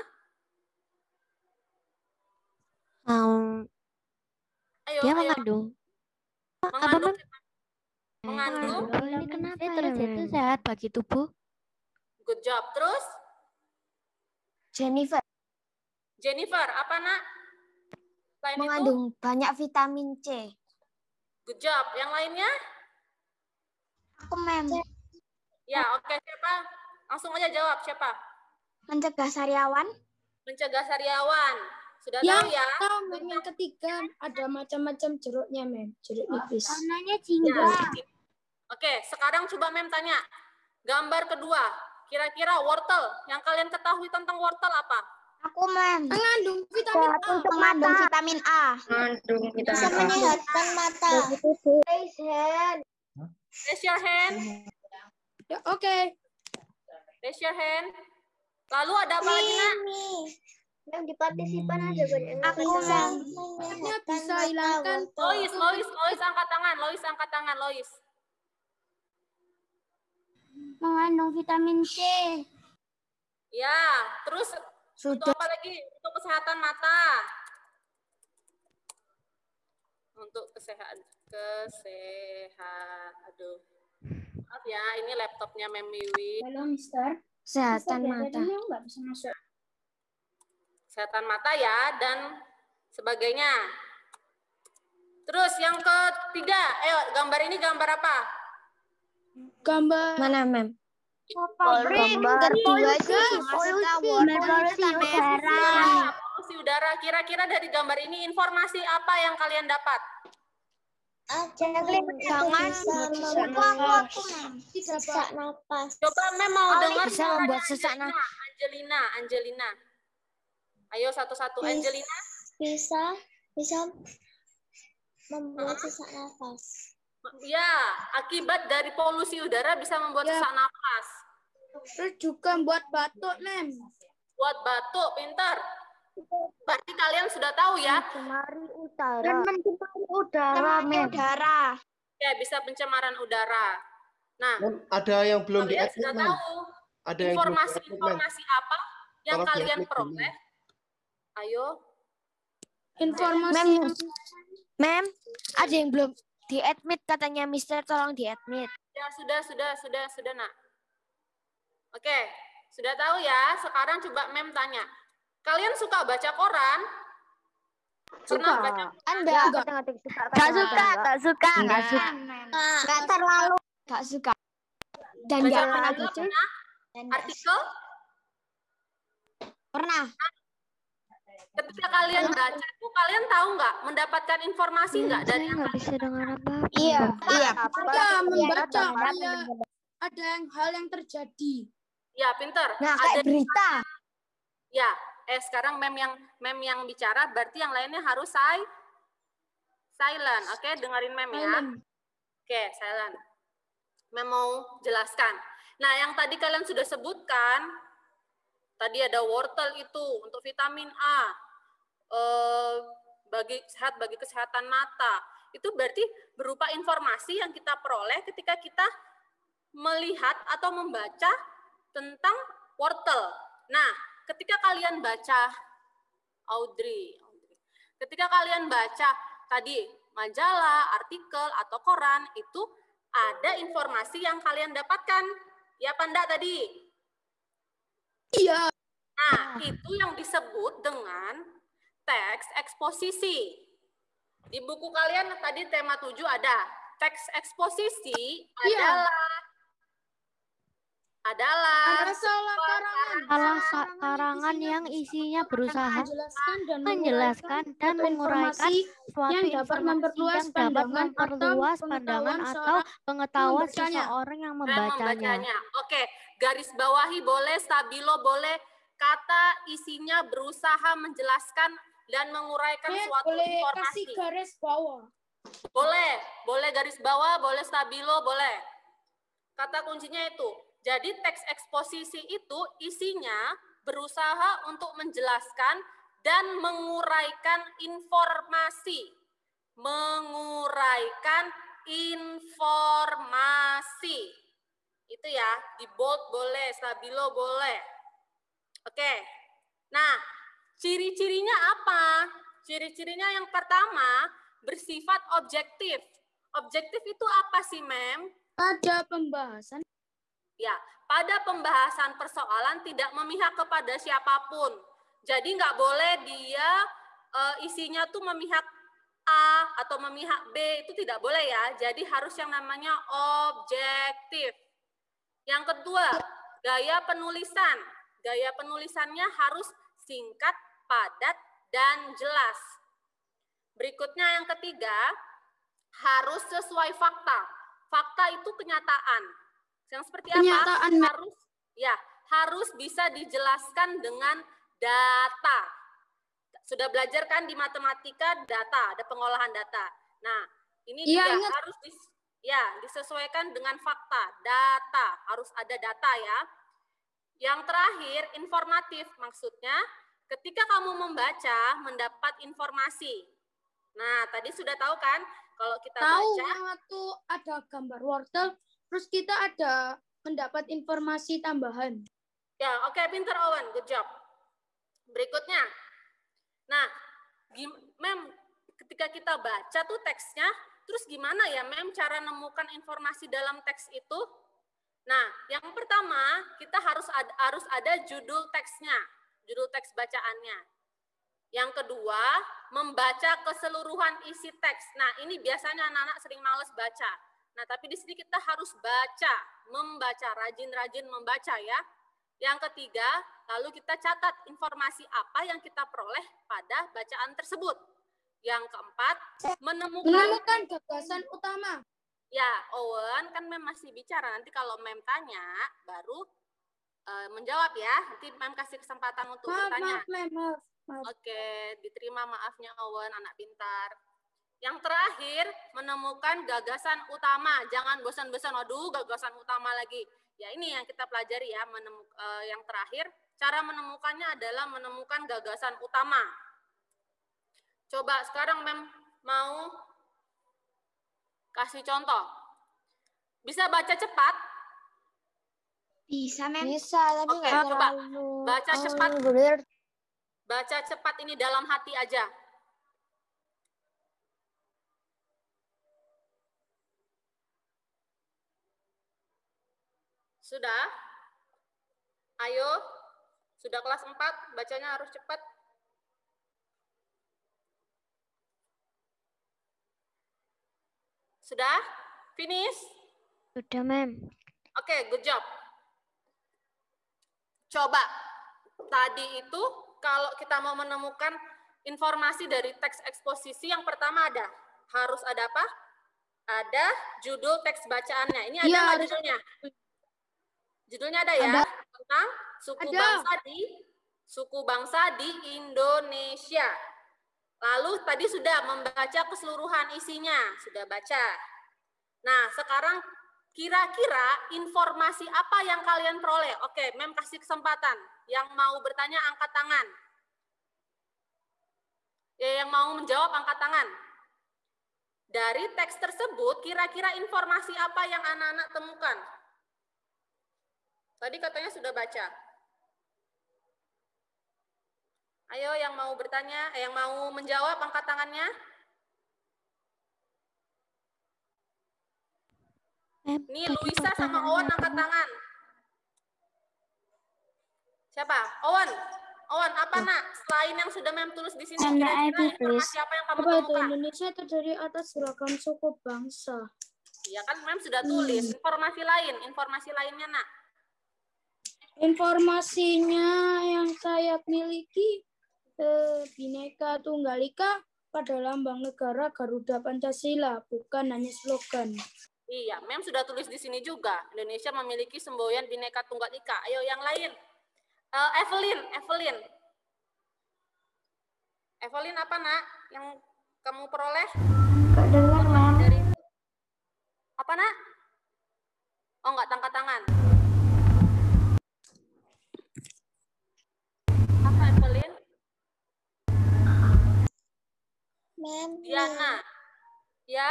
Um, Ayo, dia ayo. mengandung. Apa, Mengandung. Mem? Mengandung. Oh, ini kenapa Itu terus loh, itu Mem. sehat bagi tubuh? Good job. Terus, Jennifer Jennifer, apa nak? Selain mengandung itu, banyak vitamin C. good job. Yang lainnya? Aku, Mem. Ya, oke. Siapa? Langsung aja jawab. Siapa? Mencegah sariawan. Mencegah sariawan. Sudah Yang tahu ya? tahu, Mem, yang ketiga ada macam-macam jeruknya, Mem. Jeruk nipis. Warnanya Ya. Oke, sekarang coba Mem tanya. Gambar kedua. Kira-kira wortel. Yang kalian ketahui tentang wortel apa? Aku, Mem. Mengandung vitamin A. Mengandung vitamin A. Mengandung Bisa vitamin A. menyehatkan mata. Raise hand. Raise your hand. Ya, oke. Raise your hand. Lalu ada apa lagi, nak? Yang di partisipan ada banyak. Aku, Mem. Nya bisa hilangkan. Lois, Lois, Lois angkat tangan. Lois angkat tangan, Lois. Mengandung vitamin C. Ya, terus untuk Sudah. apa lagi? Untuk kesehatan mata. Untuk kesehatan kesehatan aduh. Maaf ya, ini laptopnya Mem Wiwi. Halo, Mister. Kesehatan Mister, mata. ini nggak bisa masuk. Kesehatan mata ya, dan sebagainya. Terus yang ketiga, ayo gambar ini gambar apa? Gambar. Mana, Mem? Gambar dua sih, polusi udara. Ya, polusi udara. Kira-kira dari gambar ini informasi apa yang kalian dapat? Jangan membuat sesak napas. Coba Mem mau dengar Bisa membuat suaranya sesak Angelina. Angelina, Angelina. Ayo satu-satu, Bis- Angelina. Bisa, bisa membuat sesak napas. Ya, akibat dari polusi udara bisa membuat Ya. sesak napas. Terus juga buat batuk, Mem. Buat batuk, pintar. Berarti kalian sudah tahu ya? Mencemari udara. Dan mencemari udara, Mem. Udara. Ya, bisa pencemaran udara. Nah, Mem, ada yang belum kalian di-admit, sudah Mem. tahu Ada yang belum di-admit, Mem. informasi-informasi apa yang Tolong kalian di-admit dulu. peroleh? Ayo. Informasi Mem, yang Mem, ada yang belum di-admit katanya, Mister, tolong di-admit. Ya, sudah, sudah, sudah, sudah, Nak. Oke, sudah tahu ya. Sekarang coba Mem tanya. Kalian suka baca koran? Pernah baca koran? Enggak. Gak suka, gak suka, gak suka. Enggak terlalu. Gak suka. Dan Baca gak pernah koran baca. pernah? Artikel? Pernah. Ketika kalian baca itu, kalian tahu nggak mendapatkan informasi nggak dari yang Nggak bisa dengar apa. Iya. Iya. ada membaca kayak ada yang hal yang terjadi. ya pinter. Nah, Ada kayak berita. ya. Eh sekarang mem yang mem yang bicara, berarti yang lainnya harus say, silent. Oke, dengerin mem ya. Oke, silent. Mem mau jelaskan. Nah, yang tadi kalian sudah sebutkan, tadi ada wortel itu untuk vitamin A, eh, bagi sehat bagi kesehatan mata. Itu berarti berupa informasi yang kita peroleh ketika kita melihat atau membaca tentang wortel. Nah, ketika kalian baca Audrey, ketika kalian baca tadi majalah, artikel atau koran, itu ada informasi yang kalian dapatkan. Ya, Panda tadi. Iya. Nah, itu yang disebut dengan teks eksposisi. Di buku kalian tadi tema tujuh ada. Teks eksposisi adalah adalah Ada salah karangan. Salah sa- karangan yang isinya berusaha menjelaskan dan menjelaskan dan suatu menguraikan informasi suatu yang dapat informasi memperluas yang dapat pandangan atau memperluas pandangan pengetahuan atau seorang pengetahuan membacanya. seseorang yang Saya membacanya. membacanya. Oke, garis bawahi boleh, stabilo boleh. Kata isinya berusaha menjelaskan dan menguraikan Saya suatu boleh informasi. kasih garis bawah. Boleh, boleh garis bawah, boleh stabilo, boleh. Kata kuncinya itu. Jadi teks eksposisi itu isinya berusaha untuk menjelaskan dan menguraikan informasi. Menguraikan informasi. Itu ya, di bold boleh, stabilo boleh. Oke. Nah, ciri-cirinya apa? Ciri-cirinya yang pertama, bersifat objektif. Objektif itu apa sih, Mem? Pada pembahasan. Ya, pada pembahasan persoalan tidak memihak kepada siapapun. Jadi nggak boleh dia e, isinya tuh memihak A atau memihak B, itu tidak boleh ya. Jadi harus yang namanya objektif. Yang kedua, gaya penulisan. Gaya penulisannya harus singkat, padat, dan jelas. Berikutnya yang ketiga, harus sesuai fakta. Fakta itu kenyataan. Yang seperti Kenyataan, apa? Harus ya, harus bisa dijelaskan dengan data. Sudah belajar kan di matematika data, ada pengolahan data. Nah, ini Iya, juga ingat. harus dis, ya, disesuaikan dengan fakta, data, harus ada data ya. Yang terakhir, informatif. Maksudnya, ketika kamu membaca, mendapat informasi. Nah, tadi sudah tahu kan, kalau kita Tahu baca, yang itu ada gambar wortel, terus kita ada mendapat informasi tambahan. ya, oke, pinter Owen, good job. Berikutnya, nah, gim- mem, ketika kita baca tuh teksnya, terus gimana ya Mem cara menemukan informasi dalam teks itu? Nah, yang pertama kita harus ada, harus ada judul teksnya, judul teks bacaannya. Yang kedua, membaca keseluruhan isi teks. Nah, ini biasanya anak-anak sering males baca. Nah, tapi di sini kita harus baca, membaca, rajin-rajin membaca ya. Yang ketiga, lalu kita catat informasi apa yang kita peroleh pada bacaan tersebut. Yang keempat, menemukan, menemukan gagasan utama. Ya, Owen kan Mem masih bicara. Nanti kalau Mem tanya, baru uh, menjawab ya. Nanti Mem kasih kesempatan untuk maaf, bertanya. Maaf, Mem, maaf, maaf. Oke, diterima maafnya Owen, anak pintar. Yang terakhir, menemukan gagasan utama. Jangan bosan-bosan, aduh gagasan utama lagi. Ya ini yang kita pelajari ya, menemu, uh, yang terakhir, cara menemukannya adalah menemukan gagasan utama. Coba sekarang Mem mau kasih contoh. Bisa baca cepat? Bisa, Mem. Bisa, tapi Oke, nggak coba terlalu. baca Oh, cepat. bener. Baca cepat ini dalam hati aja. Sudah? Ayo, sudah kelas empat, bacanya harus cepat. Sudah? Finish? Sudah, Mem. Oke, good job. Coba, tadi itu kalau kita mau menemukan informasi dari teks eksposisi, yang pertama ada, harus ada apa? Ada judul teks bacaannya. Ini ada Iya, nggak ada. judulnya? Judulnya ada ya, Ada. tentang suku Ada. bangsa di suku bangsa di Indonesia. Lalu tadi sudah membaca keseluruhan isinya, sudah baca. Nah, sekarang kira-kira informasi apa yang kalian peroleh? Oke, Mem kasih kesempatan. Yang mau bertanya angkat tangan. Ya, yang mau menjawab angkat tangan. Dari teks tersebut, kira-kira informasi apa yang anak-anak temukan? Tadi katanya sudah baca. Ayo yang mau bertanya, eh, yang mau menjawab angkat tangannya. Mem, Nih tadi Luisa sama pertanyaannya Owen apa, angkat Mem? tangan. Siapa? Owen. Owen, apa nak? Selain yang sudah Mem tulis di sini, Anda kira-kira I P, informasi please. apa yang kamu Apa itu temukan? Indonesia terdiri atas beragam suku bangsa. Iya kan Mem sudah tulis. Informasi lain, informasi lainnya nak. Informasinya yang saya miliki, eh, Bhinneka Tunggal Ika pada lambang negara Garuda Pancasila, bukan hanya slogan. Iya, Mem sudah tulis di sini juga. Indonesia memiliki semboyan Bhinneka Tunggal Ika. Ayo yang lain. Uh, Evelyn, Evelyn. Evelyn apa nak yang kamu peroleh? Nggak dengar, Mem. Dari apa nak? Oh nggak angkat tangan. Apa Evelyn? Mem. Diana. Ya?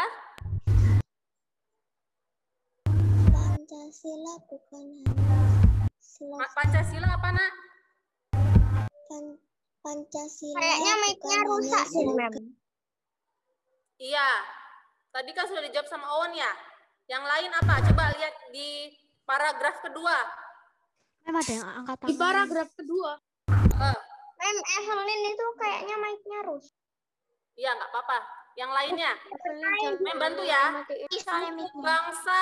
Pancasila bukan hanya slogan. Pancasila apa nak? Pan Pancasila Kayaknya bukan mic-nya hanya rusak deh, Mem. slogan. Iya. Tadi kan sudah dijawab sama Owen ya. Yang lain apa? Coba lihat di paragraf kedua. Mem ada yang angkat tangan. Di paragraf kedua. Uh, Mem, Evelyn itu kayaknya mic-nya rusak. Iya, nggak apa-apa. Yang lainnya. Evelyn, Mem bantu ya. Soalnya Suku mic-nya. bangsa.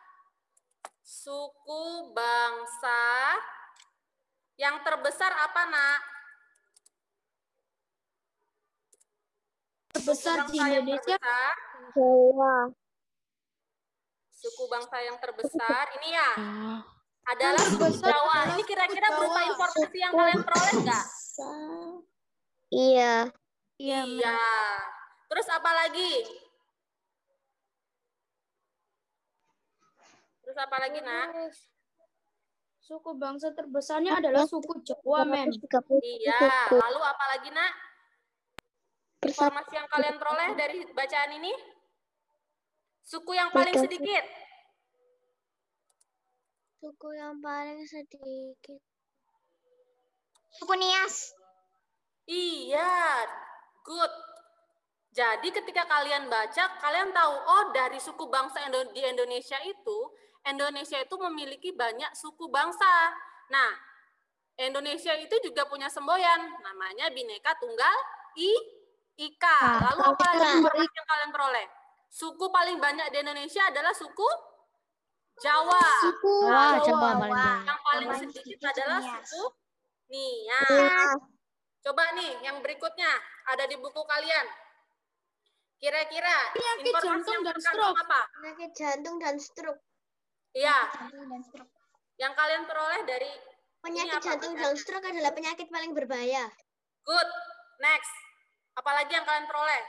Suku bangsa yang terbesar apa, Nak? Terbesar Suku di bangsa yang Indonesia. terbesar. Jawa. Suku bangsa yang terbesar ini ya Ah, adalah suku Terbesar Jawa. adalah Ini kira-kira suku berupa Jawa. informasi yang kalian peroleh nggak? Iya. iya, Mem. Iya. Terus apa lagi? Terus apa lagi, Nak? Terus, suku bangsa terbesarnya adalah suku Jawa, Mem. Iya. Lalu apa lagi, Nak? Informasi yang kalian peroleh dari bacaan ini? Suku yang paling sedikit. Suku yang paling sedikit. Suku Nias. Iya. Good. Jadi ketika kalian baca, kalian tahu, oh dari suku bangsa Indo- di Indonesia itu, Indonesia itu memiliki banyak suku bangsa. Nah, Indonesia itu juga punya semboyan, namanya Bhinneka Tunggal I, Ika. Lalu apa lagi informasi yang kalian peroleh? Suku paling banyak di Indonesia adalah suku Jawa. Suku Jawa, Jawa paling banyak. Yang paling sedikit adalah suku Nia. Coba nih, yang berikutnya ada di buku kalian. Kira-kira Penyakit informasi jantung yang dan terkandung stroke. apa? Penyakit jantung dan stroke. Iya. Yang kalian peroleh dari Penyakit jantung dan stroke adalah penyakit paling berbahaya. Good. Next. Apalagi yang kalian peroleh?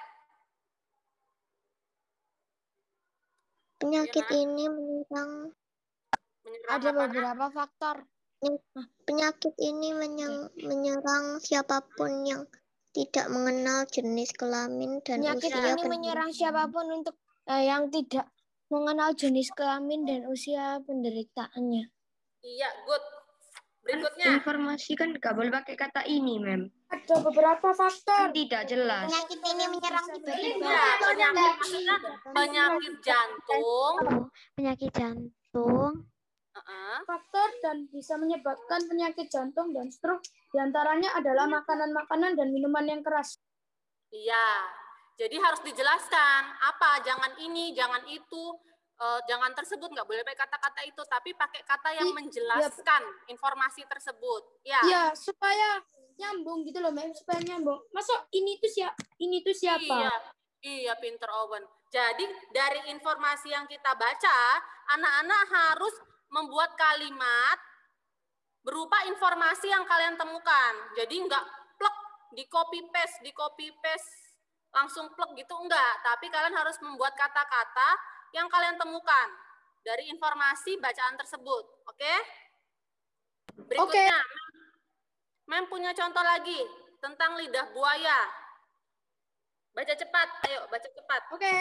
Penyakit ini menyerang Ada beberapa faktor. penyakit ini menyerang, menyerang siapapun yang tidak mengenal jenis kelamin dan Penyakit usia ini penderita. menyerang siapapun untuk eh, yang tidak mengenal jenis kelamin dan usia penderitaannya. Iya, good. Berikutnya. Informasi kan nggak boleh pakai kata ini, Mem. Ada beberapa faktor. Tidak jelas. Penyakit ini menyerang tiba-tiba. Ya, penyakit maksudnya penyakit jantung. Penyakit jantung. Uh-uh. Faktor dan bisa menyebabkan penyakit jantung dan stroke. Di antaranya adalah makanan-makanan dan minuman yang keras. Iya. Jadi harus dijelaskan apa, jangan ini, jangan itu, uh, jangan tersebut, nggak boleh pakai kata-kata itu, tapi pakai kata yang menjelaskan informasi tersebut. Ya. Iya, supaya nyambung gitu loh, Mem, supaya nyambung. Masa ini tuh siapa? Ini tuh siapa? Iya, iya pinter Owen. Jadi dari informasi yang kita baca, anak-anak harus membuat kalimat berupa informasi yang kalian temukan. Jadi nggak plek, di copy paste, di copy paste, langsung plek gitu, enggak. Tapi kalian harus membuat kata-kata yang kalian temukan dari informasi bacaan tersebut. Oke? Berikutnya, Mem punya contoh lagi tentang lidah buaya. Baca cepat, ayo baca cepat. Oke.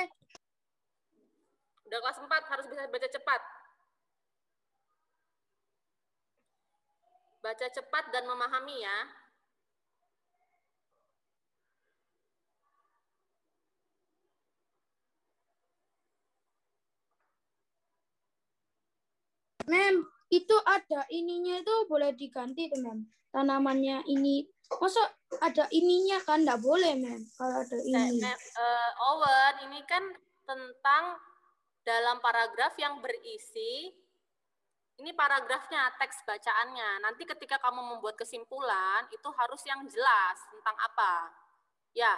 Udah kelas empat harus bisa baca cepat. Baca cepat dan memahami ya. Mem, itu ada ininya itu boleh diganti tuh, Mem. Tanamannya ini. Masa ada ininya kan? Nggak boleh, Mem. Kalau ada ini. Mem, uh, Owen, ini kan tentang dalam paragraf yang berisi, ini paragrafnya, teks bacaannya. Nanti ketika kamu membuat kesimpulan, itu harus yang jelas tentang apa. Ya.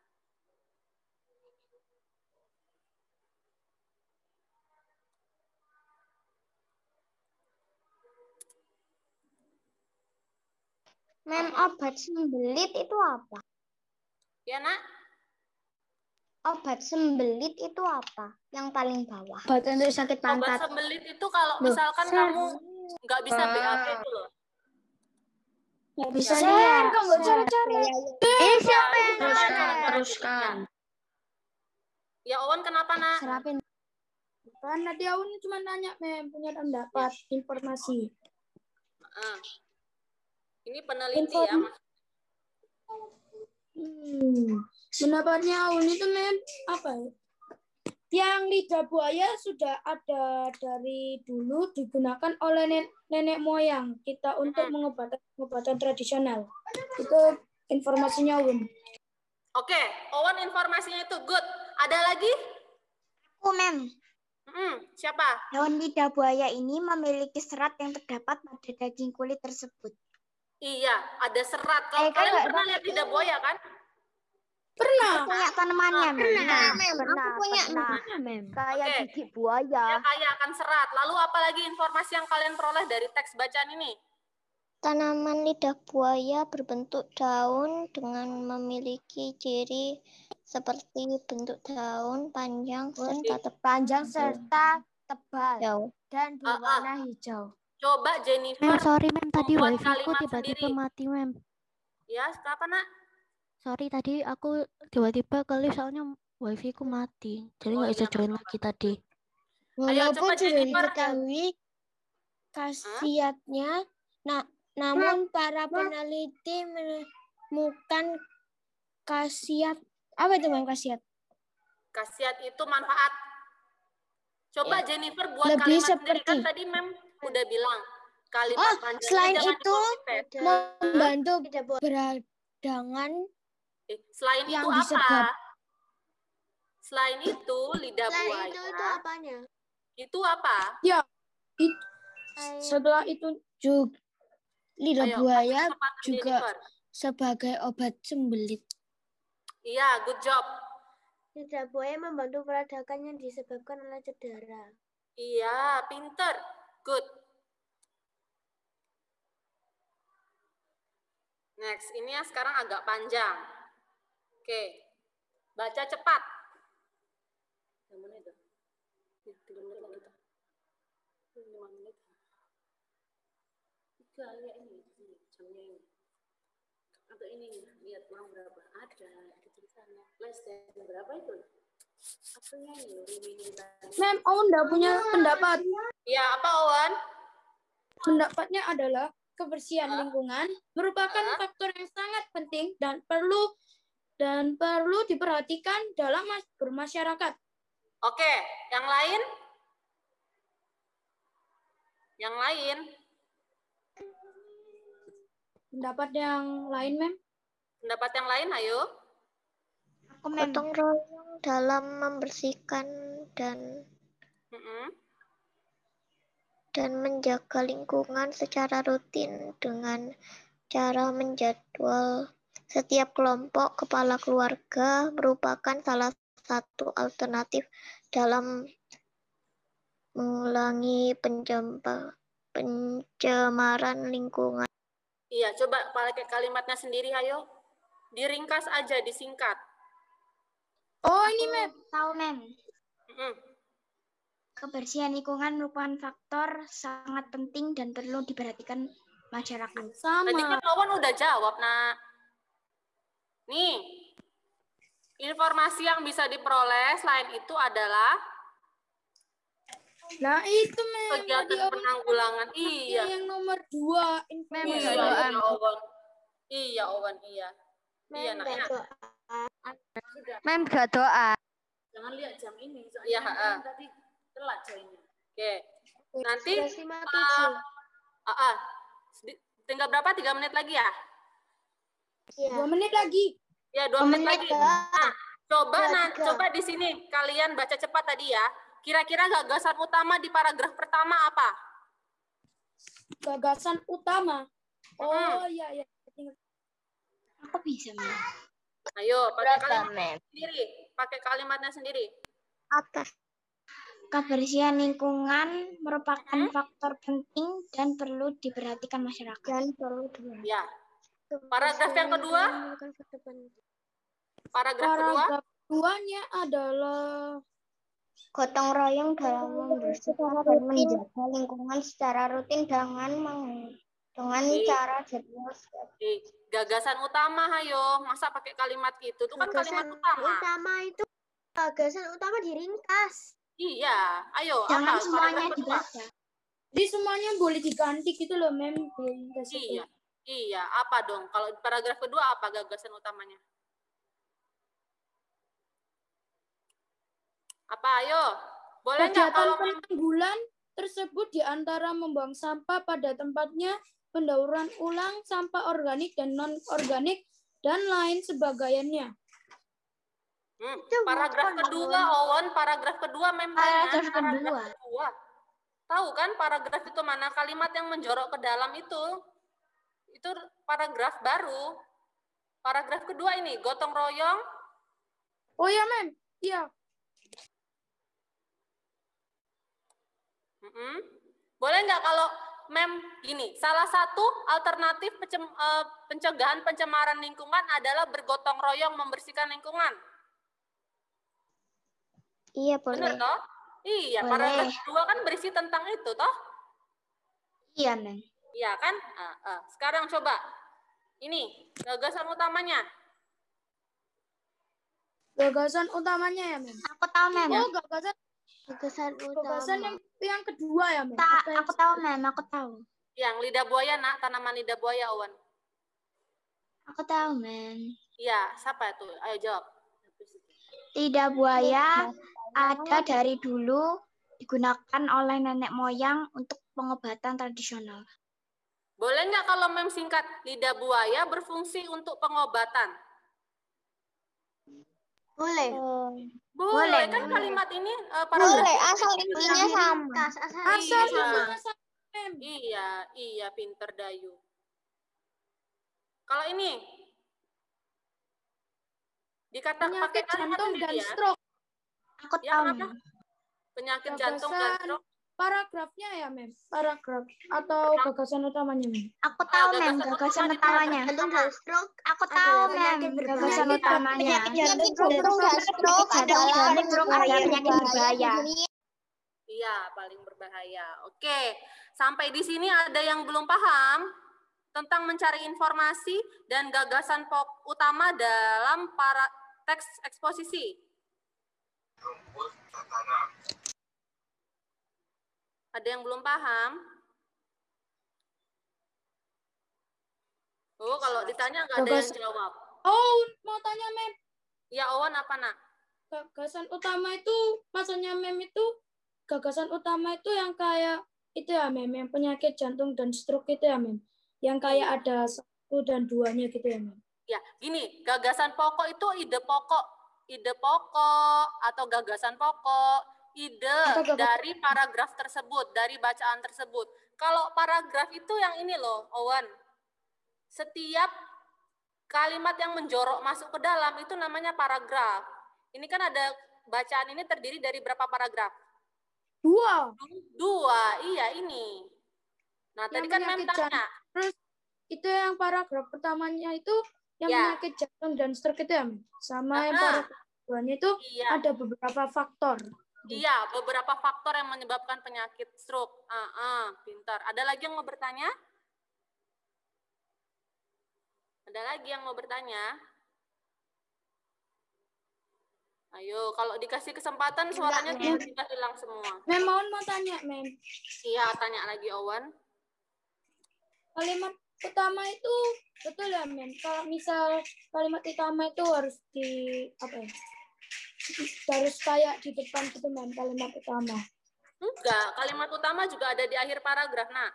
Mem, obat sembelit itu apa? Ya, Nak? Obat sembelit itu apa? Yang paling bawah. Obat untuk sakit pantat. Obat sembelit itu kalau Loh, misalkan Sen. kamu nggak bisa B A B itu loh. Nggak bisa Ya. lihat. Kamu cara-cara. Eh, siapa yang teruskan? Teruskan. Ya, Owen kenapa, Nak? Serapin. Kan Nadia Aun cuma nanya, Mem, punya pendapat, informasi. Uh. Ini peneliti Info- ya, Mas. Hmm. Pendapatnya Aun itu, Mem, apa ya? Yang lidah buaya sudah ada dari dulu digunakan oleh nenek, nenek moyang kita untuk mengobatan pengobatan tradisional. Itu informasinya Aun. Oke, Owen informasinya itu good. Ada lagi? Aku, Mem. Hmm, siapa? Daun lidah buaya ini memiliki serat yang terdapat pada daging kulit tersebut. Iya, ada serat. Kalau Eh, kan kalian nggak pernah pakai lihat lidah buaya kan? Pernah. Aku punya tanamannya, Mem. Pernah, Nah, Mem. pernah, Aku punya pernah. Mem. Kayak Oke. gigi buaya. Ya, kaya akan serat. Lalu apa lagi informasi yang kalian peroleh dari teks bacaan ini? Tanaman lidah buaya berbentuk daun dengan memiliki ciri seperti bentuk daun panjang serta tebal. Panjang serta tebal Jauh. dan Ah, ah. berwarna hijau. Coba Jennifer Mem, sorry mem, tadi membuat wifi ku kalimat tiba-tiba sendiri. mati mem. Ya, kenapa, Nak? Sorry tadi aku tiba-tiba ke lift soalnya wifi ku mati. Jadi Oh, nggak bisa iya, join lagi tadi. Ayo, Walaupun coba sudah Jennifer. diketahui khasiatnya, nah, namun para peneliti menemukan khasiat apa itu, Mem, khasiat? Khasiat itu manfaat. Coba Ya. Jennifer buat Lebih kalimat sendiri. Kan seperti- tadi Mem udah bilang kalimat Oh, panjangnya selain jangan itu di-copy-paste. membantu peradangan Eh, Selain yang itu apa? disebab. Selain itu lidah Selain buaya. itu itu apanya? Itu apa? Ya, it- setelah itu juga lidah Ayo, buaya kasih kesempatan juga Jennifer. sebagai obat sembelit. Iya, good job. Lidah buaya membantu peradangan yang disebabkan oleh cedera. Iya, pinter. Good. Next, ini yang sekarang agak panjang. Oke, baca cepat. Yang mana itu? Ya, tiga menit lagi tuh. Lima menit. Tiga, ya ini, ini, jamnya ini. Atau ini, lihat uang berapa? Ada di tulisannya. Flash dan berapa itu? Apanya ini? Ini tadi. Mem, Owen udah punya pendapat. Iya, apa Owen? Pendapatnya adalah kebersihan lingkungan merupakan faktor yang sangat penting dan perlu dan perlu diperhatikan dalam mas- bermasyarakat. Oke, yang lain? Yang lain? Pendapat yang lain, Mem? Pendapat yang lain, ayo. Gotong royong dalam membersihkan dan Mm-mm. dan menjaga lingkungan secara rutin dengan cara menjadwal setiap kelompok kepala keluarga merupakan salah satu alternatif dalam mengulangi pencempa- pencemaran lingkungan. Iya, coba pakai kalimatnya sendiri, ayo. Diringkas aja, disingkat. Oh, ini, Mem. Tahu, Mem. Mm-mm. Kebersihan lingkungan merupakan faktor sangat penting dan perlu diperhatikan masyarakat. Sama. Tadi kan Owen udah jawab, nak. Nih, informasi yang bisa diperoleh selain itu adalah Nah, itu, Mem. kegiatan penanggulangan. Iya. Yang nomor dua. Iya, Informasi. iya, Owen. Iya, Owen, iya. Iya, nak. Mem, Ya. doa. Sudah. Mem gak doa. Jangan lihat jam ini. Iya, heeh. Tadi telat joinnya. Oke. Nanti Sudah lima puluh tujuh. uh, uh, uh, tinggal berapa? Tiga menit lagi ya? Iya. Dua menit lagi. Ya, dua menit lagi. Nah, coba Dua, nah, tiga. coba di sini kalian baca cepat tadi ya. Kira-kira gagasan utama di paragraf pertama apa? Gagasan utama. Oh, Mm-mm. iya, iya. Aku bisa, Mem. Ayo, pakai Berapa, kalimat Mem? sendiri. Pakai kalimatnya sendiri. Atas. Kebersihan lingkungan merupakan faktor penting dan perlu diperhatikan masyarakat. Dan perlu dua. Ya. Paragraf yang kedua? Paragraf kedua? Paragraf keduanya adalah Gotong royong dalam membersihkan dan menjaga lingkungan secara rutin dengan meng- dengan Oke. cara jadwal. Eh, gagasan utama, hayo. Masa pakai kalimat gitu? Itu kan kalimat Gagasan utama. utama itu gagasan utama diringkas. Iya, ayo. Jangan apa? semuanya Paragraf kedua. dibaca. jadi semuanya boleh diganti gitu loh, Mem. Iya, iya. Apa dong? Kalau paragraf kedua apa gagasan utamanya? Apa? Ayo. Boleh nggak Kegiatan kalau penanggulan tersebut diantara membuang sampah pada tempatnya, pendauran ulang sampah organik dan non-organik, dan lain sebagainya. Hmm, paragraf kedua, Owen, paragraf kedua memang. Paragraf kedua. kedua. Tahu kan paragraf itu mana kalimat yang menjorok ke dalam itu? Itu paragraf baru. Paragraf kedua ini, gotong royong. Oh ya, Mem. Iya. Mm-mm. Boleh nggak kalau Mem gini, salah satu alternatif pencem- eh, pencegahan pencemaran lingkungan adalah bergotong royong membersihkan lingkungan. Iya, Benar boleh. toh? Iya, Boleh. paragraf kedua kan berisi tentang itu toh? Iya, Mem. Iya kan? Ah, ah. Sekarang coba. Ini gagasan utamanya. Gagasan utamanya ya, Mem. Aku tahu, Mem. Oh, gagasan Gagasan gagasan utama. yang yang kedua ya, Mem. Ta- Apa yang- aku tahu, Mem. Aku tahu. Yang lidah buaya, nak, tanaman lidah buaya, Owen. Aku tahu, Mem. Iya, siapa itu? Ayo jawab. lidah buaya ada dari dulu digunakan oleh nenek moyang untuk pengobatan tradisional. Boleh nggak kalau mem singkat, lidah buaya berfungsi untuk pengobatan? Boleh. Boleh, Boleh, kan boleh. kalimat ini uh, Boleh, paragraf asal ini intinya sama. Asal Asal iya. sama. Iya, iya pinter Dayu. Kalau ini dikata pakai Penyakit kalimat jantung ini dan dia. stroke. Aku Ya, tahu, kenapa? Mem. Penyakit jantung dan Gagasan stroke. paragrafnya ya, Mem. Paragraf atau gagasan utamanya, Mem. Aku tahu, Ah, Mem, gagasan gagasan utama di utamanya. Jantung dan stroke Aku tahu, adalah Mem, penyakit gagasan berbahaya. utamanya. Penyakit jantung dan stroke adalah paling berbahaya. penyakit berbahaya. Iya, paling berbahaya. Oke, sampai di sini ada yang belum paham tentang mencari informasi dan gagasan pok utama dalam para teks eksposisi. Ada yang belum paham? Oh, kalau ditanya nggak ada yang jawab. Oh, mau tanya, Mem. Ya, Owan apa, Nak? Gagasan utama itu, maksudnya Mem itu, gagasan utama itu yang kayak, itu ya, Mem, yang penyakit jantung dan stroke itu ya, Mem. Yang kayak Iya. ada satu dan duanya gitu ya, Mem. Ya, gini, gagasan pokok itu ide pokok, ide pokok atau gagasan pokok, ide Atau gagasan- dari paragraf tersebut, dari bacaan tersebut. Kalau paragraf itu yang ini loh, Owen. Setiap kalimat yang menjorok masuk ke dalam itu namanya paragraf. Ini kan ada bacaan ini terdiri dari berapa paragraf? Dua. Dua, iya ini. Nah, Yang tadi kan Mem penyakit tanya. jantung. Terus itu yang paragraf pertamanya itu yang Ya. penyakit jantung dan stroke itu ya, Mem. Sama yang Ah, paragraf keduanya itu iya. ada beberapa faktor. Iya, beberapa faktor yang menyebabkan penyakit stroke. Ah, ah, pintar. Ada lagi yang mau bertanya? Ada lagi yang mau bertanya? Ayo, kalau dikasih kesempatan suaranya Mem. tiba-tiba hilang semua. Mem, mau mau tanya, Mem. Iya, tanya lagi Owen. Kalimat utama itu betul ya, Mem. Kalau misal kalimat utama itu harus di apa ya? Harus kayak di depan gitu, Mem, kalimat utama. Enggak, kalimat utama juga ada di akhir paragraf, Nak.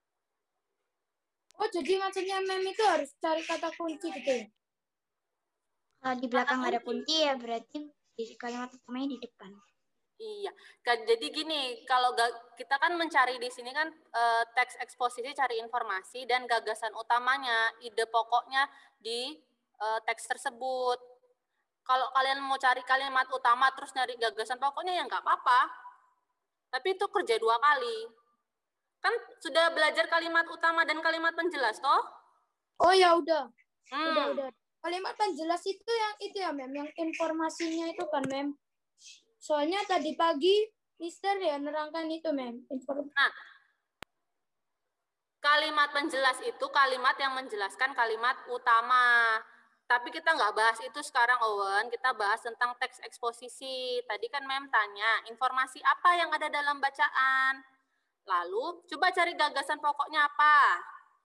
Oh, jadi maksudnya Mem itu harus cari kata kunci gitu ya? Kalau di belakang ada kunci ya berarti di kalimat utamanya di depan. Iya, kan jadi gini, kalau ga- kita kan mencari di sini kan eh, teks eksposisi cari informasi dan gagasan utamanya, ide pokoknya di eh, teks tersebut. Kalau kalian mau cari kalimat utama terus nyari gagasan pokoknya ya nggak apa-apa. Tapi itu kerja dua kali. Kan sudah belajar kalimat utama dan kalimat penjelas toh? Oh ya udah. Hmm. Udah, udah. Kalimat penjelas itu yang itu ya, Mem, yang informasinya itu kan, Mem. Soalnya tadi pagi Mister ya nerangkan itu, Mem. Inform Nah, kalimat penjelas itu kalimat yang menjelaskan kalimat utama. Tapi kita nggak bahas itu sekarang, Owen. Kita bahas tentang teks eksposisi. Tadi kan Mem tanya, informasi apa yang ada dalam bacaan? Lalu, coba cari gagasan pokoknya apa?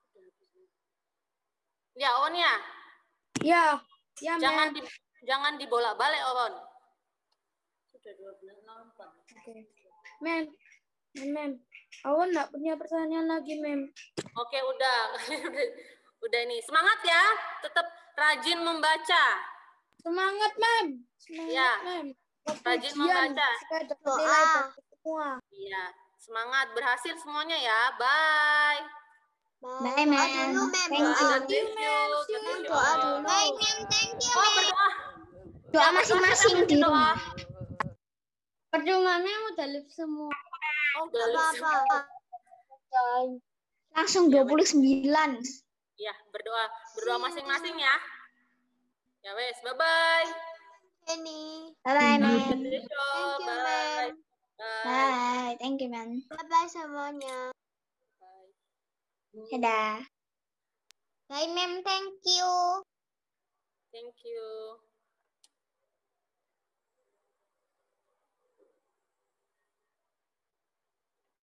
Ya, Owen ya? Ya, ya, Jangan Mem. di, jangan dibolak-balik, Owen. Sudah dua belas nampak. Oke. Mem, Mem, Mem. Awan nggak punya pertanyaan lagi, Mem. Oke, udah. Udah nih. Semangat ya. Tetap rajin membaca. Semangat, Mem. Semangat, Ya. Mem. Waktu Rajin ujian, membaca. supaya dapat nilai bagus semua. Iya. Semangat. Berhasil semuanya ya. Bye. Bye, Mem. dulu, Mem. Thank you. Thank you. Thank you. Doa dulu. Bye, Mem. Thank you, Oh, berdoa. Doa masing-masing di rumah. Perjuangannya udah live semua. Oh, udah lulus. Langsung dua puluh sembilan. Ya, berdoa. Berdoa masing-masing ya. Ya wes, bye-bye. Jenny. Bye-bye, Mem. Thank you, Bye. Mem. Bye. Bye. Thank you, Mem. Bye-bye semuanya. Dadah. Bye, Mem. Thank you. Thank you.